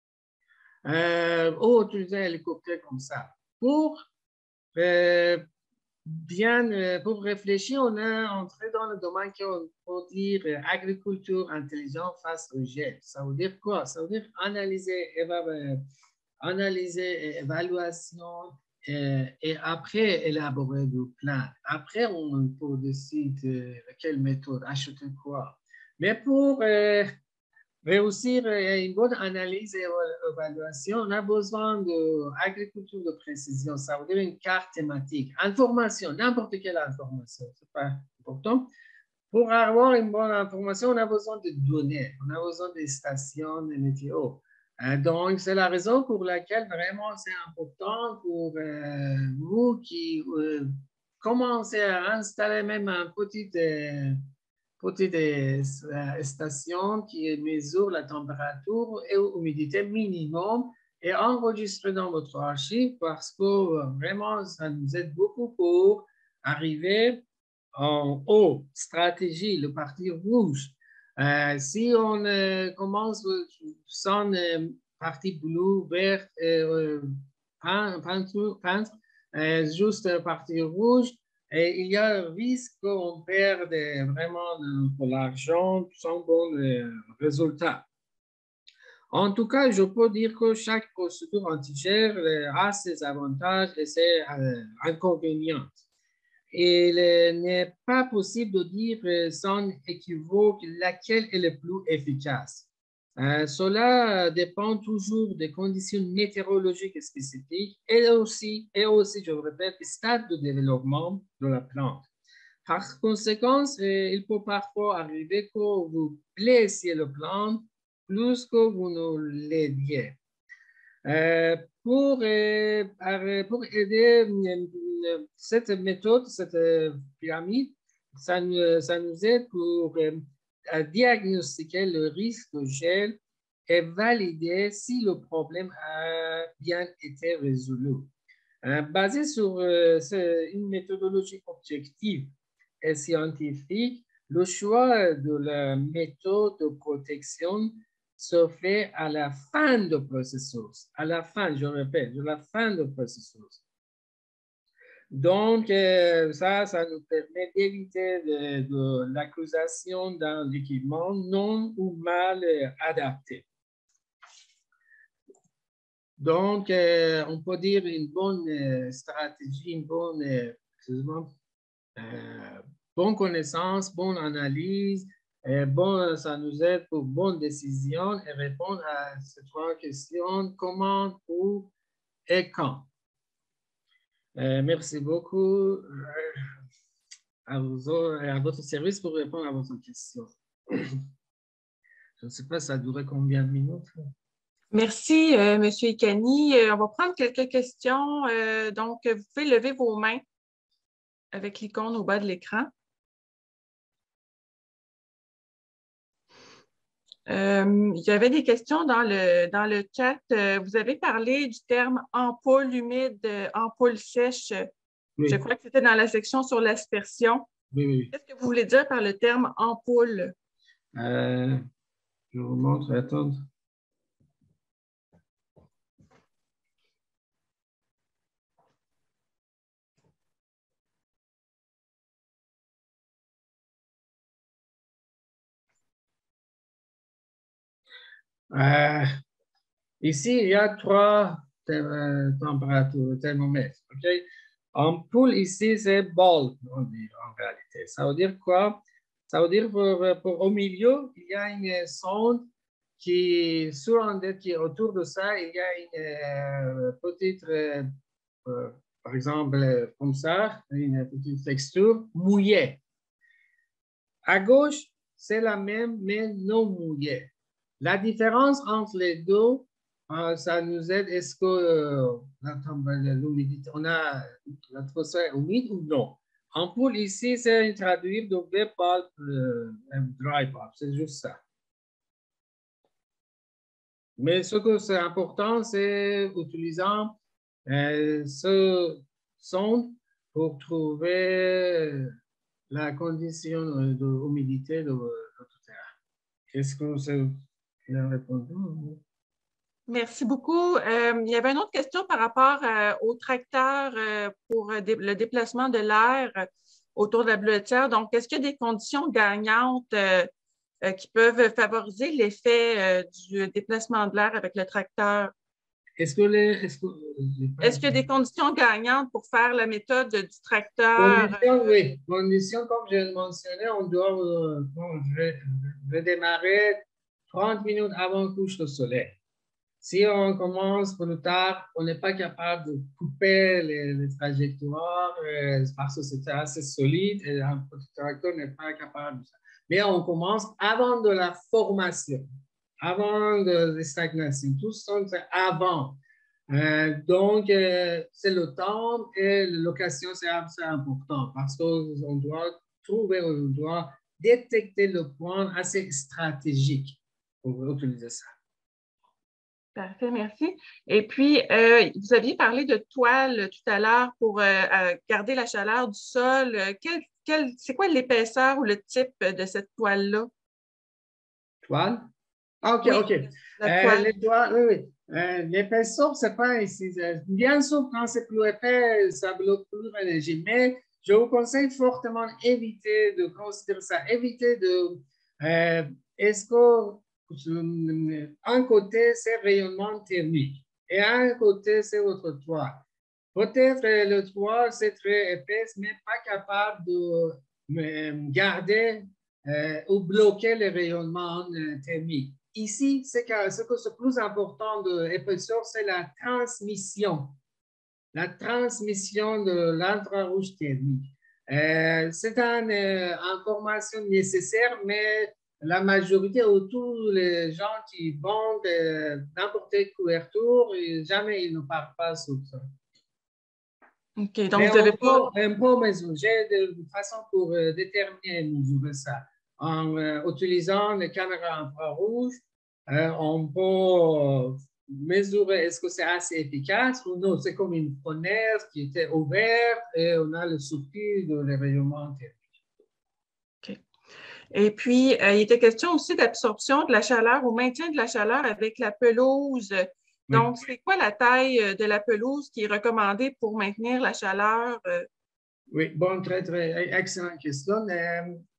Euh, ou utiliser un hélicoptère comme ça. Pour Euh, bien, euh, pour réfléchir, on est entré dans le domaine qu'on peut dire euh, agriculture intelligente face au gel. Ça veut dire quoi? Ça veut dire analyser, éva- analyser évaluation euh, et après élaborer du plan. Après, on peut décider euh, quelle méthode, acheter quoi. Mais pour euh, réussir une bonne analyse et évaluation, on a besoin d'agriculture de précision. Ça veut dire une carte thématique, information, n'importe quelle information, c'est pas important. Pour avoir une bonne information, on a besoin de données, on a besoin des stations de météo. Donc, c'est la raison pour laquelle vraiment c'est important pour euh, vous qui euh, commencez à installer même un petit... Euh, petite station qui mesure la température et l'humidité minimum et enregistré dans votre archive parce que euh, vraiment, ça nous aide beaucoup pour arriver en haut, stratégie, le parti rouge. Euh, si on euh, commence sans euh, parti bleu, vert, euh, peintre, peintre euh, juste un parti rouge, et il y a un risque qu'on perde vraiment de l'argent sans bon euh, résultat. En tout cas, je peux dire que chaque procédure antigère a ses avantages et ses euh, inconvénients. Il n'est pas possible de dire sans équivoque laquelle est le plus efficace. Euh, cela dépend toujours des conditions météorologiques spécifiques et aussi, et aussi, je le répète, du stade de développement de la plante. Par conséquent, il peut parfois arriver que vous blessiez la plante plus que vous ne l'aidiez. Euh, pour, euh, pour aider euh, cette méthode, cette pyramide, ça nous, ça nous aide pour euh, diagnostiquer le risque de gel et valider si le problème a bien été résolu. Euh, basé sur euh, une méthodologie objective et scientifique, le choix de la méthode de protection se fait à la fin du processus. À la fin, je répète, à la fin du processus. Donc, euh, ça, ça nous permet d'éviter de, de l'accusation d'un équipement non ou mal adapté. Donc, euh, on peut dire une bonne euh, stratégie, une bonne, euh, excusez-moi, euh, bonne connaissance, bonne analyse, et bon, ça nous aide pour bonne décision et répondre à ces trois questions, comment, où et quand. Euh, merci beaucoup euh, à, vous, à votre service pour répondre à votre question. Je ne sais pas, ça a duré combien de minutes? Merci, euh, M. Ikani. Euh, on va prendre quelques questions. Euh, donc, vous pouvez lever vos mains avec l'icône au bas de l'écran. Euh, il y avait des questions dans le, dans le chat. Euh, vous avez parlé du terme ampoule humide, euh, ampoule sèche. Oui. Je crois que c'était dans la section sur l'aspersion. Oui, oui. Qu'est-ce que vous voulez dire par le terme ampoule? Euh, je vous montre, attends. Euh, ici, il y a trois températures, thermomètres. Okay? Ampoule ici, c'est ball, on dit en réalité. Ça veut dire quoi? Ça veut dire pour, pour, au milieu, il y a une sonde qui, sur qui est autour de ça, il y a une euh, petite, euh, euh, par exemple, comme ça, une petite texture mouillée. À gauche, c'est la même, mais non mouillée. La différence entre les deux, euh, ça nous aide. Est-ce que euh, l'humidité, on a l'atmosphère humide ou non? Ampoule ici, c'est traduire de wet pulp, euh, dry pulp, c'est juste ça. Mais ce que c'est important, c'est utilisant euh, ce sonde pour trouver la condition d'humidité de notre terre. Est-ce que c'est bien répondu? Merci beaucoup. Euh, il y avait une autre question par rapport euh, au tracteur euh, pour euh, le déplacement de l'air euh, autour de la bleuetière. Donc, est-ce qu'il y a des conditions gagnantes euh, euh, qui peuvent favoriser l'effet euh, du déplacement de l'air avec le tracteur? Est-ce que les, est-ce que, est-ce qu'il y a des conditions gagnantes pour faire la méthode du tracteur? Conditions, oui. Conditions, comme je l'ai mentionné, on doit euh, redémarrer trente minutes avant le couche de soleil. Si on commence plus tard, on n'est pas capable de couper les, les trajectoires euh, parce que c'est assez solide et un tracteur n'est pas capable de ça. Mais on commence avant de la formation, avant de la stagnation. Tout ça, c'est avant. Euh, donc, euh, c'est le temps et la location, c'est assez important parce qu'on doit trouver, on doit détecter le point assez stratégique pour utiliser ça. Parfait, merci. Et puis, euh, vous aviez parlé de toile tout à l'heure pour euh, euh, garder la chaleur du sol. Quel, quel, c'est quoi l'épaisseur ou le type de cette toile-là? Toile? Ah, OK, Oui, OK. la Euh, toile. les toiles, oui, oui. Euh, l'épaisseur, c'est pas ici. Bien sûr, quand c'est plus épais, ça bloque plus l'énergie. Mais je vous conseille fortement d'éviter de considérer ça. Éviter de. Euh, est-ce que un côté, c'est rayonnement thermique et un côté, c'est votre toile. Peut-être le toit, c'est très épaisse, mais pas capable de garder euh, ou bloquer les rayonnements euh, thermiques. Ici, ce que ce que c'est plus important de l'épaisseur, c'est la transmission. La transmission de l'infrarouge thermique. Euh, c'est une euh, information nécessaire, mais la majorité ou tous les gens qui vendent euh, n'importe quelle couverture, jamais ils ne parlent pas sur ça. OK, donc mais vous n'avez on pas... peut, on peut mesurer de façon pour euh, déterminer mesurer ça. En euh, utilisant les caméras infrarouges, euh, on peut mesurer est-ce que c'est assez efficace ou non. C'est comme une fenêtre qui était ouverte et on a le circuit de rayonnement thermique. OK. Et puis, euh, il était question aussi d'absorption de la chaleur ou maintien de la chaleur avec la pelouse. Donc, oui. C'est quoi la taille de la pelouse qui est recommandée pour maintenir la chaleur? Oui, bon, très, très excellente question. Euh,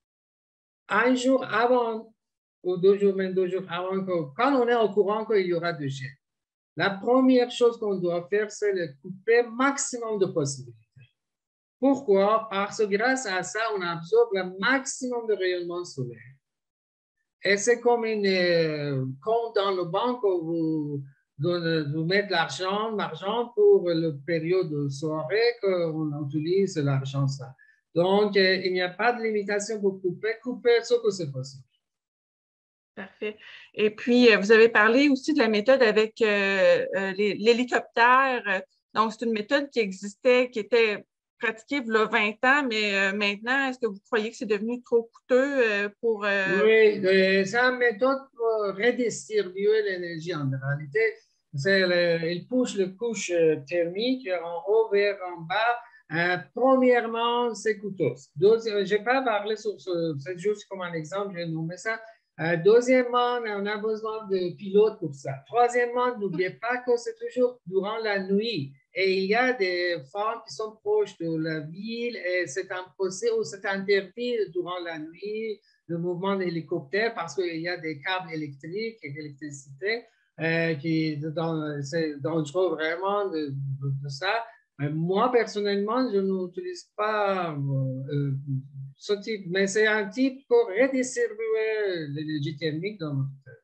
un jour avant, ou deux jours, même deux jours avant, que, quand on est au courant qu'il y aura de gel, la première chose qu'on doit faire, c'est le couper maximum de possibilités. Pourquoi? Parce que grâce à ça, on absorbe le maximum de rayonnement solaire. Et c'est comme une euh, compte dans le banque où vous, de, vous mettez l'argent, l'argent pour la période de soirée qu'on utilise l'argent ça. Donc, euh, il n'y a pas de limitation pour couper, couper ce que c'est possible. Parfait. Et puis, vous avez parlé aussi de la méthode avec euh, l'hélicoptère. Donc, c'est une méthode qui existait, qui était pratiquée il y a vingt ans, mais euh, maintenant, est-ce que vous croyez que c'est devenu trop coûteux euh, pour... Euh... Oui, c'est une méthode pour redistribuer l'énergie en réalité. Le, il pousse le couche thermique en haut vers en bas. Euh, premièrement, c'est coûteux. Je n'ai pas parlé sur ce, c'est juste comme un exemple, j'ai nommé ça. Euh, deuxièmement, on a besoin de pilotes pour ça. Troisièmement, n'oubliez pas que c'est toujours durant la nuit. Et il y a des femmes qui sont proches de la ville et c'est imposé ou c'est interdit durant la nuit le mouvement d'hélicoptère parce qu'il y a des câbles électriques et d'électricité euh, qui c'est dangereux vraiment de, de, de ça. Mais moi, personnellement, je n'utilise pas euh, ce type, mais c'est un type pour redistribuer l'énergie thermique dans notre terre.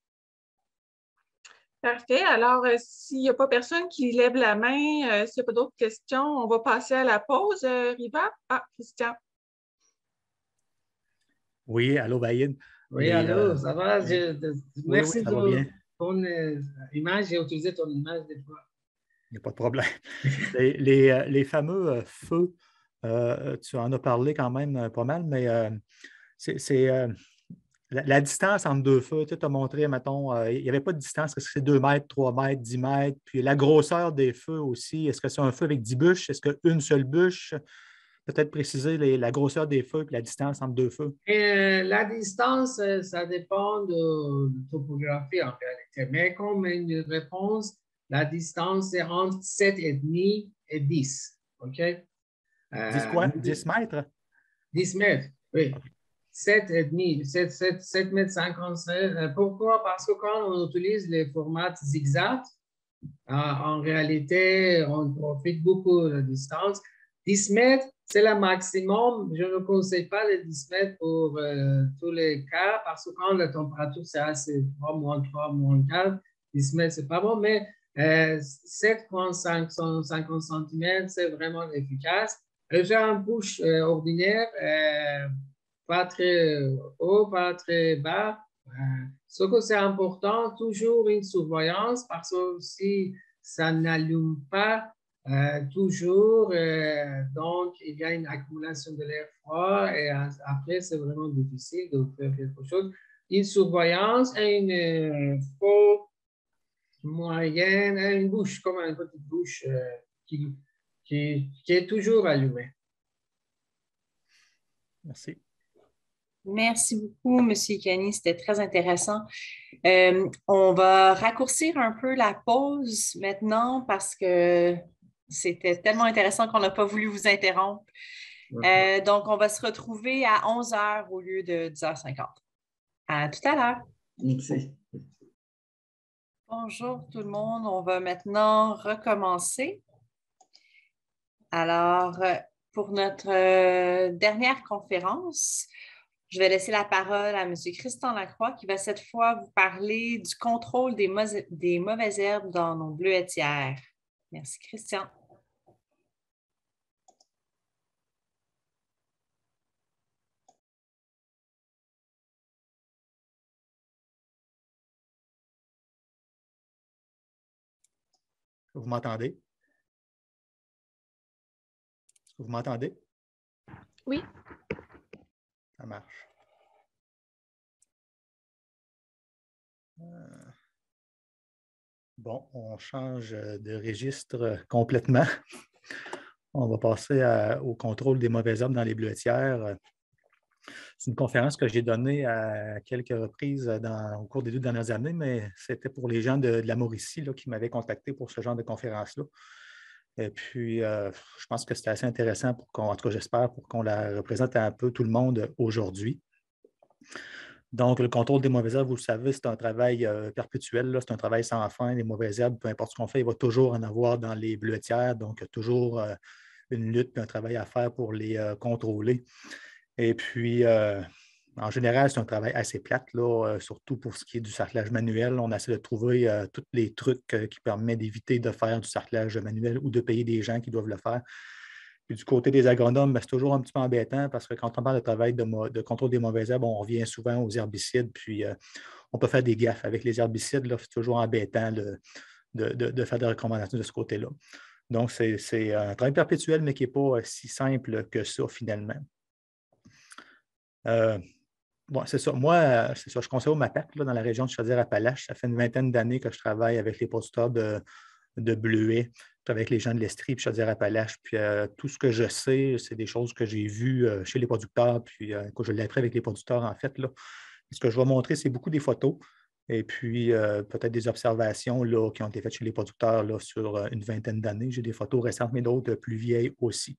Parfait. Alors, euh, s'il n'y a pas personne qui lève la main, euh, s'il n'y a pas d'autres questions, on va passer à la pause. Euh, Riva? Ah, Christian. Oui, allô, Baïd. Oui, allô, euh, ça va? Je, de, merci oui, oui, de ton euh, image. J'ai utilisé ton image des fois. Il n'y a pas de problème. les, les, les fameux euh, feux, euh, tu en as parlé quand même euh, pas mal, mais euh, c'est... Euh, La, la distance entre deux feux, tu as montré, mettons, euh, il n'y avait pas de distance, est-ce que c'est deux mètres, trois mètres, dix mètres? Puis la grosseur des feux aussi, est-ce que c'est un feu avec dix bûches? Est-ce qu'une seule bûche? Peut-être préciser les, la grosseur des feux et la distance entre deux feux. Et la distance, ça dépend de, de topographie en réalité. Mais comme une réponse, la distance c'est entre sept virgule cinq et dix. OK? Euh, dix quoi? dix mètres? dix mètres, oui. Okay. sept virgule cinq, sept mètres cinquante-cinq. Pourquoi? Parce que quand on utilise les formats zigzag, en réalité, on profite beaucoup de la distance. dix mètres, c'est le maximum. Je ne conseille pas les dix mètres pour euh, tous les cas parce que quand la température, c'est assez trois, moins trois, moins quatre, dix mètres, c'est pas bon, mais euh, sept virgule cinquante centimètres, c'est vraiment efficace. J'ai un bouche euh, ordinaire, euh, pas très haut, pas très bas. Euh, ce que c'est important, toujours une surveillance parce que si ça n'allume pas euh, toujours, euh, donc il y a une accumulation de l'air froid et après c'est vraiment difficile de faire quelque chose. Une surveillance et une euh, faut moyenne, une bouche, comme une petite bouche euh, qui, qui, qui est toujours allumée. Merci. Merci beaucoup, M. Icani. C'était très intéressant. Euh, on va raccourcir un peu la pause maintenant parce que c'était tellement intéressant qu'on n'a pas voulu vous interrompre. Euh, donc, on va se retrouver à onze heures au lieu de dix heures cinquante. À tout à l'heure. Merci. Bonjour tout le monde. On va maintenant recommencer. Alors, pour notre euh, dernière conférence, je vais laisser la parole à M. Christian Lacroix qui va cette fois vous parler du contrôle des, des mauvaises herbes dans nos bleuetières. Merci, Christian. Vous m'entendez? Est-ce que vous m'entendez? Oui. Ça marche. Euh, Bon, on change de registre complètement. On va passer à, au contrôle des mauvaises herbes dans les bleuetières. C'est une conférence que j'ai donnée à quelques reprises dans, au cours des deux dernières années, mais c'était pour les gens de, de la Mauricie là, qui m'avaient contacté pour ce genre de conférence-là. Et puis, euh, je pense que c'était assez intéressant pour qu'on, en tout cas, j'espère, pour qu'on la représente à un peu tout le monde aujourd'hui. Donc, le contrôle des mauvaises herbes, vous le savez, c'est un travail euh, perpétuel, c'est un travail sans fin. Les mauvaises herbes, peu importe ce qu'on fait, il va toujours en avoir dans les bleuetières. Donc, il y a toujours euh, une lutte et un travail à faire pour les euh, contrôler. Et puis, euh, en général, c'est un travail assez plate, là, euh, surtout pour ce qui est du sarclage manuel. On essaie de trouver euh, tous les trucs euh, qui permettent d'éviter de faire du sarclage manuel ou de payer des gens qui doivent le faire. Puis du côté des agronomes, ben, c'est toujours un petit peu embêtant parce que quand on parle de travail de, de contrôle des mauvaises herbes, on revient souvent aux herbicides, puis euh, on peut faire des gaffes avec les herbicides. C'est toujours embêtant de, de, de, de faire des recommandations de ce côté-là. Donc, c'est un travail perpétuel, mais qui n'est pas si simple que ça, finalement. Euh, bon, c'est ça. Moi, c'est ça. Je conseille au MAPAC, là, dans la région de Chaudière-Appalaches. Ça fait une vingtaine d'années que je travaille avec les producteurs de, de bleuets, avec les gens de l'Estrie, puis Chaudière-Appalaches. Puis euh, tout ce que je sais, c'est des choses que j'ai vues euh, chez les producteurs, puis euh, que je l'ai appris avec les producteurs, en fait. Là. Ce que je vais montrer, c'est beaucoup des photos et puis euh, peut-être des observations là, qui ont été faites chez les producteurs là, sur euh, une vingtaine d'années. J'ai des photos récentes, mais d'autres plus vieilles aussi.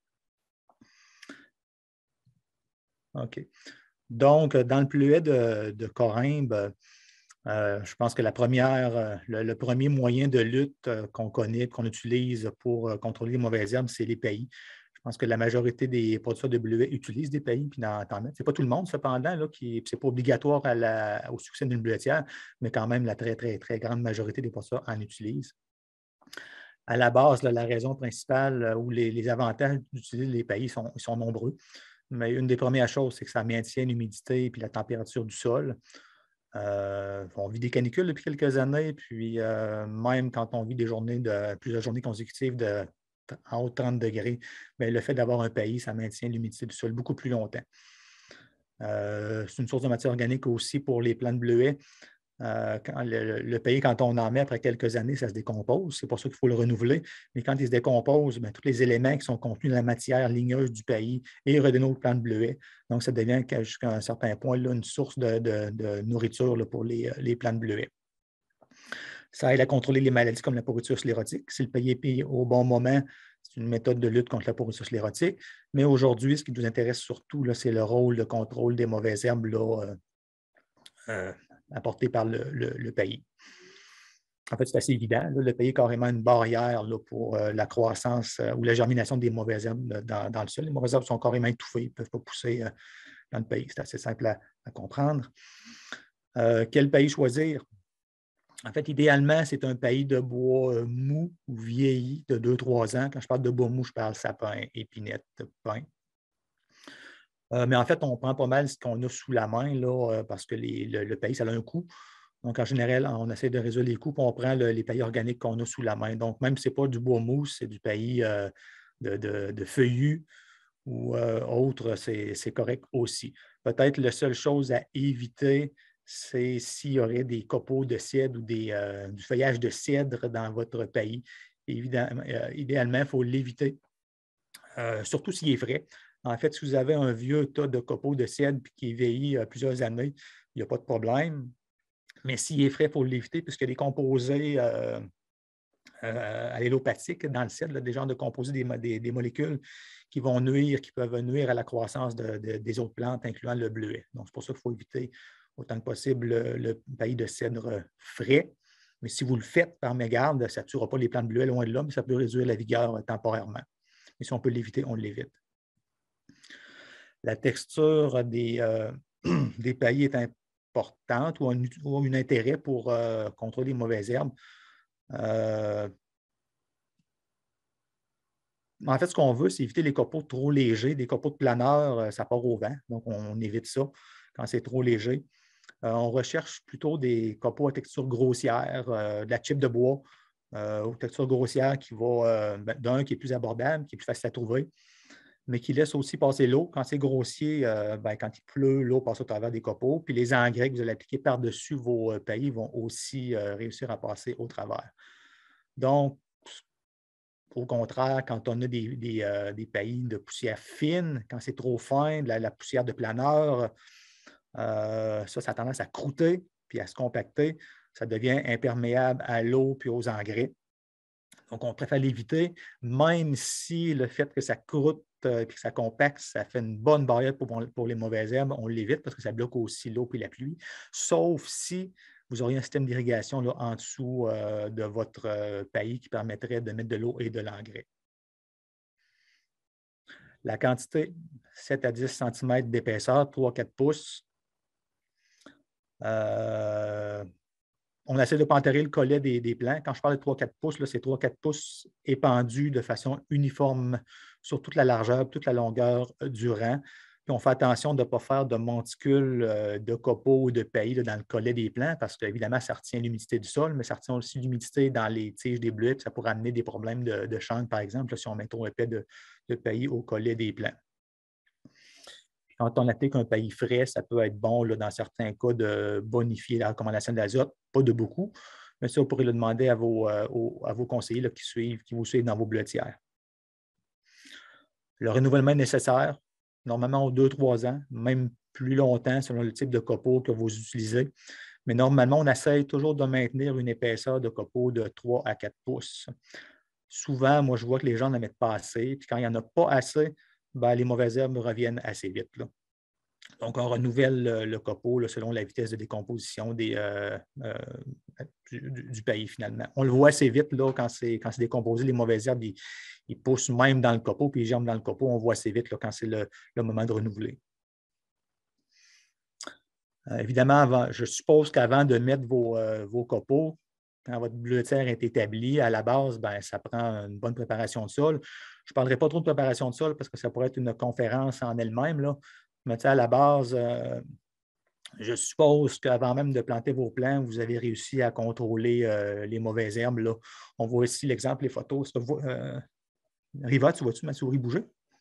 OK. Donc, dans le bleuet de, de Corymbe, euh, je pense que la première, euh, le, le premier moyen de lutte euh, qu'on connaît, qu'on utilise pour euh, contrôler les mauvaises herbes, c'est les pays. Je pense que la majorité des producteurs de bleuets utilisent des pays, puis dans, dans, ce n'est pas tout le monde, cependant, là, qui ce n'est pas obligatoire à la, au succès d'une bleuetière, mais quand même, la très, très, très grande majorité des producteurs en utilisent. À la base, là, la raison principale ou les, les avantages d'utiliser les pays sont, sont nombreux. Mais une des premières choses, c'est que ça maintient l'humidité et la température du sol. Euh, on vit des canicules depuis quelques années, puis euh, même quand on vit des journées de plusieurs journées consécutives de en haut de trente degrés, bien, le fait d'avoir un pays, ça maintient l'humidité du sol beaucoup plus longtemps. Euh, c'est une source de matière organique aussi pour les plants de bleuets. Euh, quand le, le pays, quand on en met après quelques années, ça se décompose. C'est pour ça qu'il faut le renouveler. Mais quand il se décompose, bien, tous les éléments qui sont contenus dans la matière ligneuse du pays et redonnés aux plants de bleuets. Donc, ça devient jusqu'à un certain point là, une source de, de, de nourriture là, pour les, les plants de bleuets. Ça aide à contrôler les maladies comme la pourriture sclérotique. Si le pays est payé au bon moment, c'est une méthode de lutte contre la pourriture sclérotique. Mais aujourd'hui, ce qui nous intéresse surtout, c'est le rôle de contrôle des mauvaises herbes là, euh, euh, apporté par le, le, le pays. En fait, c'est assez évident. Là, le pays est carrément une barrière là, pour euh, la croissance euh, ou la germination des mauvaises herbes dans, dans le sol. Les mauvaises herbes sont carrément étouffées, ils ne peuvent pas pousser euh, dans le pays. C'est assez simple à, à comprendre. Euh, quel pays choisir? En fait, idéalement, c'est un pays de bois euh, mou ou vieilli de deux à trois ans. Quand je parle de bois mou, je parle sapin, épinette, pin. Euh, mais en fait, on prend pas mal ce qu'on a sous la main là, euh, parce que les, le, le pays, ça a un coût. Donc, en général, on essaie de résoudre les coûts, puis on prend le, les pays organiques qu'on a sous la main. Donc, même si ce n'est pas du bois mou, c'est du pays euh, de, de, de feuillus ou euh, autre, c'est correct aussi. Peut-être la seule chose à éviter, c'est s'il y aurait des copeaux de cèdre ou des, euh, du feuillage de cèdre dans votre pays. Évidemment, euh, idéalement, il faut l'éviter, euh, surtout s'il est frais. En fait, si vous avez un vieux tas de copeaux de cèdre qui est vieilli euh, plusieurs années, il n'y a pas de problème. Mais s'il est frais, il faut l'éviter puisqu'il y a des composés euh, euh, allélopathiques dans le cèdre, là, des genres de composés, des, des, des molécules qui vont nuire, qui peuvent nuire à la croissance de, de, des autres plantes, incluant le bleuet. Donc, c'est pour ça qu'il faut éviter autant que possible le, le paillis de cèdre frais. Mais si vous le faites par mégarde, ça ne tuera pas les plantes de bleuet loin de là, mais ça peut réduire la vigueur temporairement. Mais si on peut l'éviter, on l'évite. La texture des, euh, des paillis est importante ou a un, ou un intérêt pour euh, contrôler les mauvaises herbes. Euh, en fait, ce qu'on veut, c'est éviter les copeaux trop légers. Des copeaux de planeur, ça part au vent, donc on évite ça quand c'est trop léger. Euh, on recherche plutôt des copeaux à texture grossière, euh, de la chipe de bois, euh, aux textures grossières qui va, euh, ben, d'un, qui est plus abordable, qui est plus facile à trouver, mais qui laisse aussi passer l'eau. Quand c'est grossier, euh, ben, quand il pleut, l'eau passe au travers des copeaux. Puis les engrais que vous allez appliquer par-dessus vos euh, paillis vont aussi euh, réussir à passer au travers. Donc, au contraire, quand on a des, des, euh, des paillis de poussière fine, quand c'est trop fin, de la, la poussière de planeur, euh, ça, ça a tendance à croûter puis à se compacter. Ça devient imperméable à l'eau puis aux engrais. Donc, on préfère l'éviter, même si le fait que ça croûte et que ça compacte, ça fait une bonne barrière pour, pour les mauvaises herbes, on l'évite parce que ça bloque aussi l'eau et la pluie, sauf si vous auriez un système d'irrigation en dessous euh, de votre euh, paillis qui permettrait de mettre de l'eau et de l'engrais. La quantité, sept à dix centimètres d'épaisseur, trois à quatre pouces. Euh, On essaie de ne pas enterrer le collet des, des plants. Quand je parle de trois à quatre pouces, c'est trois à quatre pouces épandus de façon uniforme sur toute la largeur, toute la longueur du rang. Puis on fait attention de ne pas faire de monticules euh, de copeaux ou de paillis là, dans le collet des plants parce qu'évidemment, ça retient l'humidité du sol, mais ça retient aussi l'humidité dans les tiges des bleuets. Puis ça pourrait amener des problèmes de, de chancre, par exemple, là, si on met trop épais de, de paillis au collet des plants. Quand on applique un paillis frais, ça peut être bon là, dans certains cas de bonifier la recommandation d'azote, pas de beaucoup, mais ça, vous pourrez le demander à vos, euh, aux, à vos conseillers là, qui, suivent, qui vous suivent dans vos bleuetières. Le renouvellement est nécessaire, normalement aux deux à trois ans, même plus longtemps selon le type de copeaux que vous utilisez. Mais normalement, on essaye toujours de maintenir une épaisseur de copeaux de trois à quatre pouces. Souvent, moi, je vois que les gens n'en mettent pas assez, puis quand il n'y en a pas assez, ben, les mauvaises herbes reviennent assez vite. Là. Donc, on renouvelle le, le copeau là, selon la vitesse de décomposition des, euh, euh, du, du paillis, finalement. On le voit assez vite là, quand c'est décomposé. Les mauvaises herbes, ils, ils poussent même dans le copeau, puis ils germent dans le copeau. On voit assez vite là, quand c'est le, le moment de renouveler. Euh, évidemment, avant, je suppose qu'avant de mettre vos, euh, vos copeaux, quand votre bleuetière est établie, à la base, ben, ça prend une bonne préparation de sol. Je ne parlerai pas trop de préparation de sol parce que ça pourrait être une conférence en elle-même. Là. Mais à la base, euh, je suppose qu'avant même de planter vos plants, vous avez réussi à contrôler euh, les mauvaises herbes. Là. On voit ici l'exemple, les photos. Euh, Riva, tu vois-tu ma souris bouger?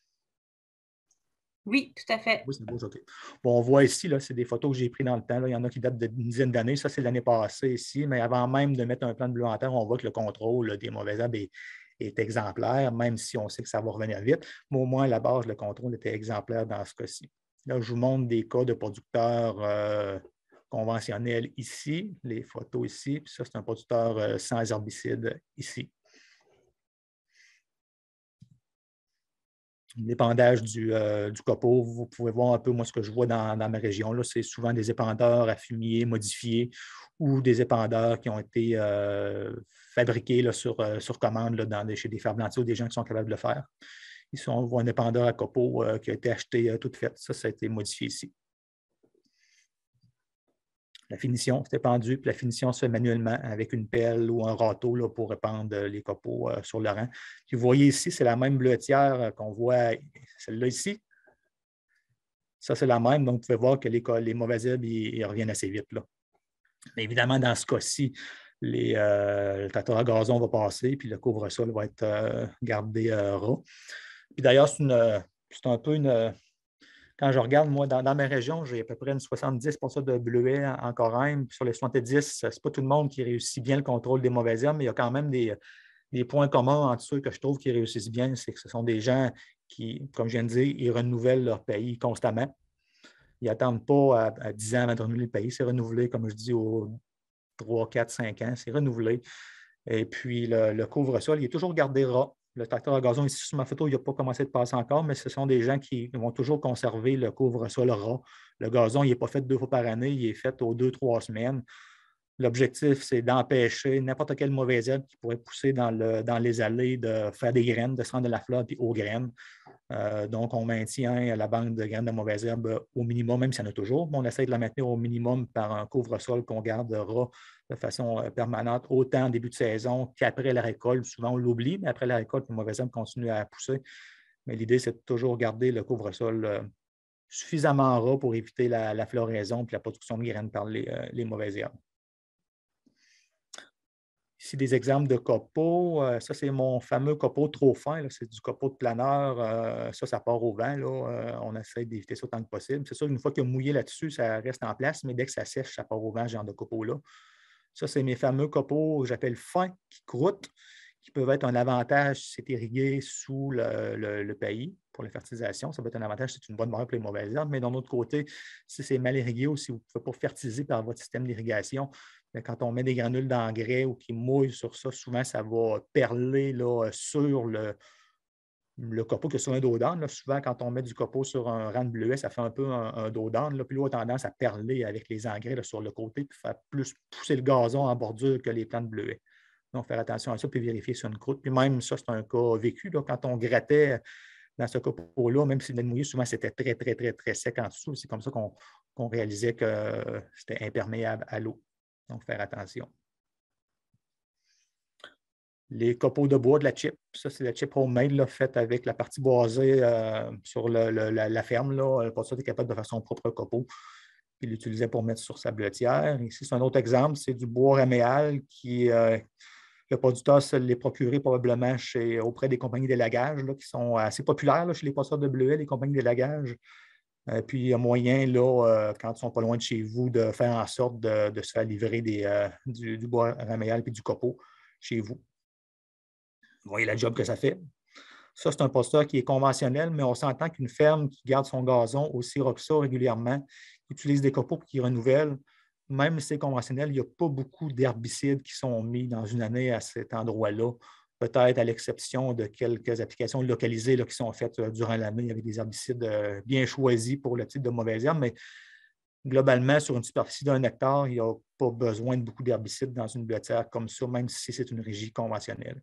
Oui, tout à fait. Oui, c'est beau, OK. Bon, on voit ici, c'est des photos que j'ai prises dans le temps. Là. Il y en a qui datent d'une dizaine d'années. Ça, c'est l'année passée ici. Mais avant même de mettre un plan de bleu en terre, on voit que le contrôle là, des mauvaises herbes est, est exemplaire, même si on sait que ça va revenir vite. Mais au moins, à la base, le contrôle était exemplaire dans ce cas-ci. Là, je vous montre des cas de producteurs euh, conventionnels ici, les photos ici. Puis ça, c'est un producteur euh, sans herbicide ici. L'épandage du, euh, du copeau, vous pouvez voir un peu moi ce que je vois dans, dans ma région. C'est souvent des épandeurs à fumier modifiés ou des épandeurs qui ont été euh, fabriqués là, sur, euh, sur commande là, dans des, chez des ferblantiers ou des gens qui sont capables de le faire. Ici, on voit un épandeur à copeaux euh, qui a été acheté euh, tout fait. Ça, ça a été modifié ici. La finition, c'est épandu, puis la finition se fait manuellement avec une pelle ou un râteau là, pour épandre les copeaux euh, sur le rang. Puis vous voyez ici, c'est la même bleuetière euh, qu'on voit, celle-là ici. Ça, c'est la même, donc vous pouvez voir que les, les mauvaises herbes, ils, ils reviennent assez vite. Là. Mais évidemment, dans ce cas-ci, les, euh, le tracteur à gazon va passer, puis le couvre-sol va être euh, gardé euh, ras. Puis d'ailleurs, c'est un peu une... quand je regarde, moi, dans, dans ma région, j'ai à peu près une soixante-dix pour cent de bleuets en, en Corrèmes. Sur les soixante-dix, ce n'est pas tout le monde qui réussit bien le contrôle des mauvaises herbes, mais il y a quand même des, des points communs entre ceux que je trouve qui réussissent bien. C'est que ce sont des gens qui, comme je viens de dire, ils renouvellent leur pays constamment. Ils n'attendent pas à, à dix ans avant de renouveler le pays. C'est renouvelé, comme je dis, aux trois, quatre, cinq ans. C'est renouvelé. Et puis, le, le couvre-sol, il est toujours gardé ras. Le tracteur à gazon, ici, sur ma photo, il n'a pas commencé de passer encore, mais ce sont des gens qui vont toujours conserver le couvre-sol ras. Le gazon, il n'est pas fait deux fois par année, il est fait aux deux, trois semaines. L'objectif, c'est d'empêcher n'importe quelle mauvaise herbe qui pourrait pousser dans, le, dans les allées de faire des graines, de se rendre de la fleur puis aux graines. Euh, donc, on maintient la banque de graines de mauvaises herbes au minimum, même s'il y en a toujours, mais on essaie de la maintenir au minimum par un couvre-sol qu'on gardera de façon permanente, autant en début de saison qu'après la récolte. Souvent, on l'oublie, mais après la récolte, les mauvaises herbes continuent à pousser. Mais l'idée, c'est de toujours garder le couvre-sol suffisamment ras pour éviter la, la floraison et la production de graines par les, les mauvaises herbes. Ici, des exemples de copeaux. Euh, ça, c'est mon fameux copeau trop fin. C'est du copeau de planeur. Euh, ça, ça part au vent. Là. Euh, on essaie d'éviter ça autant que possible. C'est sûr qu'une fois qu'il y a mouillé là-dessus, ça reste en place, mais dès que ça sèche, ça part au vent, ce genre de copeaux-là. Ça, c'est mes fameux copeaux que j'appelle fins, qui croûtent, qui peuvent être un avantage si c'est irrigué sous le, le, le pays pour la fertilisation. Ça peut être un avantage si c'est une bonne barrière pour les mauvaises herbes. Mais d'un autre côté, si c'est mal irrigué ou si vous ne pouvez pas fertiliser par votre système d'irrigation, quand on met des granules d'engrais ou qui mouillent sur ça, souvent, ça va perler là, sur le, le copeau qui a souvent un dos d'âne. Souvent, quand on met du copeau sur un rang de bleuet, ça fait un peu un, un dos d'âne. Puis l'eau a tendance à perler avec les engrais là, sur le côté, puis faire plus pousser le gazon en bordure que les plants de bleuet. Donc, faire attention à ça, puis vérifier sur une croûte. Puis même ça, c'est un cas vécu. Là, quand on grattait dans ce copeau-là, même s'il venait de mouiller, souvent, c'était très, très, très, très sec en dessous. C'est comme ça qu'on qu'on réalisait que c'était imperméable à l'eau. Donc, faire attention. Les copeaux de bois de la chip, ça, c'est la chip homemade là, faite avec la partie boisée euh, sur le, le, la, la ferme. Là. Pour ça, tu es capable de faire son propre copeau. Puis l'utiliser pour mettre sur sa bleuetière. Ici, c'est un autre exemple, c'est du bois raméal qui, euh, le producteur se l'est procuré probablement chez, auprès des compagnies d'élagage là, qui sont assez populaires là, chez les passeurs de bleuets, les compagnies d'élagage. Euh, puis, il y a moyen, là, euh, quand ils ne sont pas loin de chez vous, de faire en sorte de, de se faire livrer des, euh, du, du bois raméal et du copeau chez vous. Vous voyez la job que ça fait. Ça, c'est un posteur qui est conventionnel, mais on s'entend qu'une ferme qui garde son gazon aussi ras que ça régulièrement, qui utilise des copeaux et qui renouvelle, même si c'est conventionnel, il n'y a pas beaucoup d'herbicides qui sont mis dans une année à cet endroit-là. Peut-être à l'exception de quelques applications localisées là, qui sont faites durant l'année avec des herbicides bien choisis pour le type de mauvaise herbe, mais globalement, sur une superficie d'un hectare, il n'y a pas besoin de beaucoup d'herbicides dans une bleuetière comme ça, même si c'est une régie conventionnelle.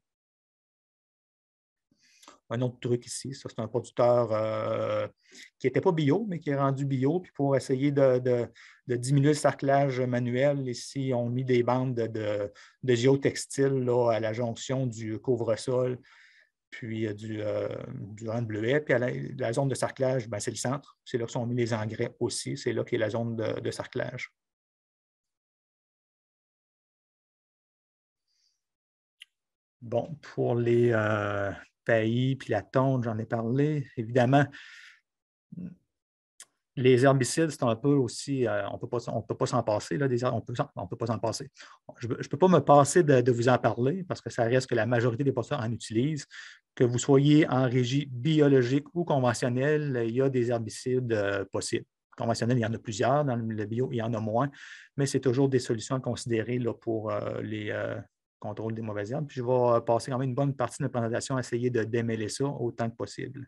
Un autre truc ici, ça, c'est un producteur euh, qui n'était pas bio, mais qui est rendu bio. Puis pour essayer de, de, de diminuer le sarclage manuel, ici, on a mis des bandes de, de, de géotextile là, à la jonction du couvre-sol, puis euh, du, euh, du rang de bleuet. Puis à la, la zone de sarclage, ben, c'est le centre. C'est là que sont mis les engrais aussi. C'est là qu'est la zone de, de sarclage. Bon, pour les euh, taillis puis la tonte, j'en ai parlé. Évidemment, les herbicides, c'est un peu aussi, euh, on ne peut pas s'en passer, là, des, on peut, on peut pas s'en passer. Je ne peux pas me passer de, de vous en parler parce que ça reste que la majorité des producteurs en utilisent. Que vous soyez en régie biologique ou conventionnelle, il y a des herbicides euh, possibles. Conventionnels, il y en a plusieurs. Dans le bio, il y en a moins, mais c'est toujours des solutions à considérer là, pour euh, les euh, contrôles des mauvaises herbes. Puis je vais passer quand même une bonne partie de la présentation à essayer de démêler ça autant que possible.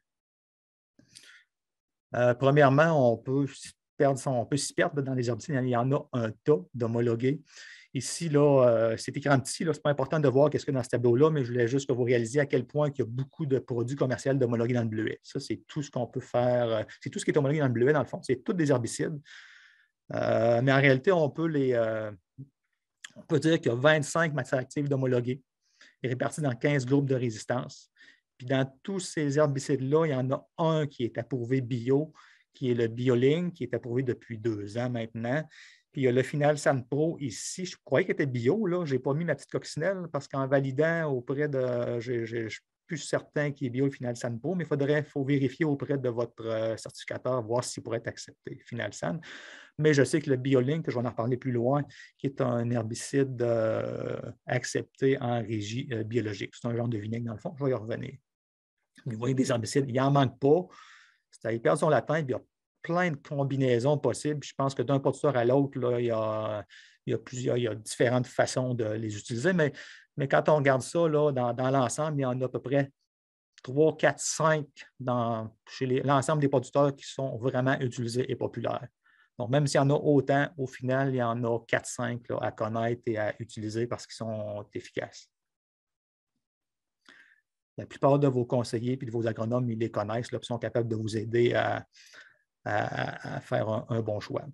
Euh, premièrement, on peut perdre son, on peut s'y perdre dans les herbicides. Il y en a un tas d'homologués. Ici, là, euh, c'est écrit en petit. Ce n'est pas important de voir qu'est-ce qu'il y a dans ce tableau-là, mais je voulais juste que vous réalisiez à quel point il y a beaucoup de produits commerciaux d'homologués dans le bleuet. Ça, c'est tout ce qu'on peut faire. C'est tout ce qui est homologué dans le bleuet, dans le fond. C'est tous des herbicides. Euh, mais en réalité, on peut les... Euh, on peut dire qu'il y a vingt-cinq matières actives d'homologués réparties dans quinze groupes de résistance. Puis dans tous ces herbicides-là, il y en a un qui est approuvé bio, qui est le Bioling, qui est approuvé depuis deux ans maintenant. Puis il y a le Final Sanpro ici. Je croyais qu'il était bio, là. Je n'ai pas mis ma petite coccinelle parce qu'en validant auprès de... Je ne suis plus certain qu'il est bio, le Finalsan Pro, mais il faudrait, faut vérifier auprès de votre euh, certificateur, voir s'il pourrait être accepté, Finalsan. Mais je sais que le BioLink, que je vais en reparler plus loin, qui est un herbicide euh, accepté en régie euh, biologique. C'est un genre de vinaigre, dans le fond. Je vais y revenir. Vous voyez, des herbicides, il n'en manque pas. C'est à y perdre son latin, puis il y a plein de combinaisons possibles. Je pense que d'un producteur à l'autre, là, il y a, il y a plusieurs, il y a différentes façons de les utiliser, mais, mais quand on regarde ça là, dans, dans l'ensemble, il y en a à peu près trois, quatre, cinq dans, chez les, l'ensemble des producteurs qui sont vraiment utilisés et populaires. Donc, même s'il y en a autant, au final, il y en a quatre, cinq là, à connaître et à utiliser parce qu'ils sont efficaces. La plupart de vos conseillers et de vos agronomes, ils les connaissent, là, ils sont capables de vous aider à, à, à faire un, un bon choix.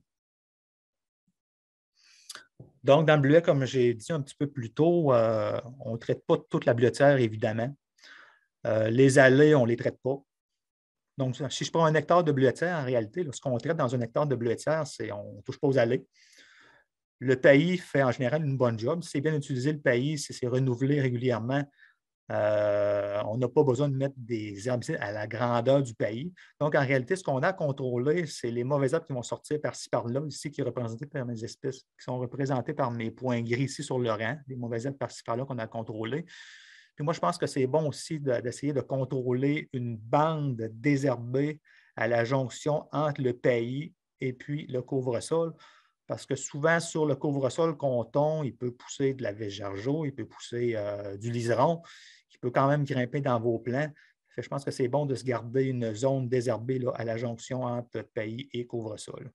Donc, dans le bleuet, comme j'ai dit un petit peu plus tôt, euh, on ne traite pas toute la bleuetière, évidemment. Euh, les allées, on ne les traite pas. Donc, si je prends un hectare de bleuetière, en réalité, là, ce qu'on traite dans un hectare de bleuetière, c'est on ne touche pas aux allées. Le paillis fait en général une bonne job. Si c'est bien utilisé, le paillis, si c'est renouvelé régulièrement, Euh, on n'a pas besoin de mettre des herbicides à la grandeur du paillis. Donc, en réalité, ce qu'on a à contrôler, c'est les mauvaises herbes qui vont sortir par-ci, par-là, ici, qui sont représentées par mes espèces, qui sont représentées par mes points gris ici sur le rang, les mauvaises herbes par-ci, par-là qu'on a à contrôler. Puis moi, je pense que c'est bon aussi de, d'essayer de contrôler une bande désherbée à la jonction entre le paillis et puis le couvre-sol. Parce que souvent, sur le couvre-sol coton, il peut pousser de la vesgergeau, il peut pousser euh, du liseron, qui peut quand même grimper dans vos plants. Fait, je pense que c'est bon de se garder une zone désherbée là, à la jonction entre paillis et couvre-sol.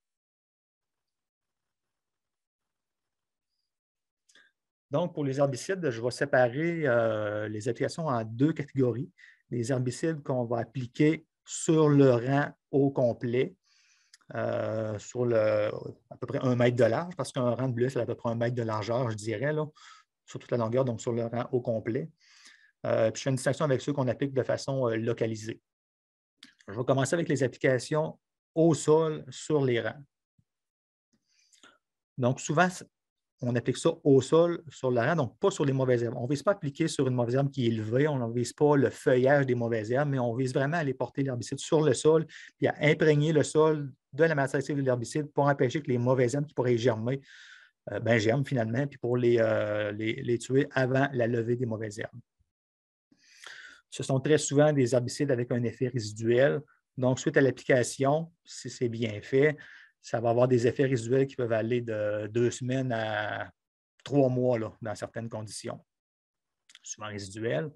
Donc, pour les herbicides, je vais séparer euh, les applications en deux catégories. Les herbicides qu'on va appliquer sur le rang au complet, Euh, sur le, à peu près un mètre de large, parce qu'un rang de bleuet, c'est à peu près un mètre de largeur, je dirais, là, sur toute la longueur, donc sur le rang au complet. Euh, puis je fais une distinction avec ceux qu'on applique de façon euh, localisée. Je vais commencer avec les applications au sol sur les rangs. Donc, souvent, on applique ça au sol sur le rang, donc pas sur les mauvaises herbes. On ne vise pas à appliquer sur une mauvaise herbe qui est élevée, on ne vise pas le feuillage des mauvaises herbes, mais on vise vraiment à aller porter l'herbicide sur le sol puis à imprégner le sol de la matière active de l'herbicide pour empêcher que les mauvaises herbes qui pourraient germer euh, ben, germent finalement, puis pour les, euh, les, les tuer avant la levée des mauvaises herbes. Ce sont très souvent des herbicides avec un effet résiduel. Donc, suite à l'application, si c'est bien fait, ça va avoir des effets résiduels qui peuvent aller de deux semaines à trois mois là, dans certaines conditions, souvent résiduels.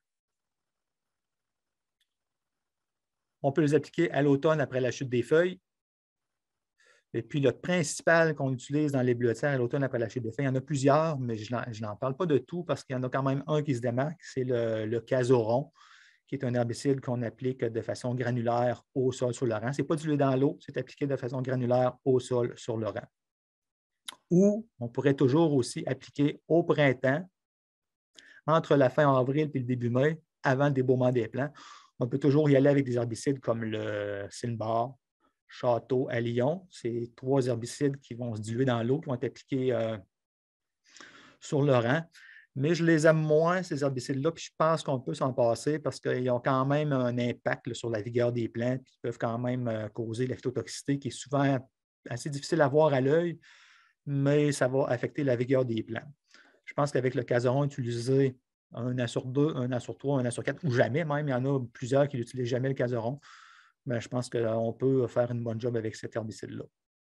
On peut les appliquer à l'automne après la chute des feuilles. Et puis, le principal qu'on utilise dans les bleuetières à l'automne après la chute des feuilles, il y en a plusieurs, mais je n'en parle pas de tout parce qu'il y en a quand même un qui se démarque, c'est le, le Cazoron, qui est un herbicide qu'on applique de façon granulaire au sol sur le rang. Ce n'est pas dilué dans l'eau, c'est appliqué de façon granulaire au sol sur le rang. Ou on pourrait toujours aussi appliquer au printemps, entre la fin avril et le début mai, avant le déboulement des plants. On peut toujours y aller avec des herbicides comme le Cinbar, Château à Lyon. C'est trois herbicides qui vont se diluer dans l'eau, qui vont être appliqués euh, sur le rang. Mais je les aime moins, ces herbicides-là, puis je pense qu'on peut s'en passer parce qu'ils ont quand même un impact là, sur la vigueur des plants, puis ils peuvent quand même euh, causer la phytotoxicité qui est souvent assez difficile à voir à l'œil, mais ça va affecter la vigueur des plants. Je pense qu'avec le Cazoron utilisé un an sur deux, un an sur trois, un an sur quatre, ou jamais même, il y en a plusieurs qui n'utilisent jamais le Cazoron, mais je pense qu'on peut faire une bonne job avec cet herbicide-là.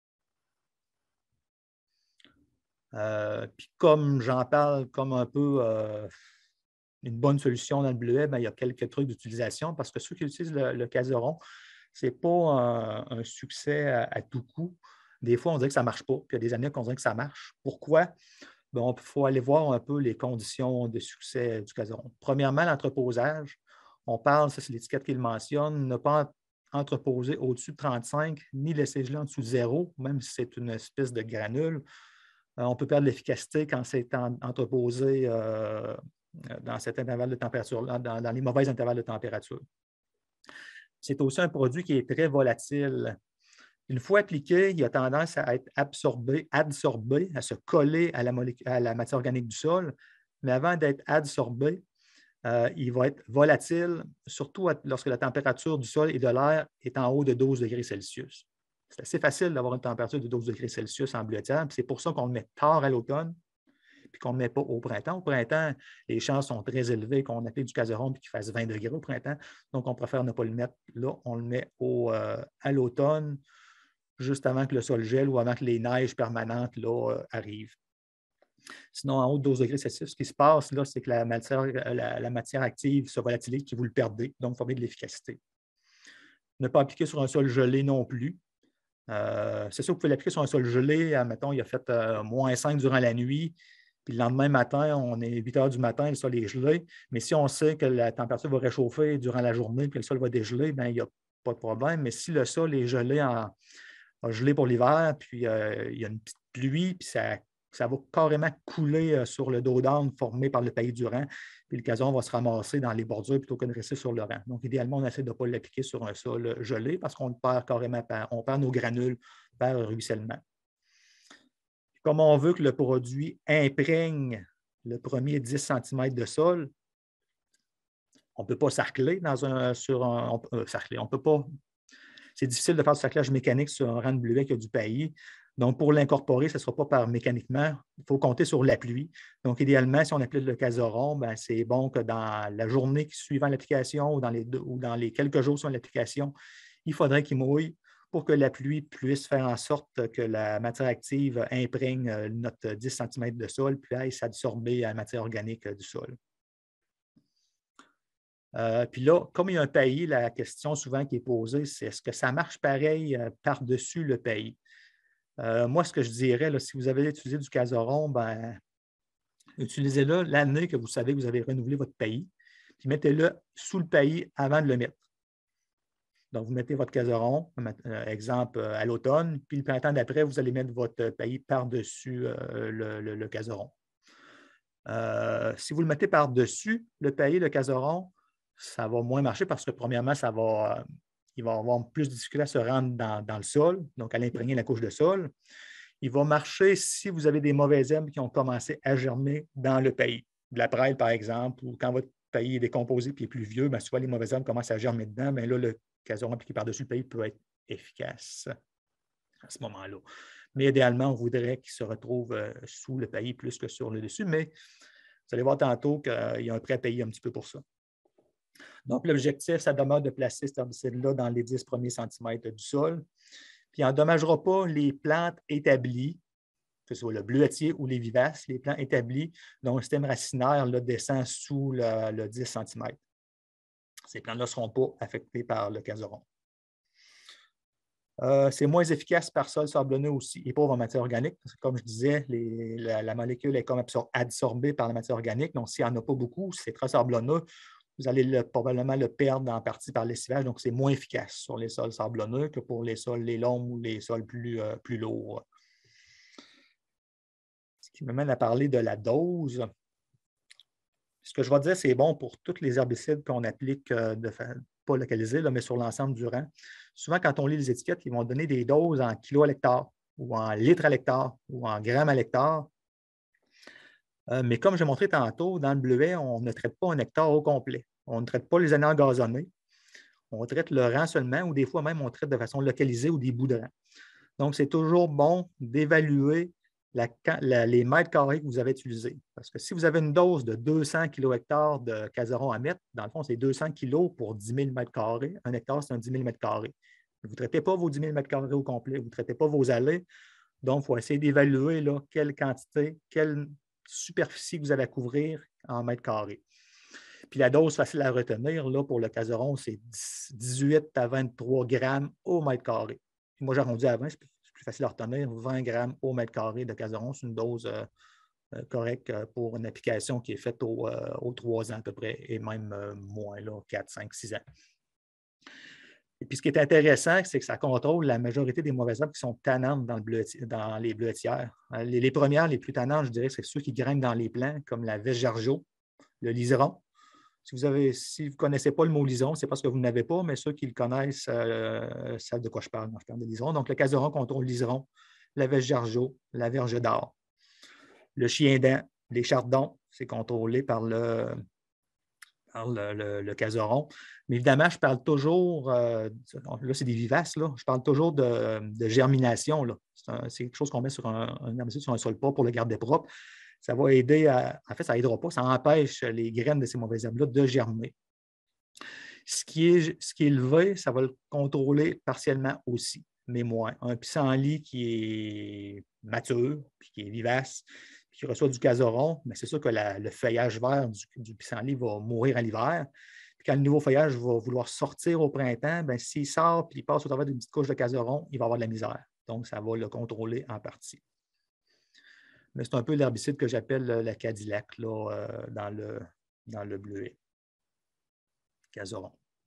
Euh, puis comme j'en parle comme un peu euh, une bonne solution dans le bleuet, bien, il y a quelques trucs d'utilisation parce que ceux qui utilisent le, le Cazoron, ce n'est pas un, un succès à, à tout coup. Des fois, on dirait que ça ne marche pas, puis il y a des années qu'on dirait que ça marche. Pourquoi? Bien, il faut aller voir un peu les conditions de succès du Cazoron. Premièrement, l'entreposage. On parle, ça c'est l'étiquette qui le mentionne, ne pas entreposer au-dessus de trente-cinq, ni laisser geler en dessous de zéro, même si c'est une espèce de granule. Euh, on peut perdre l'efficacité quand c'est en, entreposé euh, dans cet intervalle de température, dans, dans les mauvais intervalles de température. C'est aussi un produit qui est très volatile. Une fois appliqué, il a tendance à être absorbé, adsorbé, à se coller à la, à la matière organique du sol. Mais avant d'être adsorbé, euh, il va être volatile, surtout lorsque la température du sol et de l'air est en haut de douze degrés Celsius. C'est assez facile d'avoir une température de douze degrés Celsius en bleuetière, puis c'est pour ça qu'on le met tard à l'automne, puis qu'on ne le met pas au printemps. Au printemps, les chances sont très élevées qu'on applique du caseron puis qu'il fasse vingt degrés au printemps, donc on préfère ne pas le mettre là. On le met au, euh, à l'automne, juste avant que le sol gèle ou avant que les neiges permanentes là, euh, arrivent. Sinon, en haut de douze degrés Celsius, ce qui se passe, là, c'est que la matière, la, la matière active se volatilise, puis vous le perdez, donc former de l'efficacité. Ne pas appliquer sur un sol gelé non plus. Euh, c'est sûr que vous pouvez l'appliquer sur un sol gelé, admettons, il a fait euh, moins cinq durant la nuit, puis le lendemain matin, on est huit heures du matin, le sol est gelé, mais si on sait que la température va réchauffer durant la journée, puis le sol va dégeler, bien, il n'y a pas de problème. Mais si le sol est gelé, en, a gelé pour l'hiver, puis euh, il y a une petite pluie, puis ça, ça va carrément couler euh, sur le dos d'âne formé par le pays du rang, puis le gazon va se ramasser dans les bordures plutôt que de rester sur le rang. Donc, idéalement, on essaie de ne pas l'appliquer sur un sol gelé parce qu'on perd carrément, on perd nos granules par ruissellement. Comme on veut que le produit imprègne le premier dix centimètres de sol, on ne peut pas sarcler dans un, sur un. On, euh, sarcler, on peut pas. C'est difficile de faire du sarclage mécanique sur un rang de bleuet qui a du paillis. Donc, pour l'incorporer, ce ne sera pas par mécaniquement. Il faut compter sur la pluie. Donc, idéalement, si on applique le caseron, ben, c'est bon que dans la journée suivant l'application ou dans les deux, ou dans les quelques jours suivant l'application, il faudrait qu'il mouille pour que la pluie puisse faire en sorte que la matière active imprègne notre dix centimètres de sol, puis aille s'absorber à la matière organique du sol. Euh, puis là, comme il y a un paillis, la question souvent qui est posée, c'est est-ce que ça marche pareil euh, par-dessus le paillis? Euh, moi, ce que je dirais, là, si vous avez utilisé du caseron, ben, utilisez-le l'année que vous savez que vous avez renouvelé votre paillis, puis mettez-le sous le paillis avant de le mettre. Donc, vous mettez votre caseron, exemple, à l'automne, puis le printemps d'après, vous allez mettre votre paillis par-dessus euh, le, le, le caseron. Euh, si vous le mettez par-dessus le paillis, le caseron, ça va moins marcher parce que, premièrement, ça va, euh, il va avoir plus de difficulté à se rendre dans, dans le sol, donc à l'imprégner la couche de sol. Il va marcher si vous avez des mauvaises herbes qui ont commencé à germer dans le paillis. De la prêle, par exemple, ou quand votre paillis est décomposé et est plus vieux, bien, souvent les mauvaises herbes commencent à germer dedans, bien là, le caseron appliqué par-dessus le paillis peut être efficace à ce moment-là. Mais idéalement, on voudrait qu'il se retrouve euh, sous le paillis plus que sur le dessus, mais vous allez voir tantôt qu'il y a un pré-paillis un petit peu pour ça. Donc, l'objectif, ça demeure de placer cet herbicide-là dans les dix premiers centimètres du sol. Puis, il n'endommagera pas les plantes établies, que ce soit le bleuetier ou les vivaces, les plantes établies dont le système racinaire là, descend sous le, le dix centimètres. Ces plantes-là ne seront pas affectées par le caseron. Euh, c'est moins efficace par sol sablonneux aussi et pauvre en matière organique. Parce que, comme je disais, les, la, la molécule est comme absorbée par la matière organique. Donc, s'il n'y en a pas beaucoup, si c'est très sablonneux, vous allez le, probablement le perdre en partie par lessivage. Donc, c'est moins efficace sur les sols sablonneux que pour les sols les longs ou les sols plus, euh, plus lourds. Ce qui me mène à parler de la dose. Ce que je vais dire, c'est bon pour tous les herbicides qu'on applique euh, de façon pas localisée, là, mais sur l'ensemble du rang. Souvent, quand on lit les étiquettes, ils vont donner des doses en kilos à l'hectare ou en litres à l'hectare ou en grammes à l'hectare. Euh, mais comme j'ai montré tantôt, dans le bleuet, on ne traite pas un hectare au complet. On ne traite pas les années engazonnées. On traite le rang seulement ou des fois même on traite de façon localisée ou des bouts de rang. Donc, c'est toujours bon d'évaluer La, la, les mètres carrés que vous avez utilisés. Parce que si vous avez une dose de deux cents kilohectares de caseron à mettre, dans le fond, c'est deux cents kilos pour dix mille mètres carrés. Un hectare, c'est un dix mille mètres carrés. Vous ne traitez pas vos dix mille mètres carrés au complet, vous ne traitez pas vos allées. Donc, il faut essayer d'évaluer là, quelle quantité, quelle superficie que vous avez à couvrir en mètres carrés. Puis la dose facile à retenir là, pour le caseron, c'est dix-huit à vingt-trois grammes au mètre carré. Puis moi, j'ai arrondi à vingt, c'est plus facile à retenir, vingt grammes au mètre carré de caseron. C'est une dose euh, euh, correcte pour une application qui est faite aux, euh, aux trois ans à peu près, et même euh, moins, là, quatre, cinq, six ans. Et puis, ce qui est intéressant, c'est que ça contrôle la majorité des mauvaises herbes qui sont tannantes dans, le bleuetier, dans les bleuetières. Les, les premières, les plus tannantes, je dirais, c'est ceux qui grimpent dans les plants, comme la vesgergeau, le liseron. Si vous ne si vous connaissez pas le mot liseron, ce n'est pas ce que vous n'avez pas, mais ceux qui le connaissent euh, savent de quoi je parle. Moi, je parle de liseron. Donc, le caseron contrôle le liseron, la vesgergeau, la verge d'or. Le chien-dent, les chardons, c'est contrôlé par le, parle le, le, le caseron. Mais évidemment, je parle toujours, euh, là, c'est des vivaces, là, je parle toujours de, de germination. C'est quelque chose qu'on met sur un, un herbicide sur un sol pas pour le garder propre. Ça va aider à, en fait, ça n'aidera pas, ça empêche les graines de ces mauvaises herbes-là de germer. Ce qui est, ce qui est élevé, ça va le contrôler partiellement aussi, mais moins. Un pissenlit qui est mature, puis qui est vivace, puis qui reçoit du caseron, mais c'est sûr que la, le feuillage vert du, du pissenlit va mourir à l'hiver. Puis quand le nouveau feuillage va vouloir sortir au printemps, bien, s'il sort et il passe au travers d'une petite couche de caseron, il va avoir de la misère. Donc, ça va le contrôler en partie. Mais c'est un peu l'herbicide que j'appelle la Cadillac là, euh, dans, le, dans le bleuet. Caseron.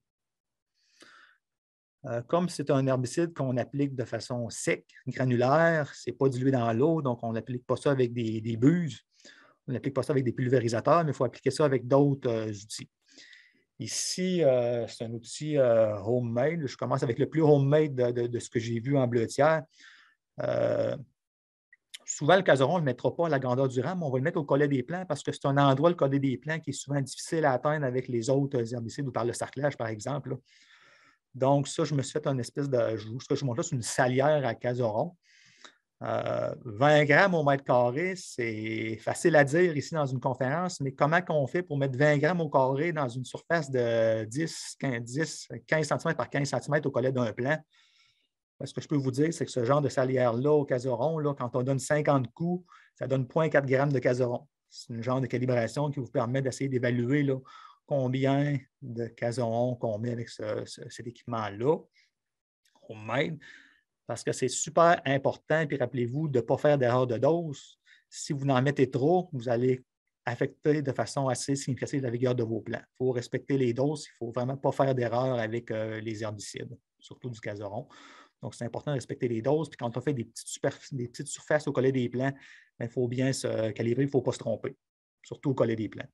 Euh, comme c'est un herbicide qu'on applique de façon sec, granulaire, ce n'est pas dilué dans l'eau, donc on n'applique pas ça avec des, des buses, on n'applique pas ça avec des pulvérisateurs, mais il faut appliquer ça avec d'autres euh, outils. Ici, euh, c'est un outil euh, homemade. Je commence avec le plus homemade de, de, de ce que j'ai vu en bleutière. Euh, souvent, le caseron, on ne le mettra pas à la grandeur du rang, mais on va le mettre au collet des plants parce que c'est un endroit, le collet des plants, qui est souvent difficile à atteindre avec les autres herbicides ou par le sarclage, par exemple. Là. Donc, ça, je me suis fait une espèce de. Ce que je montre là, c'est une salière à caseron. Euh, vingt grammes au mètre carré, c'est facile à dire ici dans une conférence, mais comment on fait pour mettre vingt grammes au carré dans une surface de dix, quinze, quinze centimètres par quinze centimètres au collet d'un plant? Ce que je peux vous dire, c'est que ce genre de salière-là au caseron, là, quand on donne cinquante coups, ça donne zéro virgule quatre grammes de caseron. C'est un genre de calibration qui vous permet d'essayer d'évaluer là, combien de caseron qu'on met avec ce, ce, cet équipement-là. On m'aide parce que c'est super important. Puis rappelez-vous de ne pas faire d'erreur de dose. Si vous en mettez trop, vous allez affecter de façon assez significative la vigueur de vos plants. Il faut respecter les doses. Il ne faut vraiment pas faire d'erreur avec euh, les herbicides, surtout du caseron. Donc, c'est important de respecter les doses. Puis quand on fait des petites, superf- des petites surfaces au collet des plants, il faut bien se calibrer, il ne faut pas se tromper, surtout au collet des plants.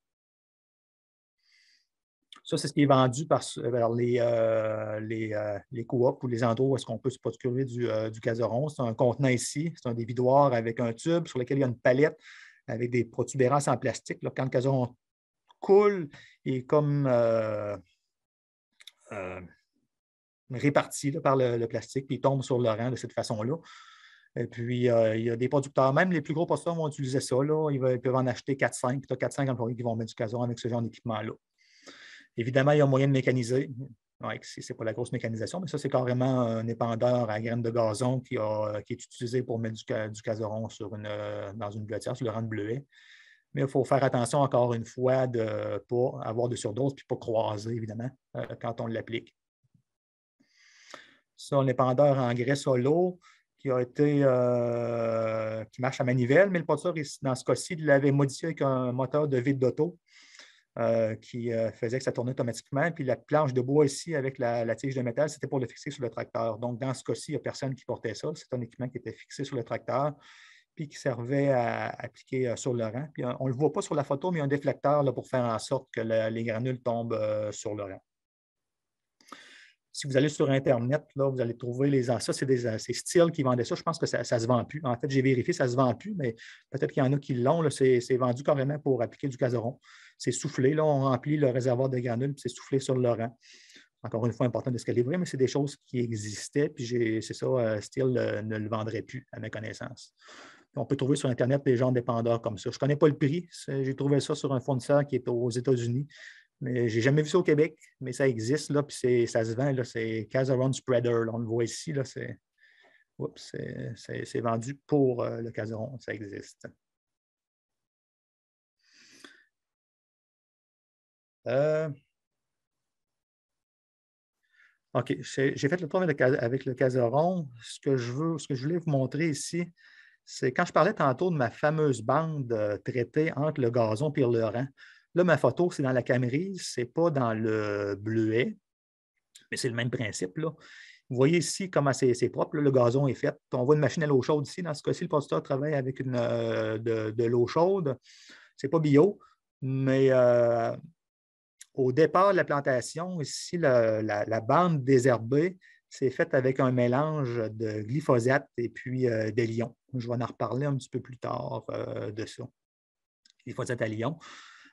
Ça, c'est ce qui est vendu par, vers les, euh, les, euh, les coops ou les endroits où est-ce qu'on peut se procurer du, euh, du caseron. C'est un contenant ici, c'est un dévidoir avec un tube sur lequel il y a une palette avec des protubérances en plastique. Là, quand le caseron coule, il est comme euh, euh, réparti là, par le, le plastique, puis il tombe sur le rang de cette façon-là. Et puis, euh, il y a des producteurs, même les plus gros producteurs vont utiliser ça. Là. Ils peuvent en acheter quatre cinq. Tu as quatre cinq employés qui vont mettre du caseron avec ce genre d'équipement-là. Évidemment, il y a moyen de mécaniser. Ouais, ce n'est pas la grosse mécanisation, mais ça, c'est carrément un épandeur à graines de gazon qui, a, qui est utilisé pour mettre du, du caseron sur une, dans une bleutière, sur le rang de bleuet. Mais il faut faire attention, encore une fois, de ne pas avoir de surdose et de ne pas croiser, évidemment, euh, quand on l'applique. Ça, un épandeur en graisse à l'eau qui a été euh, qui marche à manivelle, mais le producteur, dans ce cas-ci, il l'avait modifié avec un moteur de vide d'auto. Euh, qui euh, faisait que ça tournait automatiquement. Puis la planche de bois ici avec la, la tige de métal, c'était pour le fixer sur le tracteur. Donc, dans ce cas-ci, il n'y a personne qui portait ça. C'est un équipement qui était fixé sur le tracteur puis qui servait à appliquer euh, sur le rang. Puis, on ne le voit pas sur la photo, mais il y a un déflecteur là, pour faire en sorte que le, les granules tombent euh, sur le rang. Si vous allez sur Internet, là, vous allez trouver les... Ça, c'est des c'est Steel qui vendait ça. Je pense que ça ne se vend plus. En fait, j'ai vérifié, ça ne se vend plus, mais peut-être qu'il y en a qui l'ont. C'est vendu carrément pour appliquer du caseron. C'est soufflé. Là, on remplit le réservoir de granules, puis c'est soufflé sur le rang. Encore une fois, important de se calibrer, mais c'est des choses qui existaient. Puis c'est ça, Steel euh, ne le vendrait plus, à ma connaissance. Puis on peut trouver sur Internet des genres d'épandeurs comme ça. Je ne connais pas le prix. J'ai trouvé ça sur un fournisseur qui est aux États-Unis. Mais je n'ai jamais vu ça au Québec, mais ça existe, là, puis ça se vend, c'est Caseron Spreader. Là, on le voit ici, c'est vendu pour euh, le caseron, ça existe. Euh... OK, j'ai fait le tour avec le, avec le caseron. Ce que je veux, ce que je voulais vous montrer ici, c'est quand je parlais tantôt de ma fameuse bande euh, traitée entre le gazon et le rang. Là, ma photo, c'est dans la camérise, ce n'est pas dans le bleuet, mais c'est le même principe. Là. Vous voyez ici comment c'est propre, là, le gazon est fait. On voit une machine à l'eau chaude ici. Dans ce cas-ci, le producteur travaille avec une, euh, de, de l'eau chaude. Ce n'est pas bio, mais euh, au départ de la plantation, ici, la, la, la bande désherbée, c'est faite avec un mélange de glyphosate et puis euh, d'hélium. Je vais en reparler un petit peu plus tard euh, de ça. Glyphosate à lion.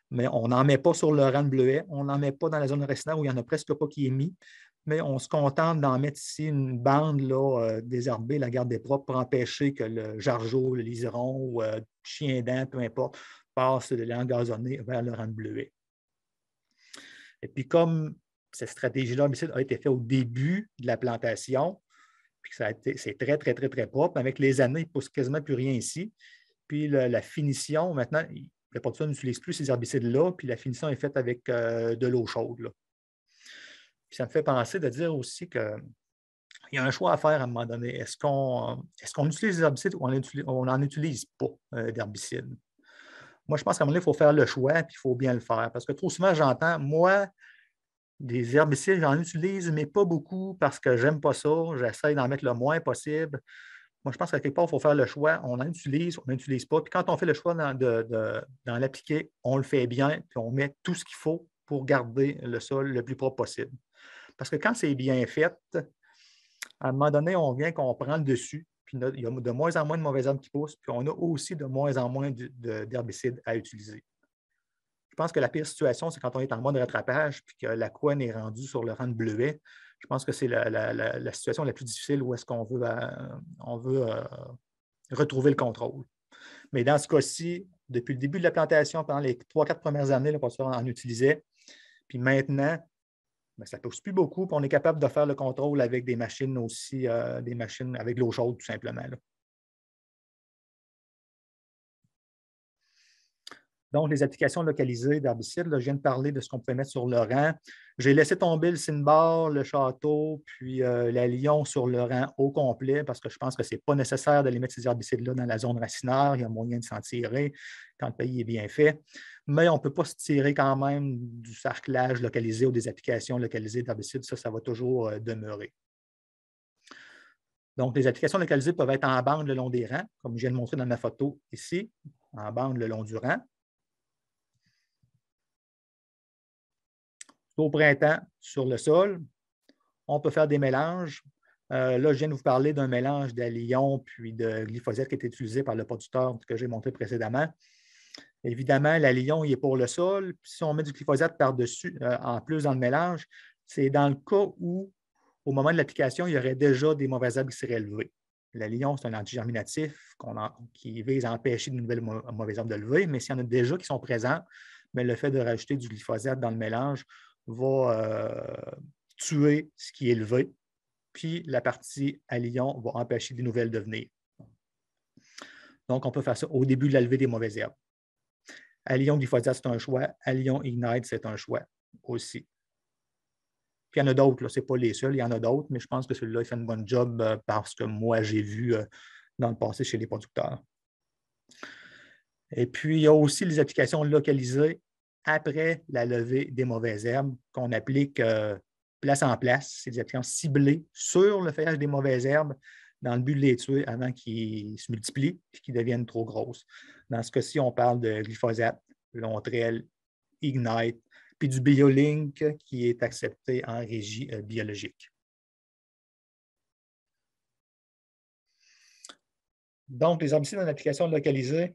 mais on n'en met pas sur le rang de bleuet, on n'en met pas dans la zone racinaire où il n'y en a presque pas qui est mis, mais on se contente d'en mettre ici une bande là, euh, désherbée, la garde des propres, pour empêcher que le jargeau, le liseron ou euh, chien dent, peu importe, passe de l'engazonné vers le rang de bleuet. Et puis, comme cette stratégie-là herbicide a été faite au début de la plantation, puis que c'est très, très, très, très propre, avec les années, il ne pousse quasiment plus rien ici. Puis le, la finition, maintenant, le producteur n'utilise plus ces herbicides-là, puis la finition est faite avec euh, de l'eau chaude. Là. Puis ça me fait penser de dire aussi qu'il y a un choix à faire à un moment donné. Est-ce qu'on est-ce qu'on utilise des herbicides ou on n'en utilise pas euh, d'herbicides? Moi, je pense qu'à un moment donné, il faut faire le choix, puis il faut bien le faire. Parce que trop souvent, j'entends, moi, des herbicides, j'en utilise, mais pas beaucoup parce que j'aime pas ça. J'essaie d'en mettre le moins possible. Moi, je pense qu'à quelque part, il faut faire le choix. On en utilise, on n'utilise pas. Puis quand on fait le choix d'en de, de, de, l'appliquer, on le fait bien, puis on met tout ce qu'il faut pour garder le sol le plus propre possible. Parce que quand c'est bien fait, à un moment donné, on vient qu'on prend le dessus, puis il y a de moins en moins de mauvaises herbes qui poussent, puis on a aussi de moins en moins d'herbicides à utiliser. Je pense que la pire situation, c'est quand on est en mode rattrapage, puis que la couenne est rendue sur le rang de bleuet. Je pense que c'est la, la, la, la situation la plus difficile où est-ce qu'on veut, euh, on veut euh, retrouver le contrôle. Mais dans ce cas-ci, depuis le début de la plantation, pendant les trois quatre premières années, le producteur en utilisait. Puis maintenant, bien, ça ne pousse plus beaucoup, puis on est capable de faire le contrôle avec des machines aussi, euh, des machines avec de l'eau chaude, tout simplement. Là. Donc, les applications localisées d'herbicides, je viens de parler de ce qu'on pouvait mettre sur le rang. J'ai laissé tomber le cinnabar, le château, puis euh, la lion sur le rang au complet parce que je pense que ce n'est pas nécessaire d'aller mettre ces herbicides-là dans la zone racinaire. Il y a moyen de s'en tirer quand le pays est bien fait. Mais on ne peut pas se tirer quand même du sarclage localisé ou des applications localisées d'herbicides. Ça, ça va toujours euh, demeurer. Donc, les applications localisées peuvent être en bande le long des rangs, comme je viens de montrer dans ma photo ici, en bande le long du rang. Au printemps, sur le sol, on peut faire des mélanges. Euh, là, je viens de vous parler d'un mélange d'allion puis de glyphosate qui est utilisé par le producteur que j'ai montré précédemment. Évidemment, l'allion, il est pour le sol. Puis si on met du glyphosate par-dessus, euh, en plus dans le mélange, c'est dans le cas où, au moment de l'application, il y aurait déjà des mauvaises herbes qui seraient levées. L'allion, c'est un antigerminatif qui vise à empêcher de nouvelles mauvaises herbes de lever, mais s'il y en a déjà qui sont présentes, mais le fait de rajouter du glyphosate dans le mélange va euh, tuer ce qui est levé, puis la partie allion va empêcher des nouvelles de venir. Donc, on peut faire ça au début de la levée des mauvaises herbes. Allion glyphosate, c'est un choix. Allion Ignite, c'est un choix aussi. Puis il y en a d'autres, ce n'est pas les seuls, il y en a d'autres, mais je pense que celui-là, il fait une bonne job euh, parce que moi, j'ai vu euh, dans le passé chez les producteurs. Et puis, il y a aussi les applications localisées après la levée des mauvaises herbes qu'on applique euh, place en place. C'est des applications ciblées sur le feuillage des mauvaises herbes dans le but de les tuer avant qu'ils se multiplient et qu'ils deviennent trop grosses. Dans ce cas-ci, on parle de glyphosate, Lontrel, Ignite, puis du BioLink qui est accepté en régie euh, biologique. Donc, les herbicides en application localisée,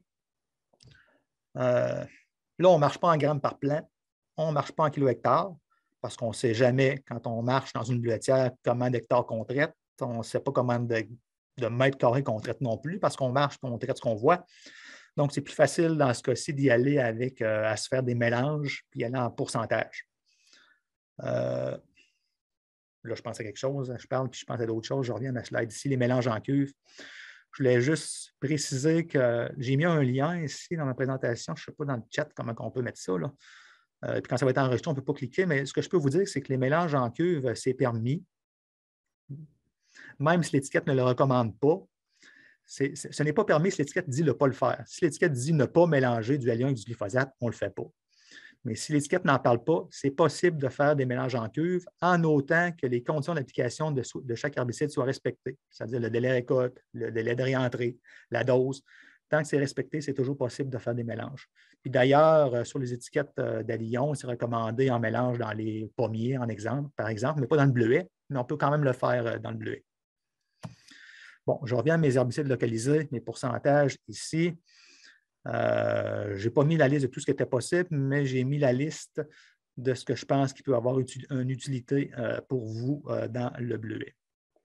euh, là, on ne marche pas en grammes par plant, on ne marche pas en kilo-hectare, parce qu'on ne sait jamais, quand on marche dans une bleuetière, comment d'hectares qu'on traite. On ne sait pas comment de, de mètres carrés qu'on traite non plus, parce qu'on marche et on traite ce qu'on voit. Donc, c'est plus facile dans ce cas-ci d'y aller avec, euh, à se faire des mélanges, puis aller en pourcentage. Euh, là, je pense à quelque chose, je parle, puis je pense à d'autres choses. Je reviens à ma slide ici, les mélanges en cuve. Je voulais juste préciser que j'ai mis un lien ici dans ma présentation. Je ne sais pas dans le chat comment on peut mettre ça. Là. Euh, puis quand ça va être enregistré, on ne peut pas cliquer, mais ce que je peux vous dire, c'est que les mélanges en cuve, c'est permis. Même si l'étiquette ne le recommande pas, c'est, c'est, ce n'est pas permis si l'étiquette dit ne pas le faire. Si l'étiquette dit ne pas mélanger du allion avec du glyphosate, on ne le fait pas. Mais si l'étiquette n'en parle pas, c'est possible de faire des mélanges en cuve en autant que les conditions d'application de, de chaque herbicide soient respectées, c'est-à-dire le délai récolte, le délai de réentrée, la dose. Tant que c'est respecté, c'est toujours possible de faire des mélanges. Puis d'ailleurs, sur les étiquettes d'allion, c'est recommandé en mélange dans les pommiers, en exemple, par exemple, mais pas dans le bleuet, mais on peut quand même le faire dans le bleuet. Bon, je reviens à mes herbicides localisés, mes pourcentages ici. Euh, je n'ai pas mis la liste de tout ce qui était possible, mais j'ai mis la liste de ce que je pense qui peut avoir uti- une utilité euh, pour vous euh, dans le bleuet.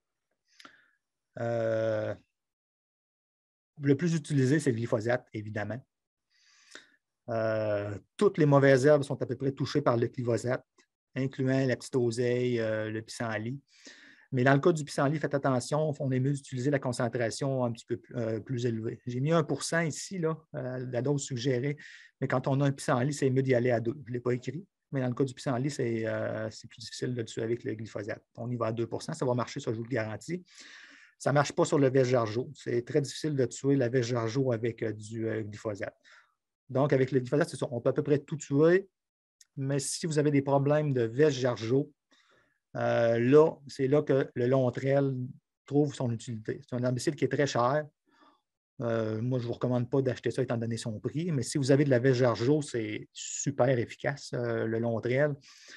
Euh, le plus utilisé, c'est le glyphosate, évidemment. Euh, toutes les mauvaises herbes sont à peu près touchées par le glyphosate, incluant la petite oseille, euh, le pissenlit. Mais dans le cas du pissenlit, faites attention, on est mieux d'utiliser la concentration un petit peu plus, euh, plus élevée. J'ai mis un pour cent ici, là, euh, la dose suggérée, mais quand on a un pissenlit, c'est mieux d'y aller à deux. Je ne l'ai pas écrit, mais dans le cas du pissenlit, c'est euh, plus difficile de le tuer avec le glyphosate. On y va à deux pour cent, ça va marcher, ça je vous le garantis. Ça ne marche pas sur le vesgergeau. C'est très difficile de tuer la vesgergeau avec euh, du euh, glyphosate. Donc, avec le glyphosate, c'est ça, on peut à peu près tout tuer, mais si vous avez des problèmes de vesgergeau, Euh, là, c'est là que le Lontrel trouve son utilité. C'est un herbicide qui est très cher. Euh, moi, je ne vous recommande pas d'acheter ça étant donné son prix, mais si vous avez de la vesgergeau, c'est super efficace, euh, le Lontrel.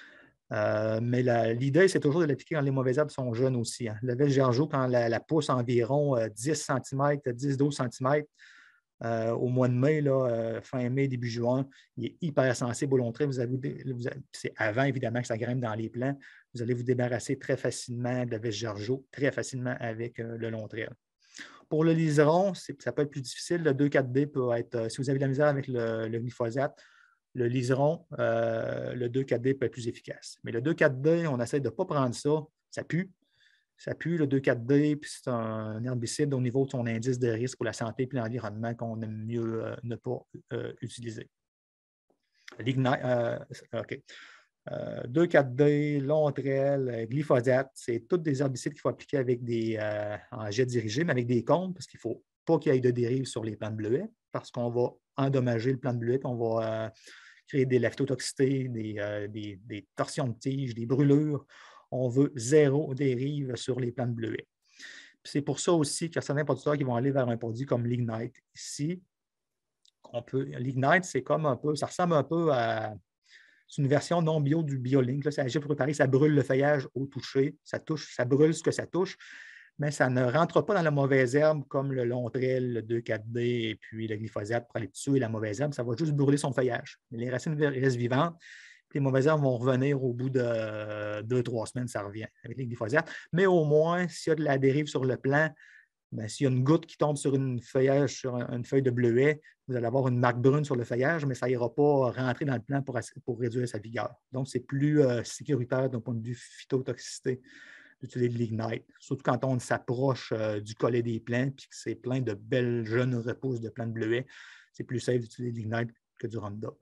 Euh, mais l'idée, c'est toujours de l'appliquer quand les mauvaises herbes sont jeunes aussi. Hein. Le vesgergeau, quand la, la pousse environ euh, dix centimètres, dix à douze centimètres, Euh, au mois de mai, là, euh, fin mai, début juin, il est hyper sensible au Lontrel. C'est avant, évidemment, que ça grimpe dans les plants. Vous allez vous débarrasser très facilement de la vesgergeau, très facilement avec euh, le Lontrel. Pour le liseron, ça peut être plus difficile. Le deux quatre D peut être, euh, si vous avez de la misère avec le, le glyphosate, le liseron, euh, le deux quatre D peut être plus efficace. Mais le deux quatre D, on essaie de ne pas prendre ça. Ça pue. Ça pue, le deux quatre D, puis c'est un herbicide au niveau de son indice de risque pour la santé et l'environnement qu'on aime mieux euh, ne pas euh, utiliser. L'ignite, euh, OK. Euh, deux quatre D, Lontrel, glyphosate, c'est tous des herbicides qu'il faut appliquer avec des, euh, en jet dirigé, mais avec des cônes, parce qu'il ne faut pas qu'il y ait de dérive sur les plants de bleuets, parce qu'on va endommager le plant de bleuet, puis on va euh, créer des lactotoxicités, des, euh, des, des torsions de tiges, des brûlures. On veut zéro dérive sur les plants de bleuets. C'est pour ça aussi qu'il y a certains producteurs qui vont aller vers un produit comme l'Ignite. Ici, l'Ignite, c'est comme un peu, ça ressemble un peu à c'est une version non bio du BioLink. Là, ça agit pour préparer, ça brûle le feuillage au toucher, ça touche, ça brûle ce que ça touche, mais ça ne rentre pas dans la mauvaise herbe comme le Lontrel, le deux quatre D et puis le glyphosate pour aller tuer la mauvaise herbe. Ça va juste brûler son feuillage. Les racines restent vivantes. Les mauvaises herbes vont revenir au bout de deux, trois semaines, ça revient avec les glyphosates. Mais au moins, s'il y a de la dérive sur le plant, bien, s'il y a une goutte qui tombe sur une feuillage, sur une feuille de bleuet, vous allez avoir une marque brune sur le feuillage, mais ça n'ira pas rentrer dans le plant pour, pour réduire sa vigueur. Donc, c'est plus euh, sécuritaire d'un point de vue phytotoxicité d'utiliser de l'Ignite, surtout quand on s'approche euh, du collet des plants et que c'est plein de belles jeunes repousses de plants de bleuet. C'est plus safe d'utiliser de l'Ignite que du Roundup,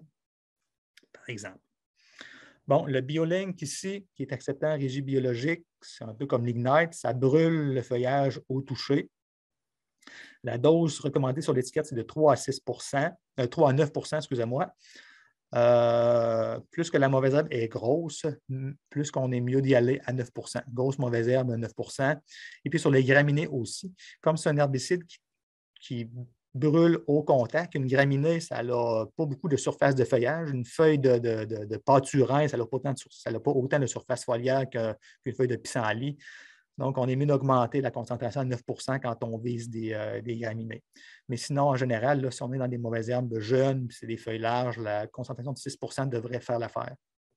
par exemple. Bon, le BioLink ici, qui est accepté en régie biologique, c'est un peu comme l'Ignite, ça brûle le feuillage au toucher. La dose recommandée sur l'étiquette, c'est de trois à six pour cent, euh, trois à neuf pour cent, excusez-moi. Euh, plus que la mauvaise herbe est grosse, plus qu'on est mieux d'y aller à neuf pour cent. Grosse mauvaise herbe à neuf pour cent. Et puis sur les graminées aussi. Comme c'est un herbicide qui, qui brûle au contact, une graminée, ça n'a pas beaucoup de surface de feuillage. Une feuille de, de, de, de pâturin, ça n'a pas, pas autant de surface foliaire qu'une feuille de pissenlit. Donc, on est mieux d'augmenter la concentration à neuf pour cent quand on vise des, euh, des graminées. Mais sinon, en général, là, si on est dans des mauvaises herbes jeunes, c'est des feuilles larges, la concentration de six pour cent devrait faire l'affaire.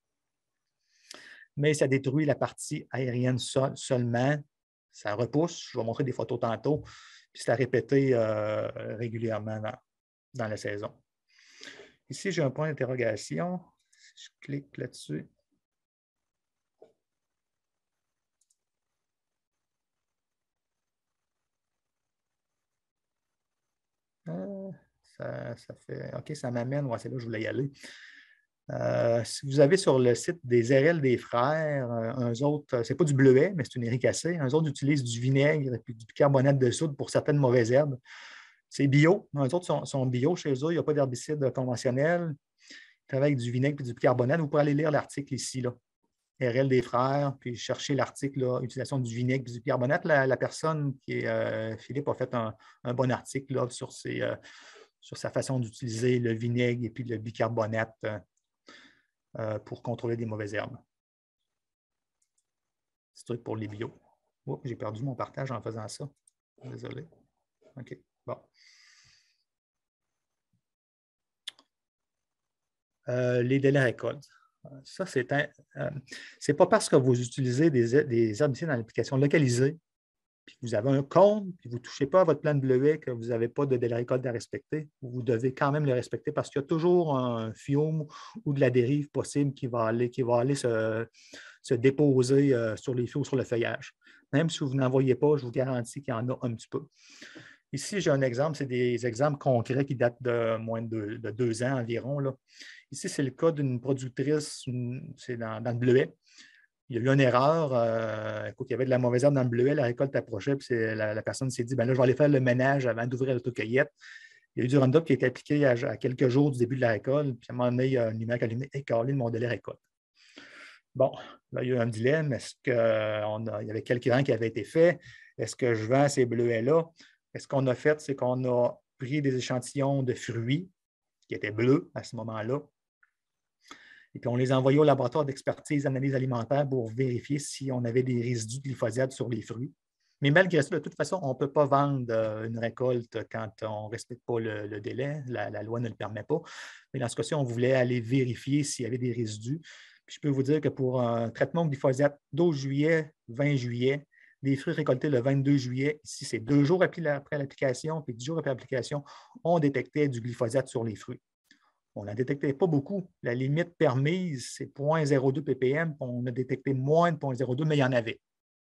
Mais ça détruit la partie aérienne sol, seulement. Ça repousse. Je vais montrer des photos tantôt. Puis c'est à répéter euh, régulièrement dans, dans la saison. Ici, j'ai un point d'interrogation. Si je clique là-dessus. Euh, ça, ça fait. OK, ça m'amène. Ouais, c'est là que je voulais y aller. Euh, si vous avez sur le site des R L des frères, un autre, ce n'est pas du bleuet, mais c'est une éricacée. Un autre utilise du vinaigre et du bicarbonate de soude pour certaines mauvaises herbes. C'est bio. Un autres sont, sont bio chez eux. Il n'y a pas d'herbicide conventionnel. Ils travaillent avec du vinaigre et du bicarbonate. Vous pourrez aller lire l'article ici, là. R L des frères, puis chercher l'article, utilisation du vinaigre et du bicarbonate. La, la personne qui est, euh, Philippe, a fait un, un bon article là, sur, ses, euh, sur sa façon d'utiliser le vinaigre et puis le bicarbonate euh, pour contrôler des mauvaises herbes. C'est truc pour les bio. Oh, j'ai perdu mon partage en faisant ça. Désolé. OK. Bon. Euh, les délais récoltes. Ça, c'est un, euh, c'est pas parce que vous utilisez des, des herbicides dans l'application localisée, puis vous avez un compte, puis vous ne touchez pas à votre plan de bleuet, que vous n'avez pas de délai récolte à respecter, vous devez quand même le respecter parce qu'il y a toujours un fiume ou de la dérive possible qui va aller, qui va aller se, se déposer euh, sur les feuilles ou sur le feuillage. Même si vous n'en voyez pas, je vous garantis qu'il y en a un petit peu. Ici, j'ai un exemple, c'est des exemples concrets qui datent de moins de deux, de deux ans environ, là. Ici, c'est le cas d'une productrice, c'est dans, dans le bleuet. Il y a eu une erreur. Euh, écoute, il y avait de la mauvaise herbe dans le bleuet, la récolte approchait, puis la, la personne s'est dit, ben là, je vais aller faire le ménage avant d'ouvrir l'autocueillette. Il y a eu du Roundup qui a été appliqué à, à quelques jours du début de la récolte, puis à un moment donné, il y a un numérique allumé et calé de mon délai récolte. Bon, là, il y a eu un dilemme. Est-ce qu'il y avait quelques qui avaient été faits? Est-ce que je vends ces bleuets-là? Et ce qu'on a fait, c'est qu'on a pris des échantillons de fruits qui étaient bleus à ce moment-là. Et puis, on les a envoyés au laboratoire d'expertise d'analyse alimentaire pour vérifier si on avait des résidus de glyphosate sur les fruits. Mais malgré ça, de toute façon, on ne peut pas vendre une récolte quand on ne respecte pas le, le délai. La, la loi ne le permet pas. Mais dans ce cas-ci, on voulait aller vérifier s'il y avait des résidus. Puis je peux vous dire que pour un traitement de glyphosate douze juillet, vingt juillet, des fruits récoltés le vingt-deux juillet, ici, c'est deux jours après l'application, puis dix jours après l'application, on détectait du glyphosate sur les fruits. On n'en détectait pas beaucoup. La limite permise, c'est zéro virgule zéro deux ppm. On a détecté moins de zéro virgule zéro deux, mais il y en avait.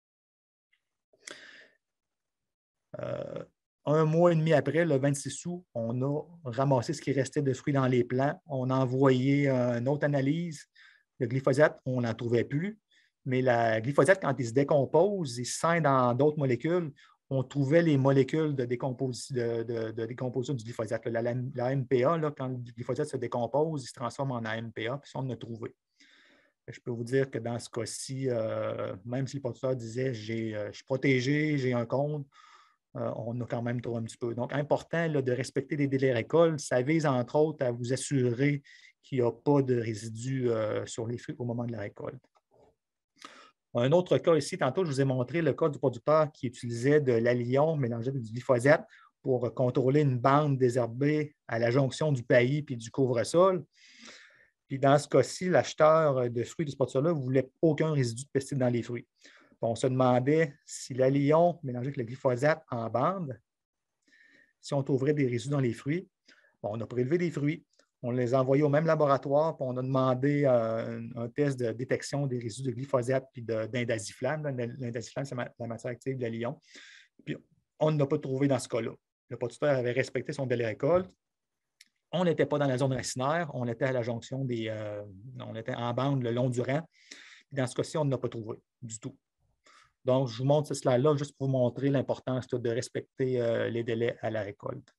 Euh, un mois et demi après, le vingt-six août, on a ramassé ce qui restait de fruits dans les plants. On a envoyé une autre analyse. Le glyphosate, on n'en trouvait plus. Mais la glyphosate, quand il se décompose, il scinde dans d'autres molécules. On trouvait les molécules de, décompos de, de, de décomposition du glyphosate. La, la, la M P A, là, quand le glyphosate se décompose, il se transforme en A M P A, puis ça, on en a trouvé. Je peux vous dire que dans ce cas-ci, euh, même si le producteur disait euh, je suis protégé, j'ai un compte, euh, on a quand même trouvé un petit peu. Donc, important là, de respecter les délais récoltes. Ça vise, entre autres, à vous assurer qu'il n'y a pas de résidus euh, sur les fruits au moment de la récolte. Un autre cas ici, tantôt, je vous ai montré le cas du producteur qui utilisait de l'allion mélangé avec du glyphosate pour contrôler une bande désherbée à la jonction du paillis puis du couvre-sol. Puis dans ce cas-ci, l'acheteur de fruits de ce producteur-là ne voulait aucun résidu de pesticide dans les fruits. Puis on se demandait si l'allion mélangé avec le glyphosate en bande, si on trouverait des résidus dans les fruits. Bon, on a prélevé des fruits. On les a envoyés au même laboratoire, puis on a demandé euh, un, un test de détection des résidus de glyphosate puis d'indaziflame. L'indaziflame, c'est la matière active de l'allion. Puis on ne l'a pas trouvé dans ce cas-là. Le producteur avait respecté son délai récolte. On n'était pas dans la zone racinaire, on était à la jonction des. Euh, on était en bande le long du rang. Puis dans ce cas-ci, on ne l'a pas trouvé du tout. Donc, je vous montre ce slide-là juste pour vous montrer l'importance de respecter euh, les délais à la récolte.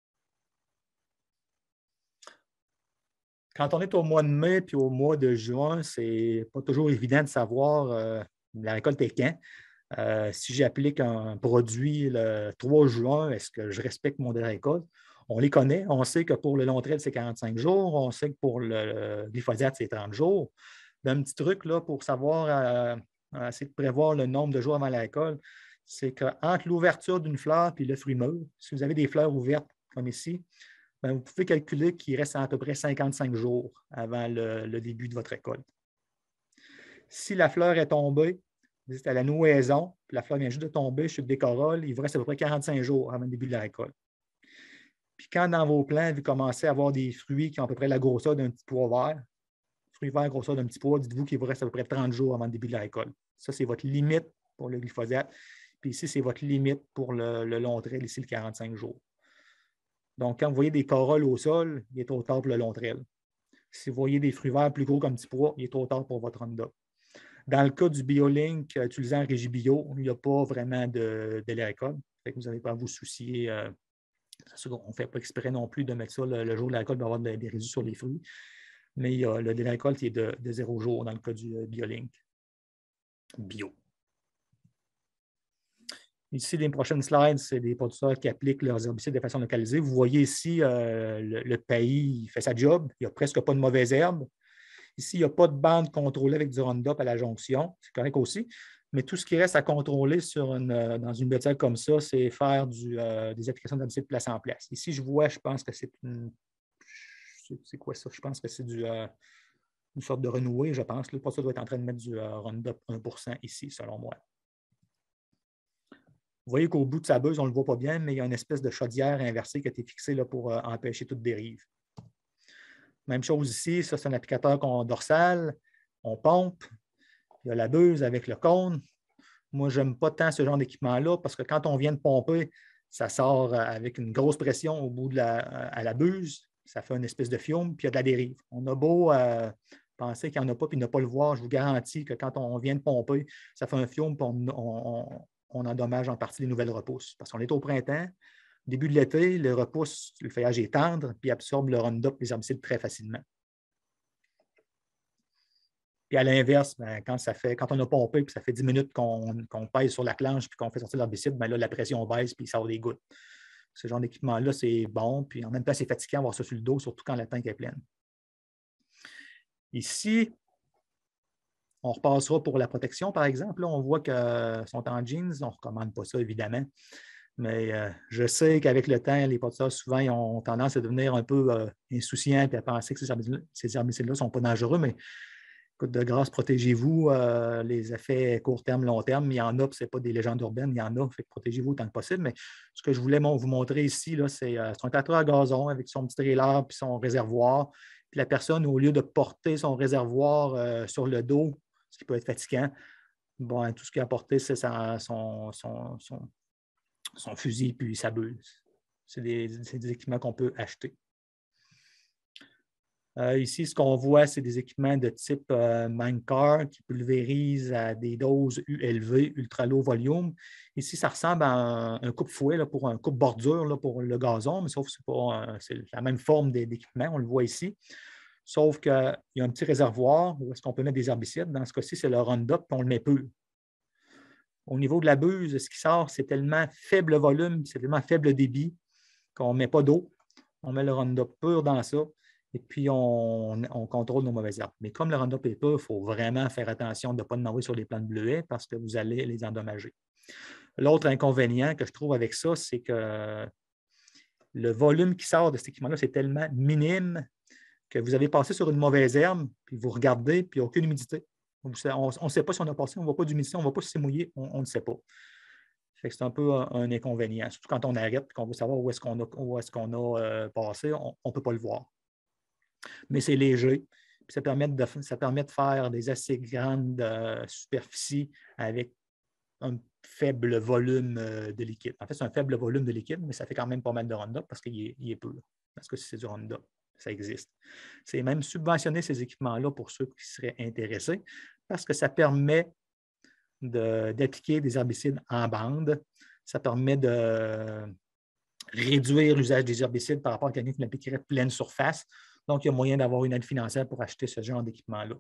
Quand on est au mois de mai puis au mois de juin, ce n'est pas toujours évident de savoir euh, la récolte est quand. Euh, si j'applique un produit le trois juin, est-ce que je respecte mon délai de récolte? On les connaît. On sait que pour le long trail, c'est quarante-cinq jours. On sait que pour le glyphosate, c'est trente jours. Un petit truc là, pour savoir, euh, essayer de prévoir le nombre de jours avant la récolte, c'est qu'entre l'ouverture d'une fleur et le fruit mûr, si vous avez des fleurs ouvertes comme ici, bien, vous pouvez calculer qu'il reste à peu près cinquante-cinq jours avant le, le début de votre récolte. Si la fleur est tombée, vous êtes à la nouaison, puis la fleur vient juste de tomber sur le décorolle, il vous reste à peu près quarante-cinq jours avant le début de la récolte. Puis quand dans vos plants, vous commencez à avoir des fruits qui ont à peu près la grosseur d'un petit pois vert, fruits verts, grosseur d'un petit pois, dites-vous qu'il vous reste à peu près trente jours avant le début de la récolte. Ça, c'est votre limite pour le glyphosate. Puis ici, c'est votre limite pour le, le long trail, ici, le quarante-cinq jours. Donc, quand vous voyez des corolles au sol, il est trop tard pour le long trail. Si vous voyez des fruits verts plus gros comme petit pois, il est trop tard pour votre Roundup. Dans le cas du BioLink euh, utilisant en régie bio, il n'y a pas vraiment de délai récolte. Vous n'avez pas à vous soucier. Euh, on ne fait pas exprès non plus de mettre ça le, le jour de la récolte, d'avoir des résidus sur les fruits. Mais il y a, le délai récolte est de, de zéro jour dans le cas du euh, BioLink bio. Ici, les prochaines slides, c'est des producteurs qui appliquent leurs herbicides de façon localisée. Vous voyez ici, euh, le, le pays fait sa job. Il n'y a presque pas de mauvaises herbes. Ici, il n'y a pas de bande contrôlée avec du Roundup à la jonction. C'est correct aussi. Mais tout ce qui reste à contrôler sur une, dans une bêtise comme ça, c'est faire du, euh, des applications d'herbicides place en place. Ici, je vois, je pense que c'est une, c'est quoi ça? Je pense que c'est du, euh, une sorte de renoué, je pense. Le producteur doit être en train de mettre du euh, Roundup un pour cent ici, selon moi. Vous voyez qu'au bout de sa buse, on ne le voit pas bien, mais il y a une espèce de chaudière inversée qui a été fixée là, pour euh, empêcher toute dérive. Même chose ici, ça c'est un applicateur dorsal. On pompe. Il y a la buse avec le cône. Moi, je n'aime pas tant ce genre d'équipement-là parce que quand on vient de pomper, ça sort avec une grosse pression au bout de la, à la buse. Ça fait une espèce de fiume, puis il y a de la dérive. On a beau euh, penser qu'il n'y en a pas, puis ne pas le voir, je vous garantis que quand on vient de pomper, ça fait un fiume, puis on, on, on endommage en partie les nouvelles repousses. Parce qu'on est au printemps, début de l'été, le repousse, le feuillage est tendre, puis absorbe le Roundup, les herbicides très facilement. Puis à l'inverse, ben, quand, ça fait, quand on a pompé puis ça fait dix minutes qu'on qu'on pèse sur la clenche puis qu'on fait sortir l'herbicide, ben là, la pression baisse puis il sort des gouttes. Ce genre d'équipement-là, c'est bon. Puis en même temps, c'est fatigant d'avoir ça sur le dos, surtout quand la tank est pleine. Ici, on repassera pour la protection, par exemple. Là, on voit qu'ils sont en jeans. On ne recommande pas ça, évidemment. Mais euh, je sais qu'avec le temps, les producteurs, souvent, ils ont tendance à devenir un peu euh, insouciants et à penser que ces herbicides-là ne sont pas dangereux, mais de grâce, protégez-vous. Euh, les effets court terme, long terme, il y en a, ce n'est pas des légendes urbaines, il y en a, fait que protégez-vous autant que possible. Mais ce que je voulais vous montrer ici, c'est euh, un tracteur à gazon avec son petit trailer et son réservoir. Puis la personne, au lieu de porter son réservoir euh, sur le dos, ce qui peut être fatigant, bon, tout ce qu'il a porté, c'est son, son, son, son fusil puis sa buse. C'est des, des équipements qu'on peut acheter. Euh, ici, ce qu'on voit, c'est des équipements de type euh, Minecar qui pulvérisent à des doses U élevées, ultra low volume. Ici, ça ressemble à un, un coupe-fouet là, pour un coupe-bordure là, pour le gazon, mais sauf que c'est la même forme d'équipement, on le voit ici. Sauf qu'il y a un petit réservoir où est-ce qu'on peut mettre des herbicides. Dans ce cas-ci, c'est le Roundup, puis on le met peu. Au niveau de la buse, ce qui sort, c'est tellement faible volume, c'est tellement faible débit qu'on ne met pas d'eau. On met le Roundup pur dans ça. Et puis, on, on contrôle nos mauvaises herbes. Mais comme le Roundup est peu, il faut vraiment faire attention de ne pas l'envoyer sur les plantes bleuets parce que vous allez les endommager. L'autre inconvénient que je trouve avec ça, c'est que le volume qui sort de cet équipement-là, c'est tellement minime que vous avez passé sur une mauvaise herbe, puis vous regardez, puis il n'y a aucune humidité. On ne sait pas si on a passé, on ne voit pas d'humidité, on ne voit pas si c'est mouillé, on, on ne sait pas. C'est un peu un, un inconvénient. Surtout quand on arrête et qu'on veut savoir où est-ce qu'on a, où est-ce qu'on a euh, passé, on ne peut pas le voir. Mais c'est léger. Puis ça, permet de, ça permet de faire des assez grandes euh, superficies avec un faible volume euh, de liquide. En fait, c'est un faible volume de liquide, mais ça fait quand même pas mal de Roundup parce qu'il est, il est peu. Parce que c'est du Roundup, ça existe. C'est même subventionner ces équipements-là pour ceux qui seraient intéressés parce que ça permet d'appliquer de, des herbicides en bande. Ça permet de réduire l'usage des herbicides par rapport à quelqu'un qui l'appliquerait pleine surface. Donc, il y a moyen d'avoir une aide financière pour acheter ce genre d'équipement-là.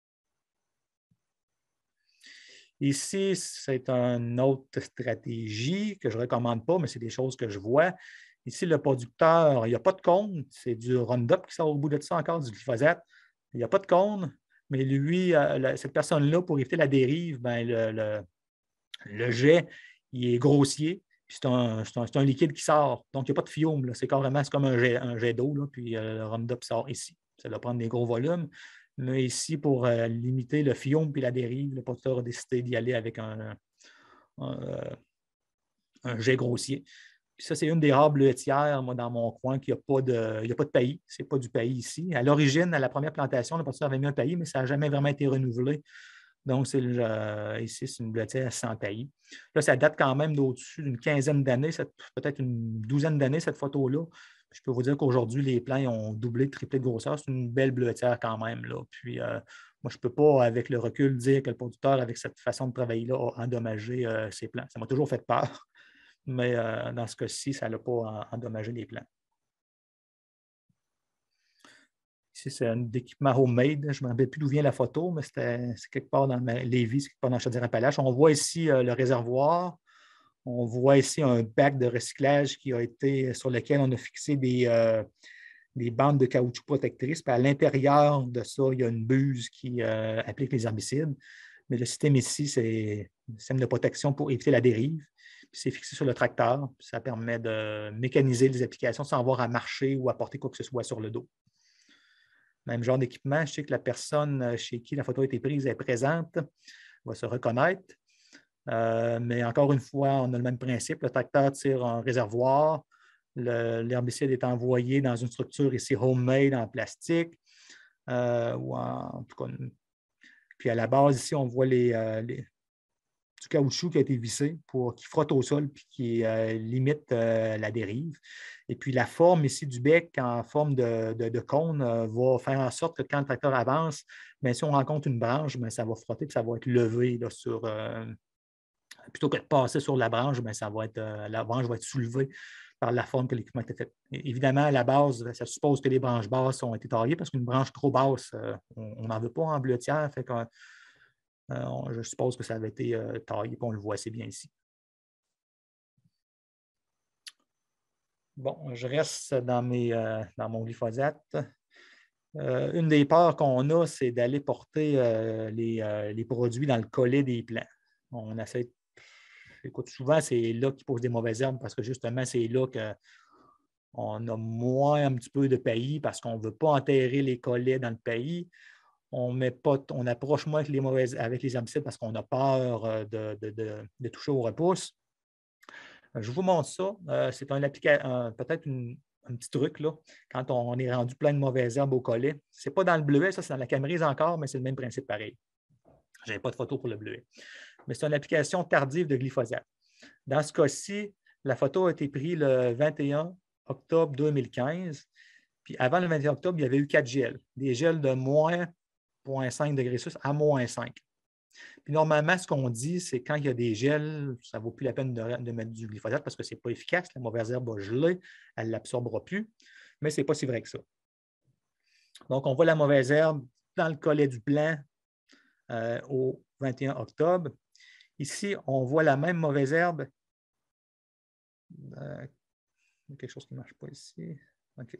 Ici, c'est une autre stratégie que je ne recommande pas, mais c'est des choses que je vois. Ici, le producteur, il n'y a pas de cône, c'est du Roundup qui sort au bout de ça encore, du glyphosate. Il n'y a pas de cône, mais lui, cette personne-là, pour éviter la dérive, ben, le, le, le jet, il est grossier. C'est un, un, un liquide qui sort. Donc, il n'y a pas de fiume. C'est carrément comme un jet, un jet d'eau. Puis euh, le Roundup sort ici. Ça doit prendre des gros volumes. Mais ici, pour euh, limiter le fiume et la dérive, le producteur a décidé d'y aller avec un, un, euh, un jet grossier. Puis ça, c'est une des rares bleuetières, moi, dans mon coin, qu'il n'y a pas de, il y a pas de paillis. Ce n'est pas du paillis ici. À l'origine, à la première plantation, le producteur avait mis un paillis, mais ça n'a jamais vraiment été renouvelé. Donc, euh, ici, c'est une bleutière sans taillis. Là, ça date quand même d'au-dessus d'une quinzaine d'années, peut-être une douzaine d'années, cette photo-là. Je peux vous dire qu'aujourd'hui, les plants ont doublé, triplé de grosseur. C'est une belle bleutière quand même. Là. Puis, euh, moi, je ne peux pas, avec le recul, dire que le producteur, avec cette façon de travailler-là, a endommagé euh, ses plants. Ça m'a toujours fait peur, mais euh, dans ce cas-ci, ça n'a pas endommagé les plants. Ici, c'est un équipement homemade. Je ne me rappelle plus d'où vient la photo, mais c'est quelque part dans Lévis, c'est quelque part dans Chaudière-Appalaches. On voit ici euh, le réservoir. On voit ici un bac de recyclage qui a été, sur lequel on a fixé des, euh, des bandes de caoutchouc protectrices. Puis à l'intérieur de ça, il y a une buse qui euh, applique les herbicides. Mais le système ici, c'est un système de protection pour éviter la dérive. C'est fixé sur le tracteur. Ça permet de mécaniser les applications sans avoir à marcher ou à porter quoi que ce soit sur le dos. Même genre d'équipement. Je sais que la personne chez qui la photo a été prise est présente, va se reconnaître. Euh, mais encore une fois, on a le même principe. Le tracteur tire un réservoir. L'herbicide est envoyé dans une structure ici homemade en plastique. Euh, ou en, en tout cas, puis à la base, ici, on voit les, euh, les, du caoutchouc qui a été vissé pour qui frotte au sol puis qui euh, limite euh, la dérive. Et puis la forme ici du bec en forme de, de, de cône euh, va faire en sorte que quand le tracteur avance, bien, si on rencontre une branche, bien, ça va frotter et ça va être levé là, sur. Euh, plutôt que de passer sur la branche, bien, ça va être, euh, la branche va être soulevée par la forme que l'équipement a été fait. Et évidemment, à la base, ça suppose que les branches basses ont été taillées parce qu'une branche trop basse, euh, on n'en veut pas en bleuetière. Fait que, euh, je suppose que ça avait été euh, taillé, puis on le voit assez bien ici. Bon, je reste dans, mes, euh, dans mon glyphosate. Euh, une des peurs qu'on a, c'est d'aller porter euh, les, euh, les produits dans le collet des plants. On essaie, écoute, souvent, c'est là qu'ils posent des mauvaises herbes parce que justement, c'est là qu'on a moins un petit peu de pays parce qu'on ne veut pas enterrer les collets dans le pays. On met pas, on approche moins avec les, mauvaises, avec les herbicides parce qu'on a peur de, de, de, de toucher au repousse. Je vous montre ça. Euh, c'est un, un, peut-être un petit truc là, quand on est rendu plein de mauvaises herbes au collet. Ce n'est pas dans le bleuet, ça, c'est dans la camerise encore, mais c'est le même principe pareil. Je n'avais pas de photo pour le bleuet. Mais c'est une application tardive de glyphosate. Dans ce cas-ci, la photo a été prise le vingt et un octobre deux mille quinze. Puis avant le vingt et un octobre, il y avait eu quatre gels. Des gels de moins zéro virgule cinq degrés Celsius à moins cinq. Puis normalement, ce qu'on dit, c'est quand il y a des gels, ça ne vaut plus la peine de, de mettre du glyphosate parce que ce n'est pas efficace. La mauvaise herbe va geler, elle ne l'absorbera plus. Mais ce n'est pas si vrai que ça. Donc, on voit la mauvaise herbe dans le collet du plant euh, au vingt et un octobre. Ici, on voit la même mauvaise herbe. Euh, il y a quelque chose qui ne marche pas ici. OK.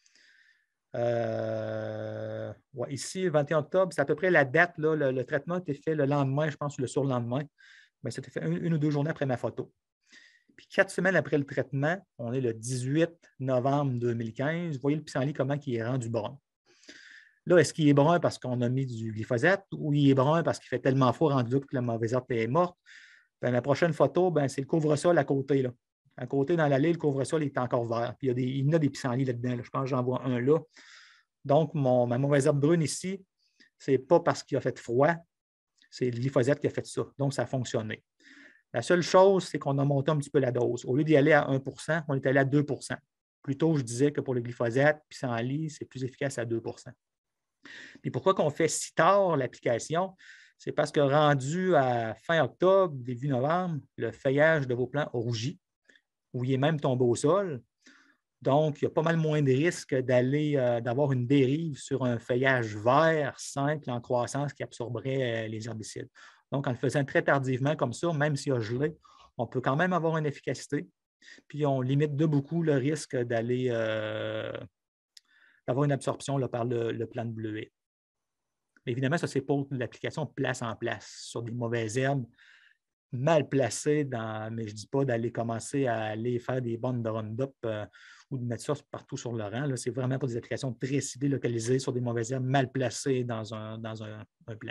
Euh, ouais, ici, le vingt et un octobre, c'est à peu près la date. Là, le, le traitement a été fait le lendemain, je pense, le surlendemain. Mais c'était fait une, une ou deux journées après ma photo. Puis quatre semaines après le traitement, on est le dix-huit novembre deux mille quinze. Vous voyez le pissenlit, comment il est rendu brun. Là, est-ce qu'il est brun parce qu'on a mis du glyphosate ou il est brun parce qu'il fait tellement froid rendu là que la mauvaise herbe est morte? Bien, la prochaine photo, bien, c'est le couvre-sol à côté. Là. À côté, dans l'allée, le couvre-sol est encore vert. Puis il y a des, il y a des pissenlits là-dedans. Là. Je pense que j'en vois un là. Donc, mon, ma mauvaise herbe brune ici, ce n'est pas parce qu'il a fait froid, c'est le glyphosate qui a fait ça. Donc, ça a fonctionné. La seule chose, c'est qu'on a monté un petit peu la dose. Au lieu d'y aller à un pour cent, on est allé à deux pour cent. Plutôt, je disais que pour le glyphosate, pissenlit, c'est plus efficace à deux pour cent. Puis pourquoi qu'on fait si tard l'application? C'est parce que rendu à fin octobre, début novembre, le feuillage de vos plants a rougi, ou il est même tombé au sol. Donc, il y a pas mal moins de risques d'aller, euh, d'avoir une dérive sur un feuillage vert, simple, en croissance, qui absorberait euh, les herbicides. Donc, en le faisant très tardivement comme ça, même s'il y a gelé, on peut quand même avoir une efficacité. Puis, on limite de beaucoup le risque d'aller, euh, d'avoir une absorption là, par le, le plant de bleuet. Évidemment, ça, c'est pour l'application place en place sur des mauvaises herbes mal placées, dans, mais je ne dis pas d'aller commencer à aller faire des bonnes de Roundup euh, ou de mettre ça partout sur le rang. C'est vraiment pour des applications très ciblées, localisées sur des mauvaises herbes mal placées dans un, dans un, un plan.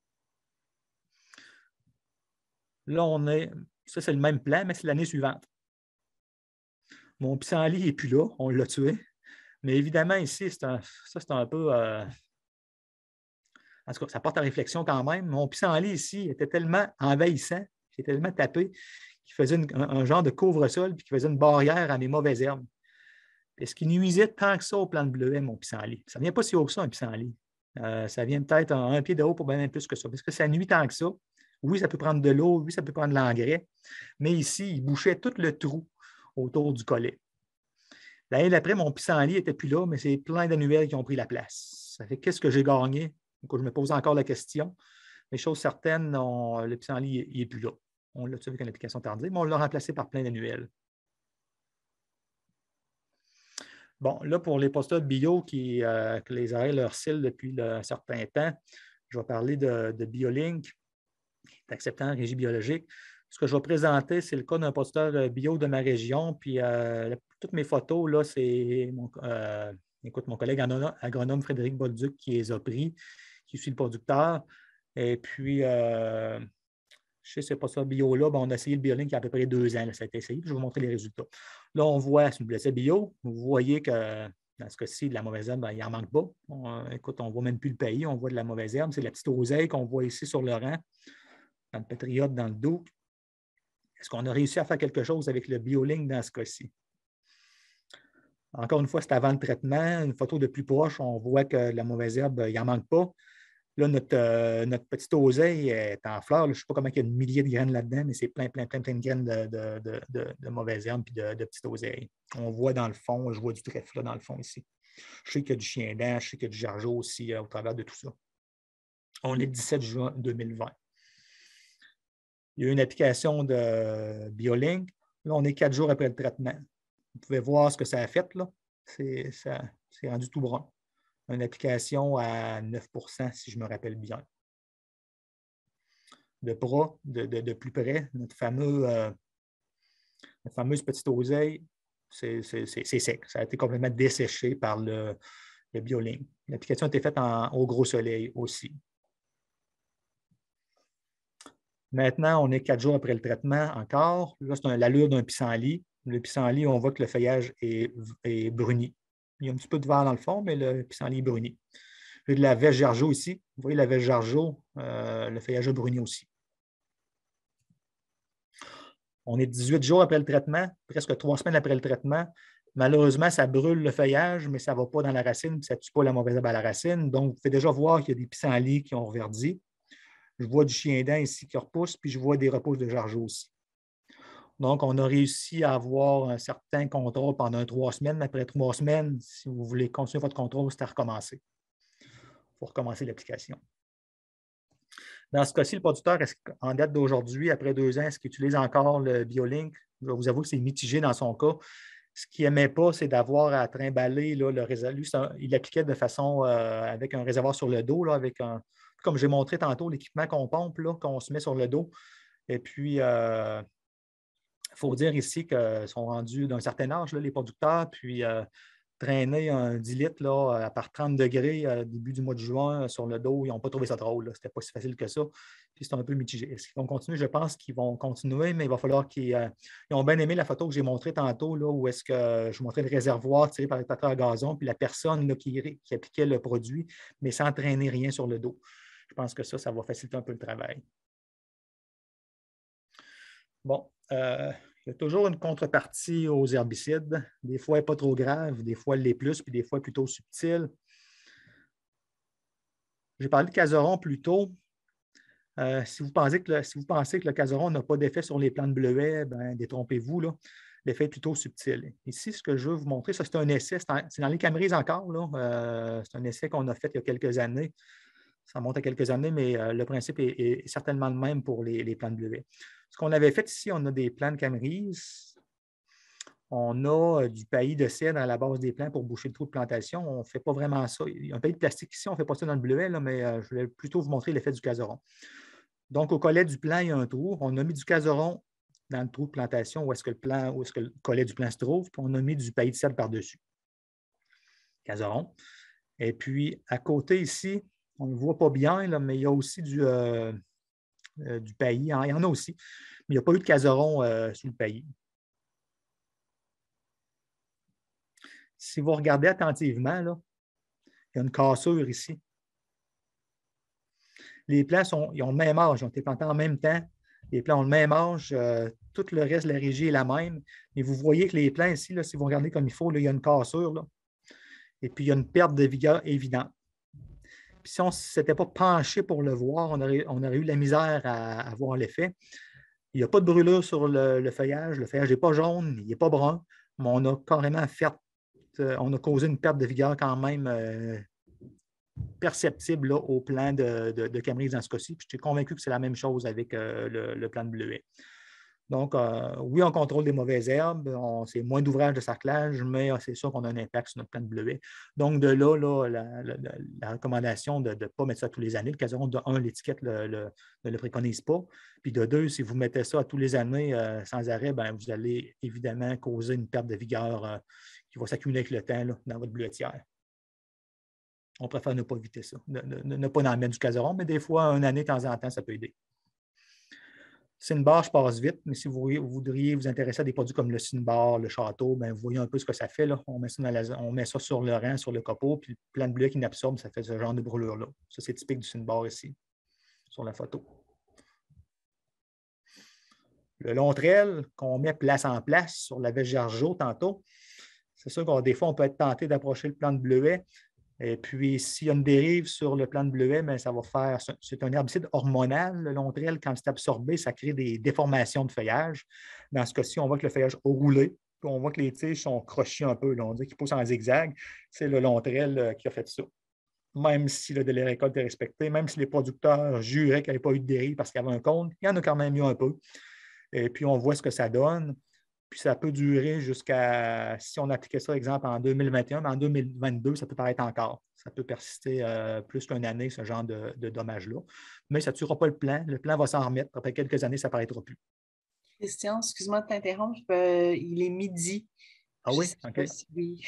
Là, on est, ça c'est le même plan, mais c'est l'année suivante. Mon pissenlit n'est plus là, on l'a tué. Mais évidemment, ici, c'est un, ça c'est un peu... Euh, en tout cas, ça porte à réflexion quand même. Mon pissenlit ici était tellement envahissant, il était tellement tapé, qu'il faisait une, un, un genre de couvre-sol puis qu'il faisait une barrière à mes mauvaises herbes. Et ce qui nuisait tant que ça au plant de bleuet, mon pissenlit. Ça ne vient pas si haut que ça, un pissenlit. Euh, ça vient peut-être un, un pied de haut pour bien plus que ça. Parce que ça nuit tant que ça. Oui, ça peut prendre de l'eau, oui, ça peut prendre de l'engrais. Mais ici, il bouchait tout le trou autour du collet. L'année d'après, mon pissenlit n'était plus là, mais c'est plein d'annuelles qui ont pris la place. Ça fait qu'est-ce que j'ai gagné? Donc, je me pose encore la question. Mais chose certaine, on, le pissenlit n'est plus là. On l'a tué avec une application tardive, mais on l'a remplacé par plein d'annuelles. Bon, là, pour les posters bio qui, euh, que les arrêts leur cils depuis le, un certain temps, je vais parler de, de BioLink, qui est accepté en régie biologique. Ce que je vais présenter, c'est le cas d'un posteur bio de ma région. Puis, euh, toutes mes photos, là, c'est euh, écoute, mon collègue agronome Frédéric Bolduc qui les a pris, qui suit le producteur. Et puis, euh, je sais, c'est pas ça, bio là, ben, on a essayé le BioLink il y a à peu près deux ans, là, ça a été essayé, puis je vais vous montrer les résultats. Là, on voit sur le blessé bio, vous voyez que dans ce cas-ci, de la mauvaise herbe, ben, il n'en manque pas. On, écoute, on ne voit même plus le pays, on voit de la mauvaise herbe. C'est la petite oseille qu'on voit ici sur le rang, dans le Patriote, dans le dos. Est-ce qu'on a réussi à faire quelque chose avec le BioLink dans ce cas-ci? Encore une fois, c'est avant le traitement. Une photo de plus proche, on voit que la mauvaise herbe, il n'en manque pas. Là, notre, euh, notre petite oseille est en fleurs. Je ne sais pas comment il y a de milliers de graines là-dedans, mais c'est plein, plein, plein, plein de graines de, de, de, de, de mauvaise herbe et de, de petites oseilles. On voit dans le fond, je vois du trèfle là dans le fond ici. Je sais qu'il y a du chien dent, je sais qu'il y a du jargeau aussi euh, au travers de tout ça. On est le dix-sept juin deux mille vingt. Il y a une application de BioLink. Là, on est quatre jours après le traitement. Vous pouvez voir ce que ça a fait, là. C'est, ça, c'est rendu tout brun. Une application à neuf pour cent, si je me rappelle bien. De bras, de, de, de plus près, notre, fameux, euh, notre fameuse petite oseille, c'est, c'est, c'est, c'est sec. Ça a été complètement desséché par le, le BioLink. L'application a été faite en, au gros soleil aussi. Maintenant, on est quatre jours après le traitement encore. Là, c'est l'allure d'un pissenlit. Le pissenlit, on voit que le feuillage est, est bruni. Il y a un petit peu de vert dans le fond, mais le pissenlit est bruni. J'ai de la vèche jargeau ici. Vous voyez la vèche jargeau, euh, le feuillage est bruni aussi. On est dix-huit jours après le traitement, presque trois semaines après le traitement. Malheureusement, ça brûle le feuillage, mais ça ne va pas dans la racine, ça ne tue pas la mauvaise herbe à la racine. Donc, vous pouvez déjà voir qu'il y a des pissenlits qui ont reverdi. Je vois du chien dent ici qui repousse, puis je vois des repousses de jargeau aussi. Donc, on a réussi à avoir un certain contrôle pendant trois semaines. Mais après trois semaines, si vous voulez continuer votre contrôle, c'est à recommencer. Il faut recommencer l'application. Dans ce cas-ci, le producteur, en date d'aujourd'hui, après deux ans, est-ce qu'il utilise encore le BioLink? Je vais vous avouer que c'est mitigé dans son cas. Ce qu'il n'aimait pas, c'est d'avoir à trimballer là, le réservoir. Il l'appliquait de façon euh, avec un réservoir sur le dos, là, avec un, comme j'ai montré tantôt, l'équipement qu'on pompe, là, qu'on se met sur le dos. Et puis, euh, il faut dire ici qu'ils sont rendus d'un certain âge, là, les producteurs, puis euh, traîner un dix litres là, à part trente degrés euh, début du mois de juin sur le dos, ils n'ont pas trouvé ça drôle. Ce n'était pas si facile que ça. Puis c'est un peu mitigé. Est-ce qu'ils vont continuer? Je pense qu'ils vont continuer, mais il va falloir qu'ils euh, ils ont bien aimé la photo que j'ai montrée tantôt, là, où est-ce que je montrais le réservoir tiré par le tracteur à gazon, puis la personne là, qui, qui appliquait le produit, mais sans traîner rien sur le dos. Je pense que ça, ça va faciliter un peu le travail. Bon, euh, il y a toujours une contrepartie aux herbicides. Des fois, elle n'est pas trop grave, des fois, elle l'est plus, puis des fois, plutôt subtile. J'ai parlé de caseron plus tôt. Euh, si, vous pensez que le, si vous pensez que le caseron n'a pas d'effet sur les plantes bleuets, ben, détrompez-vous, là. L'effet est plutôt subtil. Ici, ce que je veux vous montrer, ça, c'est un essai, c'est dans les Camerises encore. Là. Euh, c'est un essai qu'on a fait il y a quelques années. Ça monte à quelques années, mais euh, le principe est, est certainement le même pour les, les plantes bleuets. Ce qu'on avait fait ici, on a des plants de Camerises. On a euh, du paillis de cèdre à la base des plants pour boucher le trou de plantation. On ne fait pas vraiment ça. Il y a un paillis de plastique ici, on ne fait pas ça dans le bleuet, là, mais euh, je voulais plutôt vous montrer l'effet du caseron. Donc, au collet du plant, il y a un trou. On a mis du caseron dans le trou de plantation où est-ce que le, plan, où est-ce que le collet du plant se trouve, puis on a mis du paillis de cèdre par-dessus. Caseron. Et puis, à côté ici, on ne le voit pas bien, là, mais il y a aussi du, euh, euh, du paillis. Il y en a aussi, mais il n'y a pas eu de caseron euh, sous le paillis. Si vous regardez attentivement, là, il y a une cassure ici. Les plants sont, ils ont le même âge, ils ont été plantés en même temps. Les plants ont le même âge, euh, tout le reste de la régie est la même. Mais vous voyez que les plants ici, là, si vous regardez comme il faut, là, il y a une cassure. Là. Et puis, il y a une perte de vigueur évidente. Puis, si on ne s'était pas penché pour le voir, on aurait, on aurait eu la misère à, à voir l'effet. Il n'y a pas de brûlure sur le, le feuillage. Le feuillage n'est pas jaune, il n'est pas brun, mais on a carrément fait, euh, on a causé une perte de vigueur quand même euh, perceptible là, au plan de, de, de Camerise dans ce cas-ci. Puis je suis convaincu que c'est la même chose avec euh, le, le plan de bleuet. Donc, euh, oui, on contrôle des mauvaises herbes, c'est moins d'ouvrage de sarclage, mais c'est sûr qu'on a un impact sur notre plan de bleuet. Donc, de là, là la, la, la recommandation de ne pas mettre ça tous les années. Le caseron, de un, l'étiquette le, le, ne le préconise pas. Puis de deux, si vous mettez ça tous les années euh, sans arrêt, bien, vous allez évidemment causer une perte de vigueur euh, qui va s'accumuler avec le temps là, dans votre bleuetière. On préfère ne pas éviter ça, ne, ne, ne pas en mettre du caseron, mais des fois, une année, de temps en temps, ça peut aider. Cinnabar, je passe vite, mais si vous, vous voudriez vous intéresser à des produits comme le Cinnabar, le château, bien, vous voyez un peu ce que ça fait. Là. On, met ça dans la, on met ça sur le rang, sur le copeau, puis le plan de bleuet qui n'absorbe, ça fait ce genre de brûlure-là. Ça, c'est typique du Cinnabar ici, sur la photo. Le Lontrel qu'on met place en place sur la Vesgergeau tantôt, c'est sûr que des fois, on peut être tenté d'approcher le plan de bleuet. Et puis, s'il y a une dérive sur le plan de bleuet, bien, ça va faire. C'est un herbicide hormonal, le Lontrel. Quand c'est absorbé, ça crée des déformations de feuillage. Dans ce cas-ci, on voit que le feuillage a roulé. Puis on voit que les tiges sont crochées un peu. Là, on dit qu'ils poussent en zigzag. C'est le Lontrel qui a fait ça. Même si le délai de récolte est respecté, même si les producteurs juraient qu'il n'y avait pas eu de dérive parce qu'il y avait un cône, il y en a quand même eu un peu. Et puis, on voit ce que ça donne. Puis ça peut durer jusqu'à, si on appliquait ça, par exemple, en deux mille vingt et un, mais en deux mille vingt-deux, ça peut paraître encore. Ça peut persister euh, plus qu'une année, ce genre de, de dommages-là. Mais ça ne tuera pas le plant. Le plant va s'en remettre. Après quelques années, ça ne paraîtra plus. Christian, excuse-moi de t'interrompre. Euh, il est midi. Ah oui? OK. Si oui.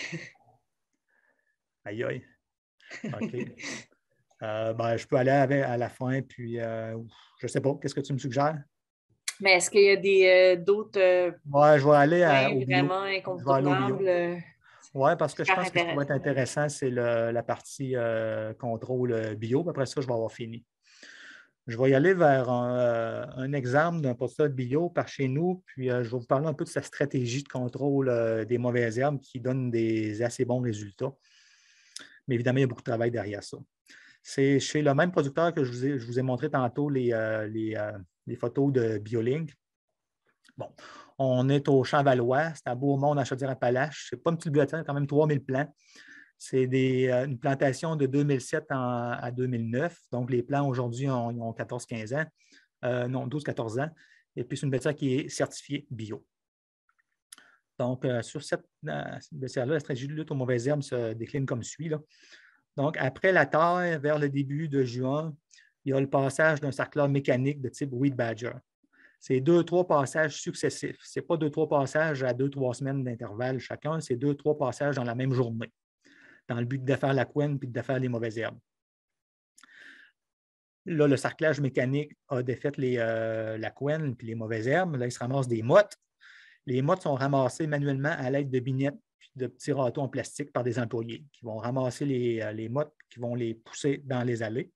Aïe, aïe. OK. euh, ben, je peux aller à la fin, puis euh, je ne sais pas. Qu'est-ce que tu me suggères? Mais est-ce qu'il y a des, euh, d'autres euh, ouais, je vais aller à, au bio. Vraiment incontournables? Oui, parce que je pense que ce qui va être intéressant, c'est le, la partie euh, contrôle bio. Après ça, je vais avoir fini. Je vais y aller vers un, euh, un exemple d'un producteur bio par chez nous, puis euh, je vais vous parler un peu de sa stratégie de contrôle euh, des mauvaises herbes qui donne des assez bons résultats. Mais évidemment, il y a beaucoup de travail derrière ça. C'est chez le même producteur que je vous ai, je vous ai montré tantôt les, euh, les, euh, les photos de BioLink. Bon, on est au Champ-Valois, c'est à Beaumont, à Chaudière-Appalaches. Ce n'est pas une petite bibliothèque, quand même trois mille plants. C'est des, euh, une plantation de deux mille sept en, à deux mille neuf. Donc, les plants aujourd'hui ont, ont quatorze à quinze ans. Euh, non, douze à quatorze ans. Et puis, c'est une bibliothèque qui est certifiée bio. Donc, euh, sur cette euh, bibliothèque-là, la stratégie de lutte aux mauvaises herbes se décline comme suit. Là. Donc, après la taille, vers le début de juin, il y a le passage d'un sarclore mécanique de type Weed Badger. C'est deux, trois passages successifs. Ce n'est pas deux, trois passages à deux, trois semaines d'intervalle chacun, c'est deux, trois passages dans la même journée, dans le but de défaire la couenne et de défaire les mauvaises herbes. Là, le sarclage mécanique a défait les, euh, la couenne et les mauvaises herbes. Là, il se ramasse des mottes. Les mottes sont ramassées manuellement à l'aide de binettes et de petits râteaux en plastique par des employés qui vont ramasser les, les mottes, qui vont les pousser dans les allées.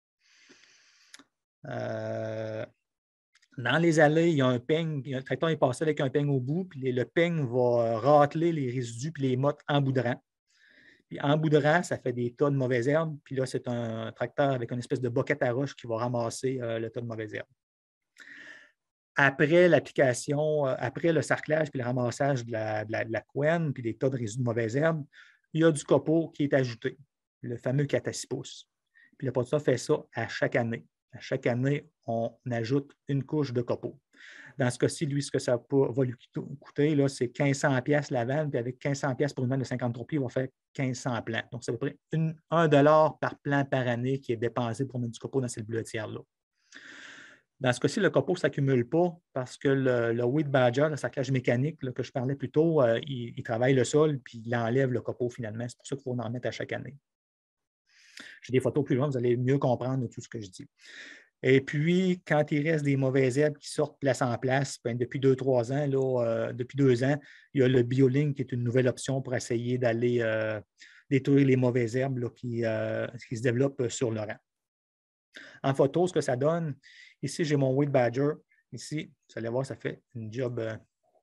Euh, Dans les allées, il y a un peigne, le tracteur est passé avec un peigne au bout, puis le peigne va râteler les résidus puis les mottes en bout de rang. Puis en bout de rang, ça fait des tas de mauvaises herbes, puis là, c'est un tracteur avec une espèce de boquette à roche qui va ramasser euh, le tas de mauvaises herbes. Après l'application, euh, après le sarclage puis le ramassage de la, de la, de la couenne puis des tas de résidus de mauvaises herbes, il y a du copeau qui est ajouté, le fameux quatre à six pouces. Puis le producteur fait ça à chaque année. À chaque année, on ajoute une couche de copeau. Dans ce cas-ci, lui, ce que ça va lui coûter, c'est quinze cents dollars la vanne, puis avec quinze cents dollars pour une vanne de cinquante-trois pieds, il va faire quinze cents plants. Donc, c'est à peu près une, un dollar par plant par année qui est dépensé pour mettre du copeau dans cette bleuetière-là. Dans ce cas-ci, le copeau ne s'accumule pas parce que le, le Weed Badger, le sarclage mécanique là, que je parlais plus tôt, euh, il, il travaille le sol puis il enlève le copeau finalement. C'est pour ça qu'il faut en remettre à chaque année. J'ai des photos plus loin, vous allez mieux comprendre tout ce que je dis. Et puis, quand il reste des mauvaises herbes qui sortent place en place, bien, depuis deux, trois ans, là, euh, depuis deux ans, il y a le BioLink qui est une nouvelle option pour essayer d'aller euh, détruire les mauvaises herbes là, qui, euh, qui se développent sur le rang. En photo, ce que ça donne, ici, j'ai mon Weed Badger. Ici, vous allez voir, ça fait une job. Euh,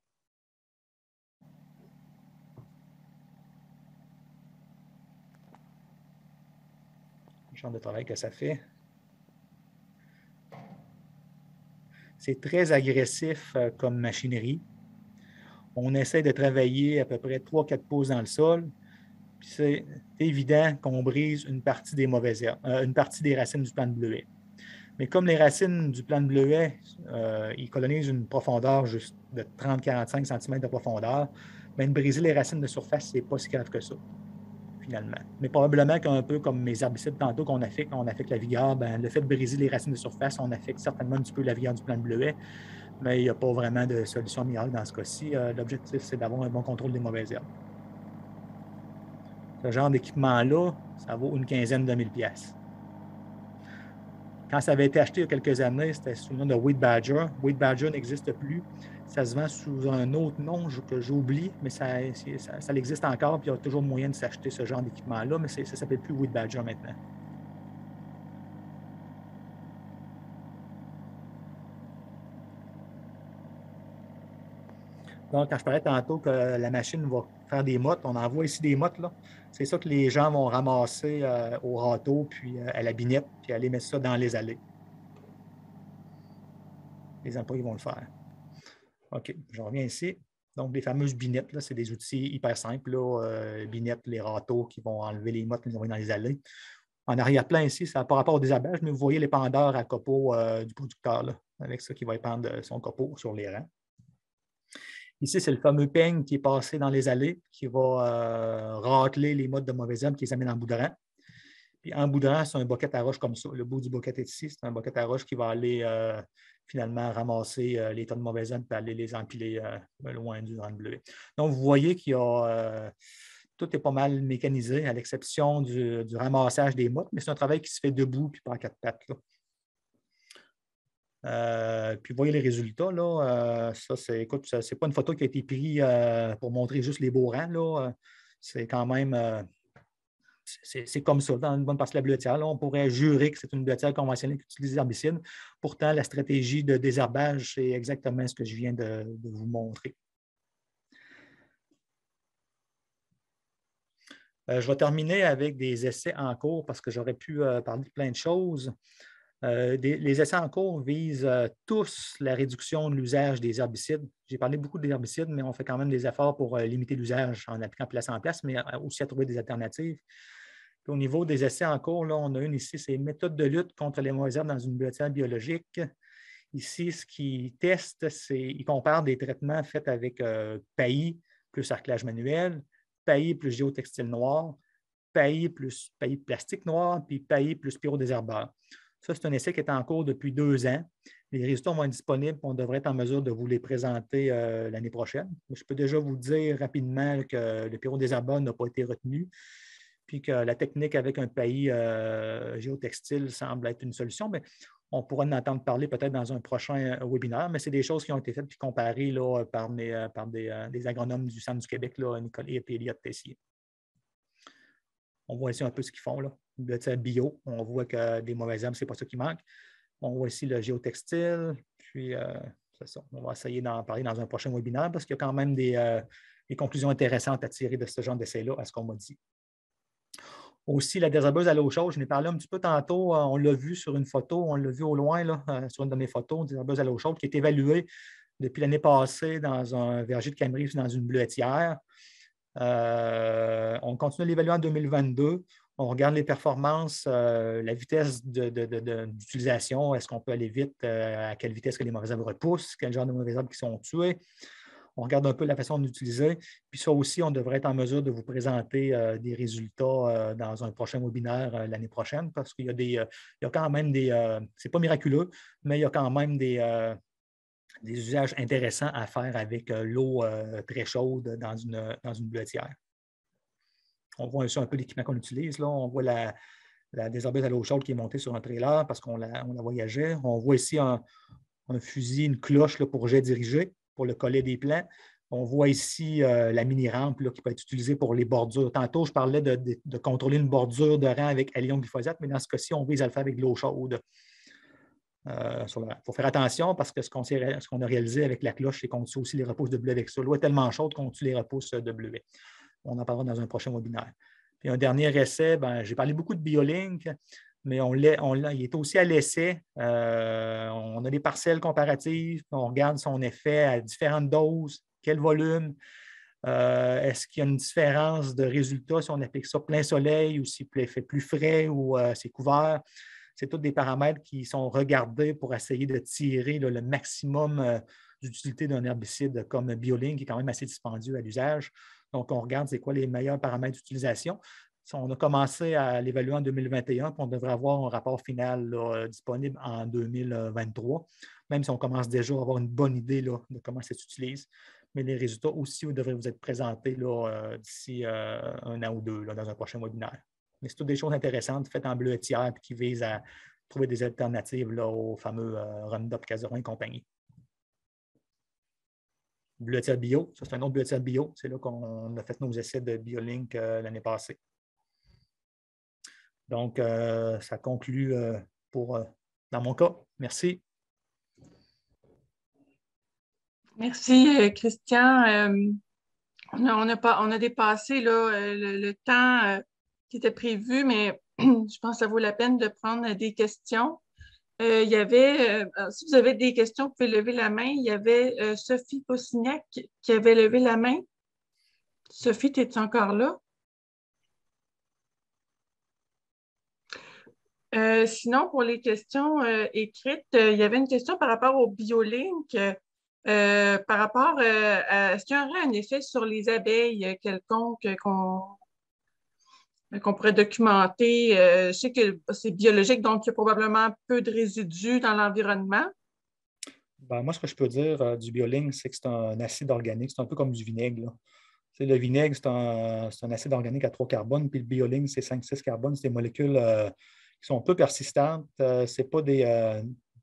le genre de travail que ça fait. C'est très agressif euh, comme machinerie. On essaie de travailler à peu près trois à quatre pouces dans le sol. Puis c'est évident qu'on brise une partie des mauvaises herbes, euh, une partie des racines du plant de bleuet. Mais comme les racines du plant de bleuet, euh, ils colonisent une profondeur juste de trente à quarante-cinq centimètres de profondeur, bien, de briser les racines de surface, ce n'est pas si grave que ça, finalement. Mais probablement qu'un peu comme mes herbicides tantôt qu'on affecte, on affecte la vigueur, bien, le fait de briser les racines de surface, on affecte certainement un petit peu la vigueur du plant de bleuet, mais il n'y a pas vraiment de solution miracle dans ce cas-ci. Euh, l'objectif, c'est d'avoir un bon contrôle des mauvaises herbes. Ce genre d'équipement-là, ça vaut une quinzaine de mille piastres. Quand ça avait été acheté il y a quelques années, c'était sous le nom de Wheat Badger. Wheat Badger n'existe plus. Ça se vend sous un autre nom que j'oublie, mais ça, ça, ça existe encore, puis il y a toujours moyen de s'acheter ce genre d'équipement-là, mais ça ne s'appelle plus Wheat Badger maintenant. Donc, quand je parlais tantôt que la machine va faire des mottes, on en voit ici des mottes, là. C'est ça que les gens vont ramasser euh, au râteau, puis euh, à la binette, puis aller mettre ça dans les allées. Les employés vont le faire. OK, je reviens ici. Donc, les fameuses binettes, là, c'est des outils hyper simples, là, euh, binettes, les râteaux qui vont enlever les mottes, les envoyer dans les allées. En arrière-plan ici, ça n'a pas rapport au désherbage, mais vous voyez l'épandeur à copeaux euh, du producteur, là, avec ça qui va épandre son copeau sur les rangs. Ici, c'est le fameux peigne qui est passé dans les allées, qui va euh, racler les mottes de mauvais hommes qui les amène en bout de rang. Puis en bout de rang, c'est un boquet à roche comme ça. Le bout du boquet est ici, c'est un boquet à roche qui va aller euh, finalement ramasser euh, les tas de mauvais hommes et aller les empiler euh, loin du rang de bleuet. Donc, vous voyez qu'il y a euh, tout est pas mal mécanisé, à l'exception du, du ramassage des mottes, mais c'est un travail qui se fait debout puis pas à quatre pattes, là. Euh, puis vous voyez les résultats, là. Euh, ça, c'est, écoute, ce n'est pas une photo qui a été prise euh, pour montrer juste les beaux rangs, là. C'est quand même, euh, c'est, c'est comme ça, dans une bonne partie de la bleuetière. Là, on pourrait jurer que c'est une bleuetière conventionnelle qui utilise des herbicides. Pourtant, la stratégie de désherbage, c'est exactement ce que je viens de, de vous montrer. Euh, je vais terminer avec des essais en cours parce que j'aurais pu euh, parler de plein de choses. Euh, des, les essais en cours visent euh, tous la réduction de l'usage des herbicides. J'ai parlé beaucoup des herbicides, mais on fait quand même des efforts pour euh, limiter l'usage en appliquant place en place, mais aussi à trouver des alternatives. Puis au niveau des essais en cours, là, on a une ici, c'est méthode de lutte contre les mauvaises herbes dans une bleuetière biologique. Ici, ce qu'ils testent, c'est ils comparent des traitements faits avec euh, paillis plus arclage manuel, paillis plus géotextile noir, paillis plus paillis plastique noir, puis paillis plus pyrodésherbeur. Ça, c'est un essai qui est en cours depuis deux ans. Les résultats vont être disponibles. On devrait être en mesure de vous les présenter euh, l'année prochaine. Je peux déjà vous dire rapidement que le pyrodésherbeur n'a pas été retenu, puis que la technique avec un paillis euh, géotextile semble être une solution. Mais on pourra en entendre parler peut-être dans un prochain webinaire, mais c'est des choses qui ont été faites et comparées là, par, mes, par des, euh, des agronomes du Centre du Québec, là, Nicole et Elliott Tessier. On voit ici un peu ce qu'ils font, là. Une bleuetière bio, on voit que des mauvaises herbes, ce n'est pas ça qui manque. On voit ici le géotextile, puis euh, c'est ça. On va essayer d'en parler dans un prochain webinaire parce qu'il y a quand même des, euh, des conclusions intéressantes à tirer de ce genre d'essai-là, à ce qu'on m'a dit. Aussi, la désherbeuse à l'eau chaude, je n'ai parlé un petit peu tantôt, on l'a vu sur une photo, on l'a vu au loin, là, sur une de mes photos, désherbeuse à l'eau chaude, qui est évaluée depuis l'année passée dans un verger de Cameroun, dans une bleuetière. Euh, on continue à l'évaluer en deux mille vingt-deux. On regarde les performances, euh, la vitesse de, de, de, de, d'utilisation. Est-ce qu'on peut aller vite? Euh, à quelle vitesse que les mauvaises herbes repoussent? Quel genre de mauvaises herbes qui sont tuées? On regarde un peu la façon d'utiliser. Puis ça aussi, on devrait être en mesure de vous présenter euh, des résultats euh, dans un prochain webinaire euh, l'année prochaine parce qu'il y a, des, euh, il y a quand même des... Euh, c'est pas miraculeux, mais il y a quand même des... Euh, des usages intéressants à faire avec euh, l'eau euh, très chaude dans une, dans une bleuetière. On voit aussi un peu l'équipement qu'on utilise. Là. On voit la, la désherbeuse à l'eau chaude qui est montée sur un trailer parce qu'on la, on la voyageait. On voit ici un, un fusil, une cloche là, pour jet dirigé, pour le collet des plants. On voit ici euh, la mini-rampe là, qui peut être utilisée pour les bordures. Tantôt, je parlais de, de, de contrôler une bordure de rang avec allium glyphosate, mais dans ce cas-ci, on vise à le faire avec de l'eau chaude. Il euh, faut faire attention parce que ce qu'on, ce qu'on a réalisé avec la cloche, c'est qu'on tue aussi les repousses de bleuet avec ça. L'eau est tellement chaude qu'on tue les repousses de bleuet. On en parlera dans un prochain webinaire. Puis un dernier essai, ben, j'ai parlé beaucoup de BioLink, mais on l'a, on l'a, il est aussi à l'essai. Euh, on a des parcelles comparatives, on regarde son effet à différentes doses, quel volume. Euh, est-ce qu'il y a une différence de résultat si on applique ça plein soleil ou s'il fait plus frais ou euh, c'est couvert? C'est tous des paramètres qui sont regardés pour essayer de tirer là, le maximum euh, d'utilité d'un herbicide comme BioLink, qui est quand même assez dispendieux à l'usage. Donc, on regarde c'est quoi les meilleurs paramètres d'utilisation. On a commencé à l'évaluer en deux mille vingt et un, puis on devrait avoir un rapport final là, disponible en deux mille vingt-trois, même si on commence déjà à avoir une bonne idée là, de comment ça s'utilise. mais les résultats aussi devraient vous être présentés là, euh, d'ici euh, un an ou deux là, dans un prochain webinaire. Mais c'est toutes des choses intéressantes faites en bleuetière et qui visent à trouver des alternatives là, au fameux euh, Roundup, Caseron et compagnie. Bleuetière bio, ça c'est un autre bleuetière bio. C'est là qu'on a fait nos essais de BioLink euh, l'année passée. Donc, euh, ça conclut euh, pour, euh, dans mon cas. Merci. Merci, euh, Christian. Euh, on, a, on, a pas, on a dépassé là, euh, le, le temps euh, qui était prévu, mais je pense que ça vaut la peine de prendre des questions. Euh, il y avait, euh, si vous avez des questions, vous pouvez lever la main. Il y avait euh, Sophie Possignac qui avait levé la main. Sophie, es-tu encore là? Euh, sinon, pour les questions euh, écrites, euh, il y avait une question par rapport au BioLink, euh, par rapport euh, à est-ce qu'il y aurait un effet sur les abeilles euh, quelconque qu'on qu'on pourrait documenter. Euh, je sais que c'est biologique, donc il y a probablement peu de résidus dans l'environnement. Ben, moi, ce que je peux dire euh, du BioLink, c'est que c'est un acide organique. C'est un peu comme du vinaigre. Là. Le vinaigre, c'est un, un acide organique à trois carbones, puis le BioLink, c'est cinq six carbones. C'est des molécules euh, qui sont peu persistantes. Euh, c'est pas des... Euh,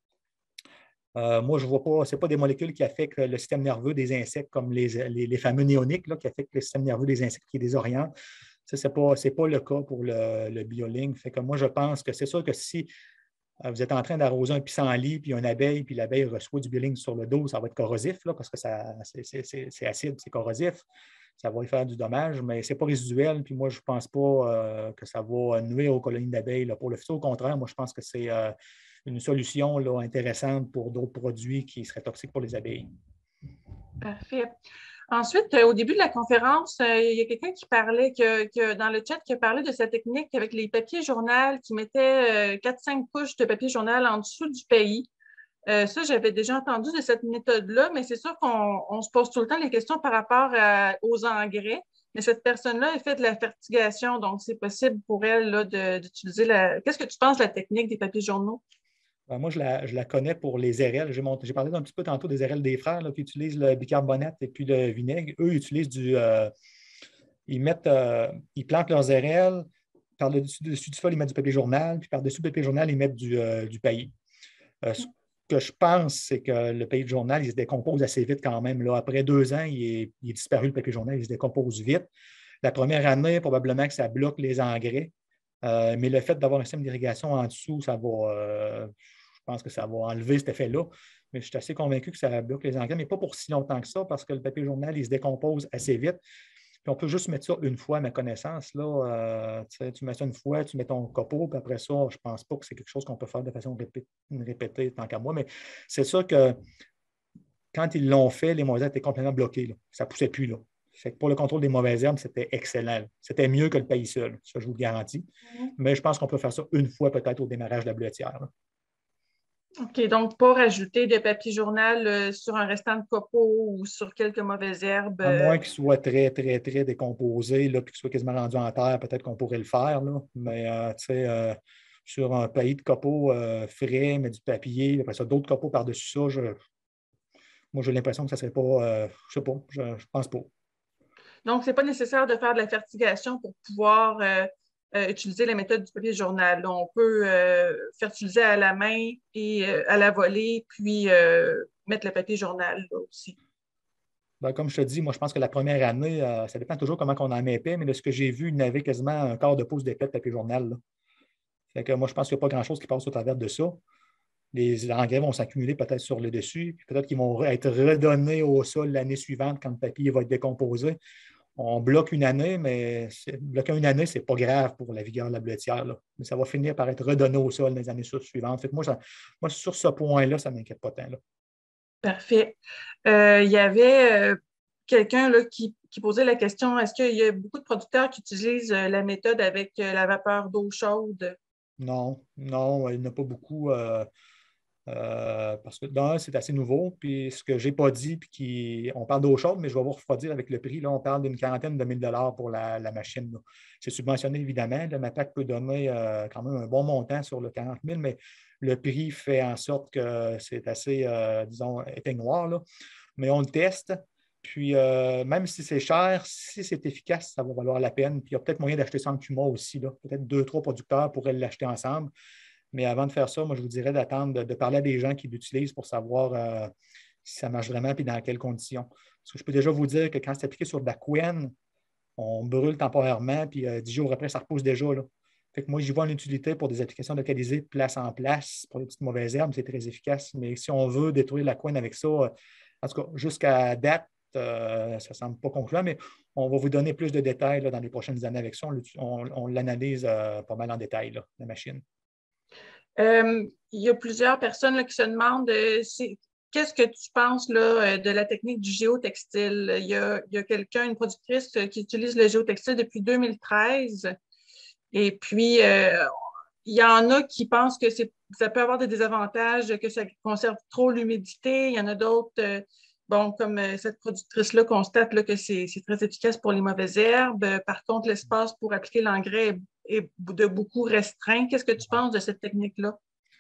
euh, moi, je ne vois pas, ce n'est pas des molécules qui affectent le système nerveux des insectes, comme les, les, les fameux néoniques là, qui affectent le système nerveux des insectes qui les désorientent. Ce n'est pas, pas le cas pour le, le BioLink. Fait que moi, je pense que c'est sûr que si vous êtes en train d'arroser un pissenlit, puis une abeille, puis l'abeille reçoit du BioLink sur le dos, ça va être corrosif, là, parce que c'est acide, c'est corrosif. Ça va y faire du dommage, mais ce n'est pas résiduel. Puis moi, je ne pense pas euh, que ça va nuire aux colonies d'abeilles. Pour le futur, au contraire, moi, je pense que c'est euh, une solution là, intéressante pour d'autres produits qui seraient toxiques pour les abeilles. Parfait. Ensuite, euh, au début de la conférence, euh, il y a quelqu'un qui parlait, que, que dans le chat, qui a parlé de sa technique avec les papiers journal, qui mettait euh, quatre cinq couches de papier journal en dessous du pays. Euh, ça, j'avais déjà entendu de cette méthode-là, mais c'est sûr qu'on se pose tout le temps les questions par rapport à, aux engrais. Mais cette personne-là, elle fait de la fertigation, donc c'est possible pour elle d'utiliser la... Qu'est-ce que tu penses de la technique des papiers journaux? Ben, moi, je la, je la connais pour les R L. J'ai parlé un petit peu tantôt des R L des frères là, qui utilisent le bicarbonate et puis le vinaigre. Eux, ils utilisent du... Euh, ils mettent... Euh, ils plantent leurs R L, par-dessus dessus du sol, ils mettent du papier journal, puis par-dessus le papier journal, ils mettent du, euh, du paillis. Euh, ce que je pense, c'est que le papier journal, il se décompose assez vite quand même. Là, après deux ans, il est, il est disparu, le papier journal, il se décompose vite. La première année, probablement que ça bloque les engrais, euh, mais le fait d'avoir un système d'irrigation en dessous, ça va... Euh, je pense que ça va enlever cet effet-là. Mais je suis assez convaincu que ça bloque les engrais, mais pas pour si longtemps que ça, parce que le papier journal, il se décompose assez vite. Puis on peut juste mettre ça une fois, à ma connaissance. Là, euh, tu mets ça une fois, tu mets ton copeau, puis après ça, je ne pense pas que c'est quelque chose qu'on peut faire de façon répétée, répétée tant qu'à moi. Mais c'est sûr que quand ils l'ont fait, les mauvaises herbes étaient complètement bloquées. Là. Ça ne poussait plus. Là. Fait que pour le contrôle des mauvaises herbes, c'était excellent. C'était mieux que le paillis seul, ça, je vous le garantis. Mmh. Mais je pense qu'on peut faire ça une fois peut-être au démarrage de la bleuetière. Là. OK, donc pas rajouter de papier journal euh, sur un restant de copeaux ou sur quelques mauvaises herbes. À moins qu'il soit très, très, très décomposé, là, puis qu'il soit quasiment rendu en terre, peut-être qu'on pourrait le faire. Là. Mais euh, tu sais, euh, sur un paillis de copeaux euh, frais, mais du papier, après ça, d'autres copeaux par-dessus ça, je, moi j'ai l'impression que ça ne serait pas, euh, je ne sais pas, je ne pense pas. Donc, ce n'est pas nécessaire de faire de la fertigation pour pouvoir euh, euh, utiliser la méthode du papier journal. Là, on peut euh, fertiliser à la main et euh, à la volée, puis euh, mettre le papier journal là, aussi. Ben, comme je te dis, moi, je pense que la première année, euh, ça dépend toujours comment on en épais, mais de ce que j'ai vu, il n'avait quasiment un quart de pouce d'épais de papier journal. Là. Fait que moi, je pense qu'il n'y a pas grand-chose qui passe au travers de ça. Les engrais vont s'accumuler peut-être sur le dessus, puis peut-être qu'ils vont être redonnés au sol l'année suivante quand le papier va être décomposé. On bloque une année, mais bloquer une année, ce n'est pas grave pour la vigueur de la bleuetière. Là. Mais ça va finir par être redonné au sol les années suivantes. Fait que moi, ça, moi, sur ce point-là, ça ne m'inquiète pas tant. Là. Parfait. Euh, il y avait euh, quelqu'un là, qui, qui posait la question, est-ce qu'il y a beaucoup de producteurs qui utilisent euh, la méthode avec euh, la vapeur d'eau chaude? Non, non, il n'y en a pas beaucoup. Euh, euh, parce que d'un, c'est assez nouveau. Puis ce que je n'ai pas dit, puis qui, on parle d'eau chaude, mais je vais vous refroidir avec le prix. Là, on parle d'une quarantaine de mille dollars pour la, la machine. C'est subventionné, évidemment. Le MAPAC peut donner euh, quand même un bon montant sur le quarante mille, mais le prix fait en sorte que c'est assez, euh, disons, éteignoir. Là. Mais on le teste. Puis, euh, même si c'est cher, si c'est efficace, ça va valoir la peine. Puis, il y a peut-être moyen d'acheter ça en Cuma aussi. Peut-être deux, trois producteurs pourraient l'acheter ensemble. Mais avant de faire ça, moi, je vous dirais d'attendre, de, de parler à des gens qui l'utilisent pour savoir euh, si ça marche vraiment et dans quelles conditions. Parce que je peux déjà vous dire que quand c'est appliqué sur de la couenne, on brûle temporairement, puis euh, dix jours après, ça repousse déjà. Là. Fait que moi, j'y vois une utilité pour des applications localisées place en place. Pour les petites mauvaises herbes, c'est très efficace. Mais si on veut détruire la couenne avec ça, euh, en tout cas, jusqu'à date, euh, ça ne semble pas concluant, mais on va vous donner plus de détails là, dans les prochaines années avec ça. On, on, on l'analyse euh, pas mal en détail, là, la machine. Euh, il y a plusieurs personnes là, qui se demandent euh, qu'est-ce que tu penses là, de la technique du géotextile? Il y a, il y a quelqu'un, une productrice qui utilise le géotextile depuis deux mille treize. Et puis, euh, il y en a qui pensent que ça peut avoir des désavantages, que ça conserve trop l'humidité. Il y en a d'autres, euh, bon, comme euh, cette productrice-là constate là, que c'est très efficace pour les mauvaises herbes. Par contre, l'espace pour appliquer l'engrais est, est de beaucoup restreint. Qu'est-ce que tu penses de cette technique-là?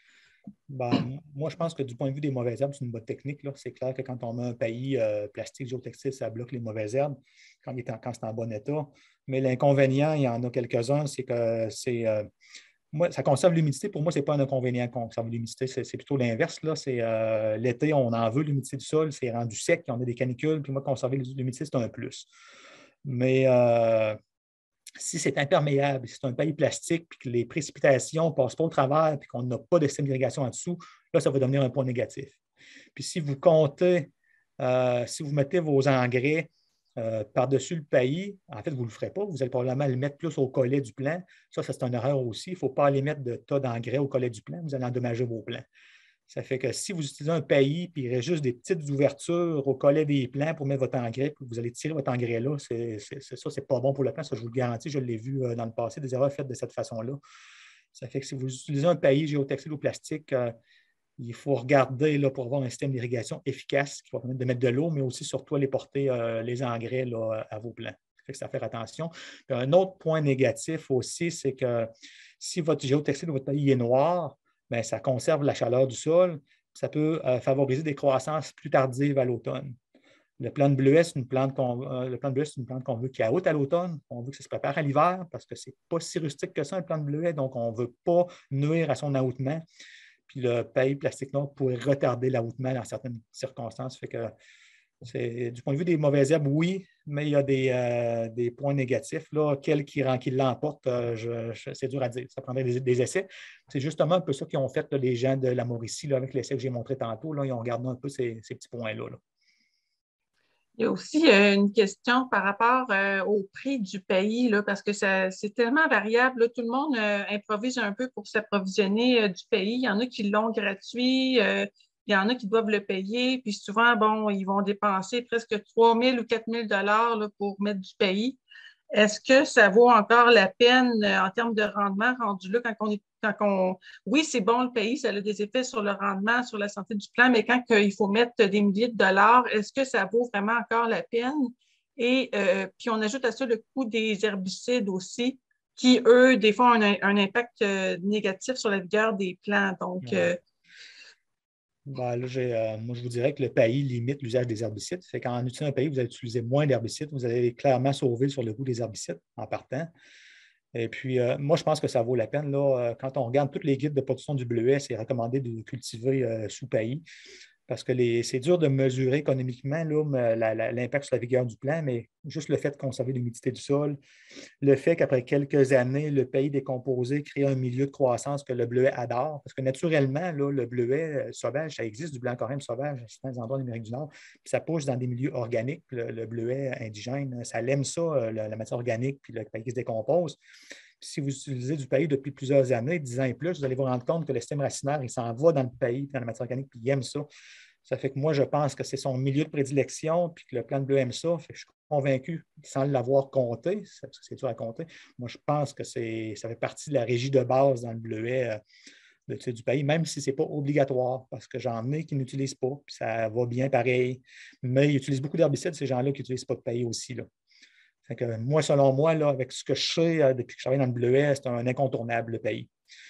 Ben, moi, je pense que du point de vue des mauvaises herbes, c'est une bonne technique. C'est clair que quand on met un paillis euh, plastique géotextile, ça bloque les mauvaises herbes quand, quand c'est en bon état. Mais l'inconvénient, il y en a quelques-uns, c'est que c'est. Euh, moi, ça conserve l'humidité. Pour moi, ce n'est pas un inconvénient qu'on conserve l'humidité. C'est plutôt l'inverse. Euh, L'été, on en veut l'humidité du sol, c'est rendu sec, on a des canicules, puis moi, conserver l'humidité, c'est un plus. Mais euh, si c'est imperméable, si c'est un paillis plastique, puis que les précipitations ne passent pas au travers, puis qu'on n'a pas de système d'irrigation en dessous, là, ça va devenir un point négatif. Puis si vous comptez, euh, si vous mettez vos engrais euh, par-dessus le paillis, en fait, vous ne le ferez pas. Vous allez probablement le mettre plus au collet du plant. Ça, ça c'est une erreur aussi. Il ne faut pas aller mettre de tas d'engrais au collet du plant. Vous allez endommager vos plants. Ça fait que si vous utilisez un paillis, puis il reste juste des petites ouvertures au collet des plants pour mettre votre engrais, puis vous allez tirer votre engrais là, c'est ça, ce n'est pas bon pour le plant. Ça, je vous le garantis, je l'ai vu dans le passé, des erreurs faites de cette façon-là. Ça fait que si vous utilisez un paillis géotextile ou plastique, euh, il faut regarder là, pour avoir un système d'irrigation efficace qui va permettre de mettre de l'eau, mais aussi surtout aller porter euh, les engrais là, à vos plants. Ça fait que ça fait attention. Puis un autre point négatif aussi, c'est que si votre géotextile ou votre paillis est noir, bien, ça conserve la chaleur du sol. Ça peut euh, favoriser des croissances plus tardives à l'automne. Le plant de bleuet, c'est une plante qu'on euh, le plant de bleuet, c'est une plante qu'on veut qui haute à l'automne. On veut que ça se prépare à l'hiver parce que ce n'est pas si rustique que ça, un plant de bleuet, donc on ne veut pas nuire à son ahoutement. Puis le paillis plastique noir pourrait retarder l'ahoutement dans certaines circonstances. Fait que du point de vue des mauvaises herbes, oui, mais il y a des, euh, des points négatifs. Là, quel qui, qui l'emporte, euh, c'est dur à dire. Ça prendrait des, des essais. C'est justement un peu ça qu'ils ont fait là, les gens de la Mauricie là, avec l'essai que j'ai montré tantôt. Là, ils ont regardé un peu ces, ces petits points-là. Là. Il y a aussi euh, une question par rapport euh, au prix du pays, là, parce que c'est tellement variable. Là, tout le monde euh, improvise un peu pour s'approvisionner euh, du pays. Il y en a qui l'ont gratuit. Euh, Il y en a qui doivent le payer, puis souvent, bon, ils vont dépenser presque trois mille ou quatre mille dollars là, pour mettre du pays. Est-ce que ça vaut encore la peine euh, en termes de rendement rendu là quand on est, quand on, oui, c'est bon le pays, ça a des effets sur le rendement, sur la santé du plant, mais quand il faut mettre des milliers de dollars, est-ce que ça vaut vraiment encore la peine? Et euh, puis on ajoute à ça le coût des herbicides aussi, qui, eux, des fois, ont un, un impact euh, négatif sur la vigueur des plants. Donc, ouais. euh, Ben, là, euh, moi, je vous dirais que le paillis limite l'usage des herbicides. Fait qu'en utilisant un paillis, vous allez utiliser moins d'herbicides. Vous allez clairement sauver sur le coût des herbicides en partant. Et puis, euh, moi, je pense que ça vaut la peine. Là, quand on regarde tous les guides de production du bleuet, c'est recommandé de cultiver euh, sous paillis. Parce que c'est dur de mesurer économiquement l'impact sur la vigueur du plant, mais juste le fait de conserver l'humidité du sol, le fait qu'après quelques années, le paillis décomposé crée un milieu de croissance que le bleuet adore. Parce que naturellement, là, le bleuet sauvage, ça existe, du blanc coréen sauvage dans les endroits d'Amérique du Nord, puis ça pousse dans des milieux organiques. Le, le bleuet indigène, ça l'aime ça, la, la matière organique, puis le paillis se décompose. Si vous utilisez du paillis depuis plusieurs années, dix ans et plus, vous allez vous rendre compte que le système racinaire, il s'en va dans le paillis, dans la matière organique, puis il aime ça. Ça fait que moi, je pense que c'est son milieu de prédilection, puis que le plant de bleuet aime ça. Fait que je suis convaincu, sans l'avoir compté, c'est dur à compter, moi, je pense que ça fait partie de la régie de base dans le bleuet euh, de, du paillis, même si ce n'est pas obligatoire, parce que j'en ai qui n'utilisent pas, puis ça va bien pareil. Mais ils utilisent beaucoup d'herbicides, ces gens-là qui n'utilisent pas de paillis aussi. Là. Fait que moi, selon moi, là, avec ce que je sais euh, depuis que je travaille dans le bleuet, c'est un incontournable, le paillis.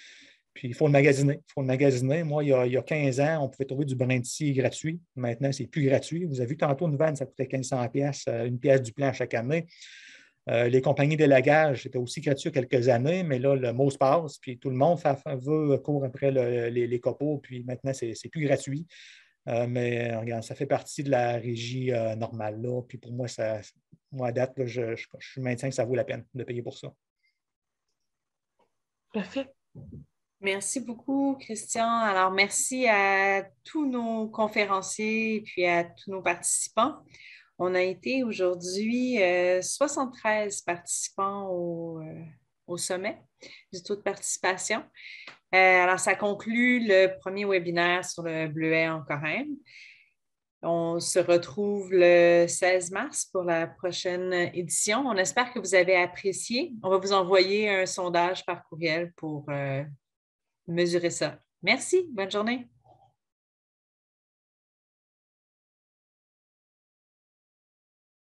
Puis il faut le magasiner. Il faut le magasiner. Moi, il y a, il y a quinze ans, on pouvait trouver du brin de scie gratuit. Maintenant, c'est plus gratuit. Vous avez vu tantôt une vanne, ça coûtait quinze cents pièces, une pièce du plan chaque année. Euh, les compagnies d'élagage, c'était aussi gratuit il y a quelques années, mais là, le mot se passe, puis tout le monde fait, veut court après le, les, les copeaux, puis maintenant, c'est, c'est plus gratuit. Euh, mais regarde, ça fait partie de la régie euh, normale, là. Puis pour moi, ça, moi à date, là, je, je, je maintiens que ça vaut la peine de payer pour ça. Parfait. Merci beaucoup, Christian. Alors, merci à tous nos conférenciers et puis à tous nos participants. On a été aujourd'hui euh, soixante-treize participants au, euh, au sommet du taux de participation. Euh, alors, ça conclut le premier webinaire sur le bleuet en Corrèmes. On se retrouve le seize mars pour la prochaine édition. On espère que vous avez apprécié. On va vous envoyer un sondage par courriel pour euh, mesurer ça. Merci. Bonne journée.